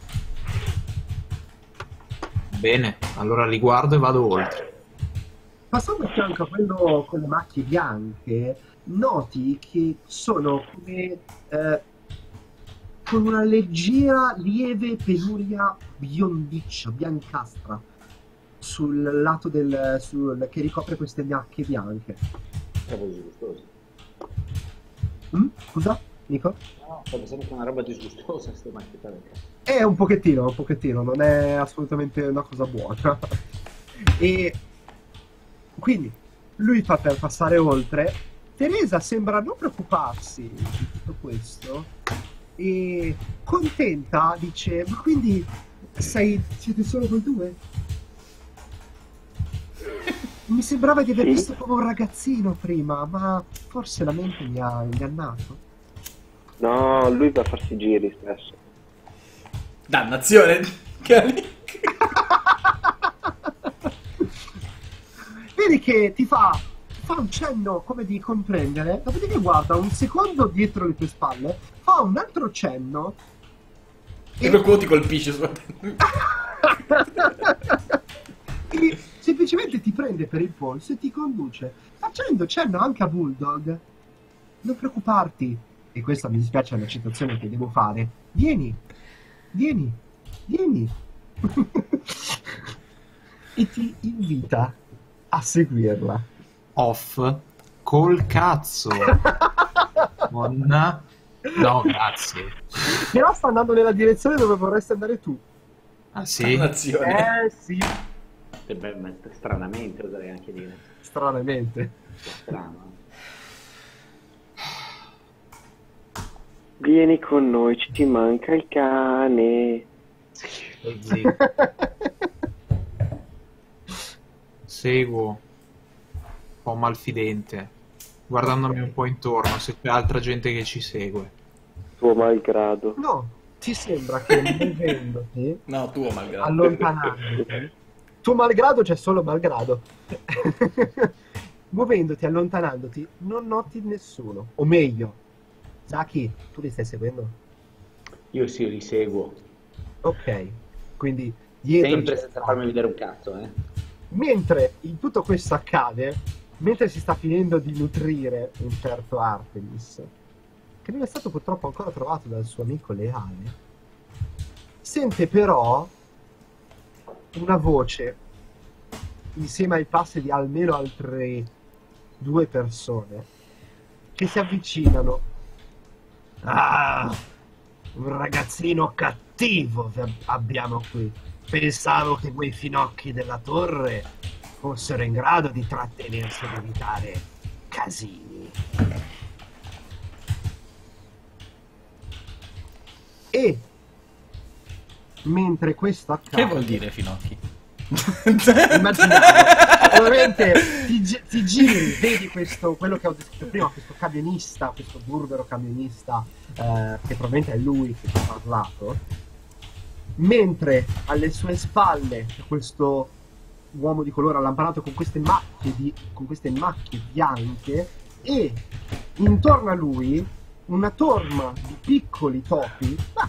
Bene, allora li guardo e vado oltre. Passando a fianco a quello con le macchie bianche, noti che sono come eh, con una leggera, lieve peluria biondiccia, biancastra sul lato del sul, che ricopre queste macchie bianche. Roba disgustosa. Mm? Scusa, Nico? No, sto pensando che è una roba disgustosa queste macchie per il cazzo. È un pochettino, un pochettino, non è assolutamente una cosa buona. E quindi lui fa per passare oltre. Teresa sembra non preoccuparsi di tutto questo e contenta dice: ma quindi sei, siete solo voi due? Mi sembrava di aver Sì. visto come un ragazzino prima, ma forse la mente mi ha ingannato. No, lui va a farsi giri spesso. Dannazione. Che- Vedi che ti fa, fa un cenno come di comprendere, dopodiché guarda un secondo dietro le tue spalle, fa un altro cenno E qualcuno ti colpisce su... e semplicemente ti prende per il polso e ti conduce, facendo cenno anche a Bulldog. Non preoccuparti, e questa mi dispiace è una citazione che devo fare, vieni, vieni, vieni. E ti invita a seguirla. Off col cazzo. Non... No, grazie. Però sta andando nella direzione dove vorresti andare tu. Ah sì? Dannazione. Eh sì, Eh, beh, ma stranamente oserei anche dire. stranamente. Strano. Vieni con noi, ci manca il cane. Stai zitto. Seguo. Un po' malfidente. Guardandomi un po' intorno se c'è altra gente che ci segue. Tuo malgrado. No, ti sembra che muovendoti, No, tuo malgrado. allontanandoti, tuo malgrado c'è solo malgrado. Muovendoti, allontanandoti, non noti nessuno. O meglio, Zaki, tu li stai seguendo? Io sì, li seguo. Ok, quindi dietro Sempre c'è senza Zaki. farmi vedere un cazzo, eh. Mentre in tutto questo accade, mentre si sta finendo di nutrire un certo Artemis, che non è stato purtroppo ancora trovato dal suo amico leale, sente però una voce insieme ai passi di almeno altre due persone che si avvicinano Ah, un ragazzino cattivo che abbiamo qui. Pensavo che quei finocchi della torre fossero in grado di trattenersi ed evitare casini. E mentre questo accade... Che vuol dire finocchi? Immaginate, ovviamente ti, gi- ti giri, vedi questo, quello che ho descritto prima, questo camionista, questo burbero camionista, eh, che probabilmente è lui che ti ha parlato, mentre alle sue spalle c'è questo uomo di colore allampanato con queste macchie, di, con queste macchie bianche, e intorno a lui una torma di piccoli topi, ma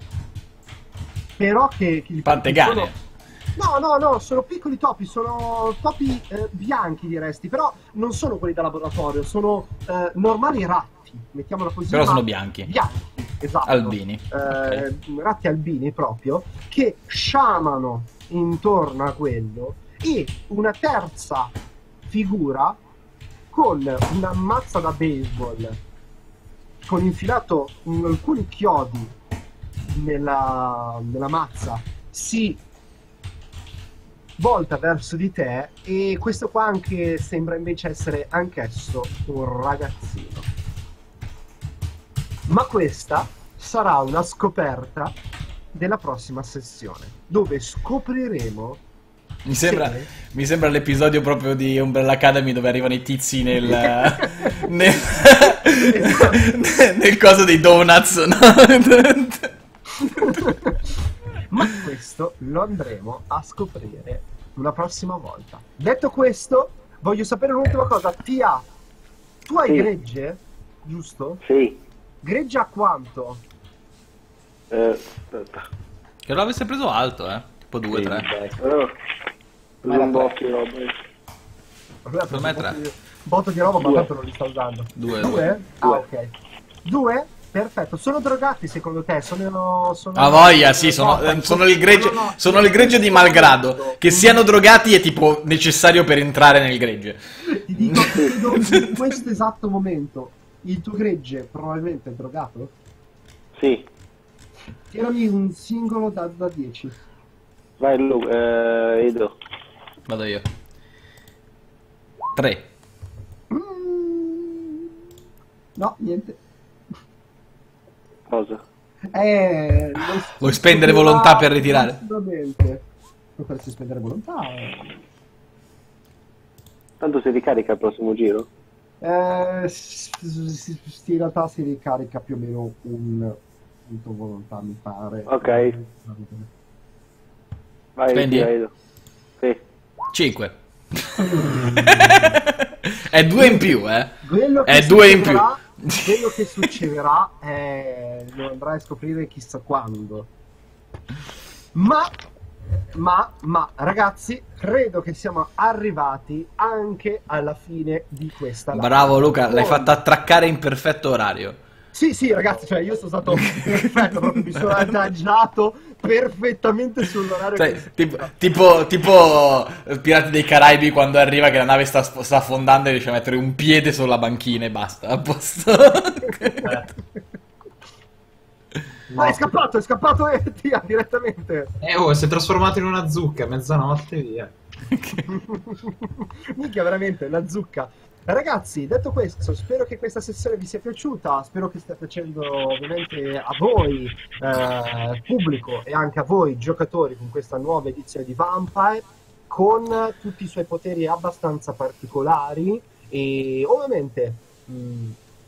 però che, che Pantegane. sono- No, no, no, sono piccoli topi, sono topi eh, bianchi diresti, però non sono quelli da laboratorio, sono eh, normali ratti, mettiamola così. Però ma sono bianchi. Bianchi, esatto. Albini. Eh, ratti albini proprio, che sciamano intorno a quello, e una terza figura con una mazza da baseball, con infilato in alcuni chiodi nella, nella mazza, si volta verso di te, e questo qua anche sembra invece essere anch'esso un ragazzino. Ma questa sarà una scoperta della prossima sessione, dove scopriremo Mi sembra, se- mi sembra l'episodio proprio di Umbrella Academy dove arrivano i tizi nel, nel, nel coso dei donuts, no? Ma questo lo andremo a scoprire una prossima volta. Detto questo, voglio sapere un'ultima cosa. Tia, tu hai Sì. gregge, giusto? Sì. Gregge a quanto? Eh, aspetta. Che lo avesse preso alto, eh? Tipo due, tre. Però... Ma era un tre. botto di roba. Allora, Secondo me è un tre. botto di- Un botto di roba, ma Due. tanto non li sta usando. Due, Due? due. Ah, ok. Due? Perfetto. Sono drogati secondo te? Sono... sono... A voglia, sì, sono, No, sono il greggio, no, no. sono il greggio di malgrado. Che siano drogati è tipo necessario per entrare nel gregge. Ti dico che in questo esatto momento il tuo gregge probabilmente è drogato? Sì. Tirami un singolo da, da dieci. Vai Lu, eh, Edo. Vado io. Tre. Mm. No, niente. Cosa? Eh, Vuoi spendere volontà per ritirare? Assolutamente. Potresti spendere volontà. eh. Tanto si ricarica il prossimo giro? Eh, s- s- s- in realtà si ricarica più o meno un punto volontà, mi pare. Ok. Vai, Spendi? tira, Edo. Sì. Cinque. È due in più, eh. Quello che È due in più. succederà- Quello che succederà è... lo andrai a scoprire chissà quando. Ma, ma, ma, ragazzi, credo che siamo arrivati anche alla fine di questa live. Bravo Luca, l'hai Poi- fatta attraccare in perfetto orario. Sì, sì, ragazzi, cioè io sono stato perfetto, proprio mi sono adagiato perfettamente sull'orario. Sai, che- tipo, tipo, tipo eh, Pirati dei Caraibi quando arriva che la nave sta, sta affondando e riesce a mettere un piede sulla banchina e basta, a posto. Ma è scappato, è scappato e Tia direttamente. Eh, oh, si è trasformato in una zucca, mezzanotte, via. Minchia, veramente, la zucca. Ragazzi, detto questo, spero che questa sessione vi sia piaciuta, spero che stia piacendo ovviamente a voi, eh, pubblico, e anche a voi, giocatori, con questa nuova edizione di Vampire, con tutti i suoi poteri abbastanza particolari, e ovviamente, mh,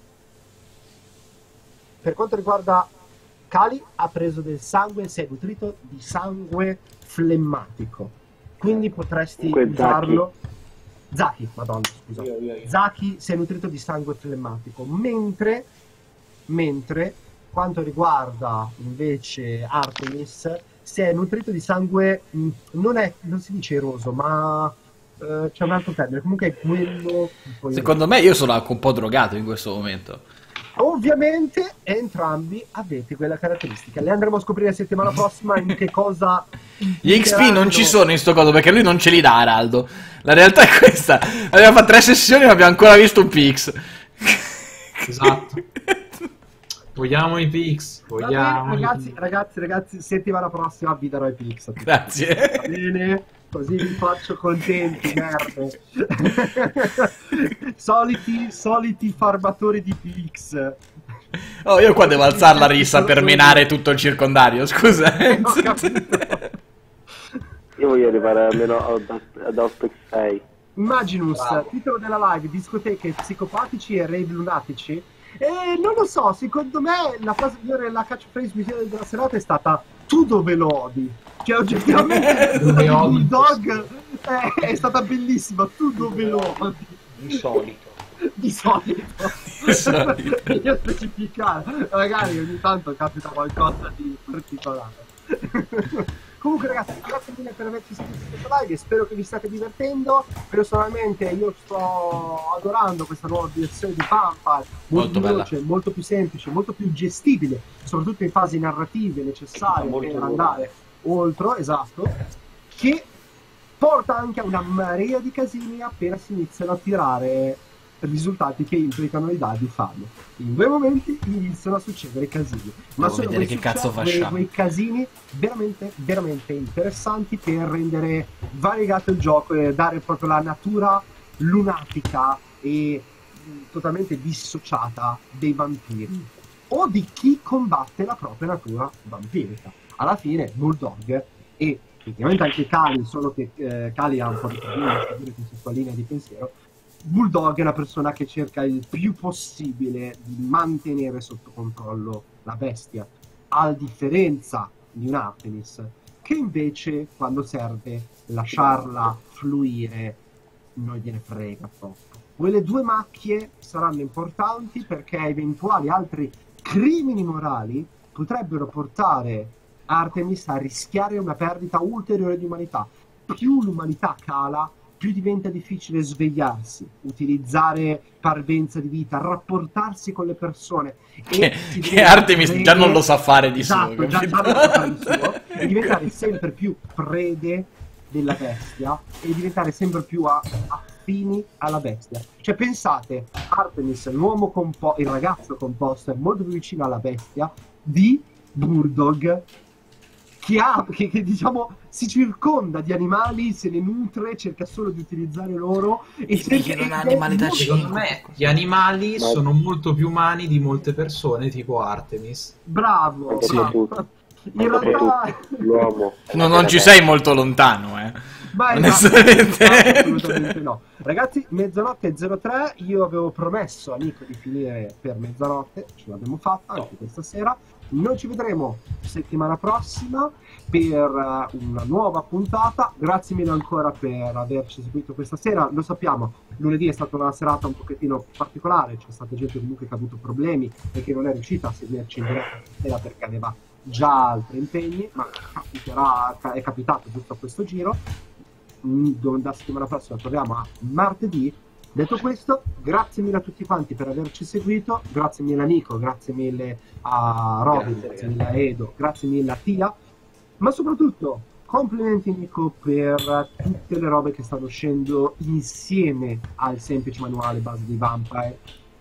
per quanto riguarda Kali, ha preso del sangue, si è nutrito di sangue flemmatico, quindi potresti Comunque, usarlo... Zaki, madonna, scusa. Io, io, io. Zaki si è nutrito di sangue flemmatico, mentre, mentre quanto riguarda invece Artemis, si è nutrito di sangue, mh, non, è, non si dice eroso, ma eh, c'è un altro termine, comunque è quello... tipo Secondo me io sono anche un po' drogato in questo momento. Ovviamente entrambi avete quella caratteristica. Le andremo a scoprire la settimana prossima in che cosa... Gli X P non ci sono in sto coso perché lui non ce li dà, Araldo. La realtà è questa. Abbiamo fatto tre sessioni e non abbiamo ancora visto un P X. Esatto. Vogliamo i Pix. Vogliamo bene, ragazzi, i... ragazzi, ragazzi, settimana prossima vi darò i Pix. Grazie. Va bene? Così vi faccio contenti, merde. soliti, soliti farmatori di Pix. Oh, io qua devo alzare la rissa per menare tutto il circondario, scusa. Ho capito. Io voglio arrivare almeno ad, ad Aspect sei. Imaginus, Bravo. titolo della live, discoteche psicopatici e rave lunatici. E non lo so, secondo me la frase migliore della catchphrase migliore della serata è stata "tu dove lo odi", che oggettivamente Dove odi? Bulldog è, è stata bellissima. Tu dove lo odi? Di solito. Di solito. Di solito. Meglio specificare, magari ogni tanto capita qualcosa di particolare. Comunque ragazzi, grazie mille per averci seguito in questa live e spero che vi state divertendo. Personalmente io sto adorando questa nuova versione di Vampire, molto, Molto veloce, molto più semplice, molto più gestibile, soprattutto in fasi narrative necessarie Molto per dura. andare oltre, esatto, che porta anche a una marea di casini appena si iniziano a tirare risultati che implicano i dadi fanno. In due momenti iniziano a succedere casini, ma Devo sono vedere quei, che cazzo succe- quei, facciamo. quei casini veramente veramente interessanti per rendere variegato il gioco e dare proprio la natura lunatica e mh, totalmente dissociata dei vampiri o di chi combatte la propria natura vampirica. Alla fine Bulldog e effettivamente anche Kali, solo che eh, Kali ha un po' di problemi a seguire questa sua linea di pensiero. Bulldog è una persona che cerca il più possibile di mantenere sotto controllo la bestia, a differenza di un Artemis, che invece quando serve lasciarla fluire non gliene frega troppo. Quelle due macchie saranno importanti perché eventuali altri crimini morali potrebbero portare Artemis a rischiare una perdita ulteriore di umanità. Più l'umanità cala, più diventa difficile svegliarsi, utilizzare parvenza di vita, rapportarsi con le persone. Che, si che diventa Artemis già prede- non lo sa fare di esatto, suo, già, capito? già non lo sa fare di suo, e diventare sempre più prede della bestia e diventare sempre più a- affini alla bestia. Cioè pensate, Artemis, l'uomo compo- il ragazzo composto, è molto più vicino alla bestia di Bulldog, che, ha, che, che diciamo si circonda di animali, se ne nutre, cerca solo di utilizzare loro e Dimmi che non ha animali da Secondo cinque. me gli animali Ma- sono molto più umani di molte persone, tipo Artemis. Bravo, Anche bravo. tu. In realtà L'uomo. No, non ci sei molto lontano, eh. Ma Onestamente. assolutamente no. Ragazzi, mezzanotte e zero tre, io avevo promesso a Nico di finire per mezzanotte, ce l'abbiamo fatta anche questa sera. Noi ci vedremo settimana prossima per uh, una nuova puntata. Grazie mille ancora per averci seguito questa sera. Lo sappiamo, lunedì è stata una serata un pochettino particolare, c'è stata gente comunque che ha avuto problemi e che non è riuscita a seguirci in diretta stasera perché aveva già altri impegni, ma capiterà, è capitato giusto a questo giro. Mm, dove la settimana prossima torniamo a martedì. Detto questo, grazie mille a tutti quanti per averci seguito, grazie mille a Nico, grazie mille a Robin, Grazie, grazie mille a Edo, grazie mille a Tia, ma soprattutto complimenti Nico per tutte le robe che stanno uscendo insieme al semplice manuale base di Vampire,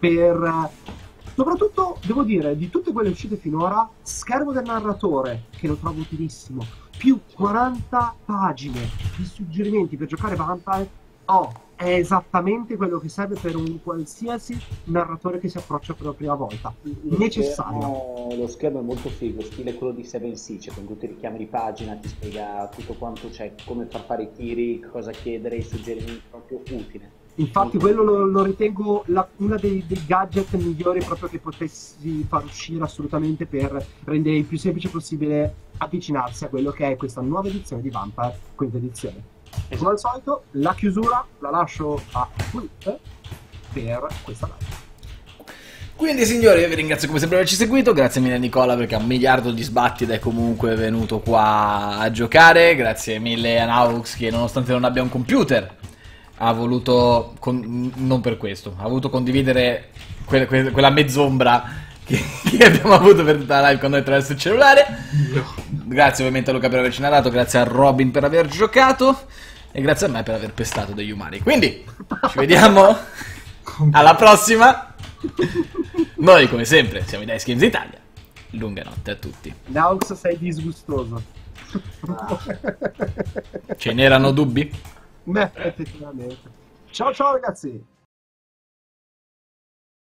per soprattutto, devo dire, di tutte quelle uscite finora, schermo del narratore, che lo trovo utilissimo, più quaranta pagine di suggerimenti per giocare Vampire. Oh, è esattamente quello che serve per un qualsiasi narratore che si approccia per la prima volta. Lo Necessario. schermo, lo schermo è molto figo, stile quello di Seven Siege, con tutti i richiami di pagina, ti spiega tutto quanto c'è, come far fare i tiri, cosa chiedere, i suggerimenti, proprio utile. Infatti quello lo, lo ritengo la, una dei, dei gadget migliori proprio che potessi far uscire assolutamente per rendere il più semplice possibile avvicinarsi a quello che è questa nuova edizione di Vampire, quinta edizione. E come al solito la chiusura la lascio a Felipe per questa live. Quindi signori, io vi ringrazio come sempre per averci seguito, grazie mille a Nicola perché ha un miliardo di sbatti ed è comunque venuto qua a giocare, grazie mille a Naux che nonostante non abbia un computer ha voluto, con... non per questo, ha voluto condividere que- que- quella mezz'ombra che, che abbiamo avuto per tutta la live con noi attraverso il cellulare. Grazie ovviamente a Luca per averci narrato, grazie a Robin per aver giocato e grazie a me per aver pestato degli umani. Quindi ci vediamo alla prossima. Noi, come sempre, siamo i Dice Games Italia. Lunga notte a tutti. Naux, sei disgustoso. Ce n'erano dubbi? Beh, effettivamente. Ciao ciao ragazzi.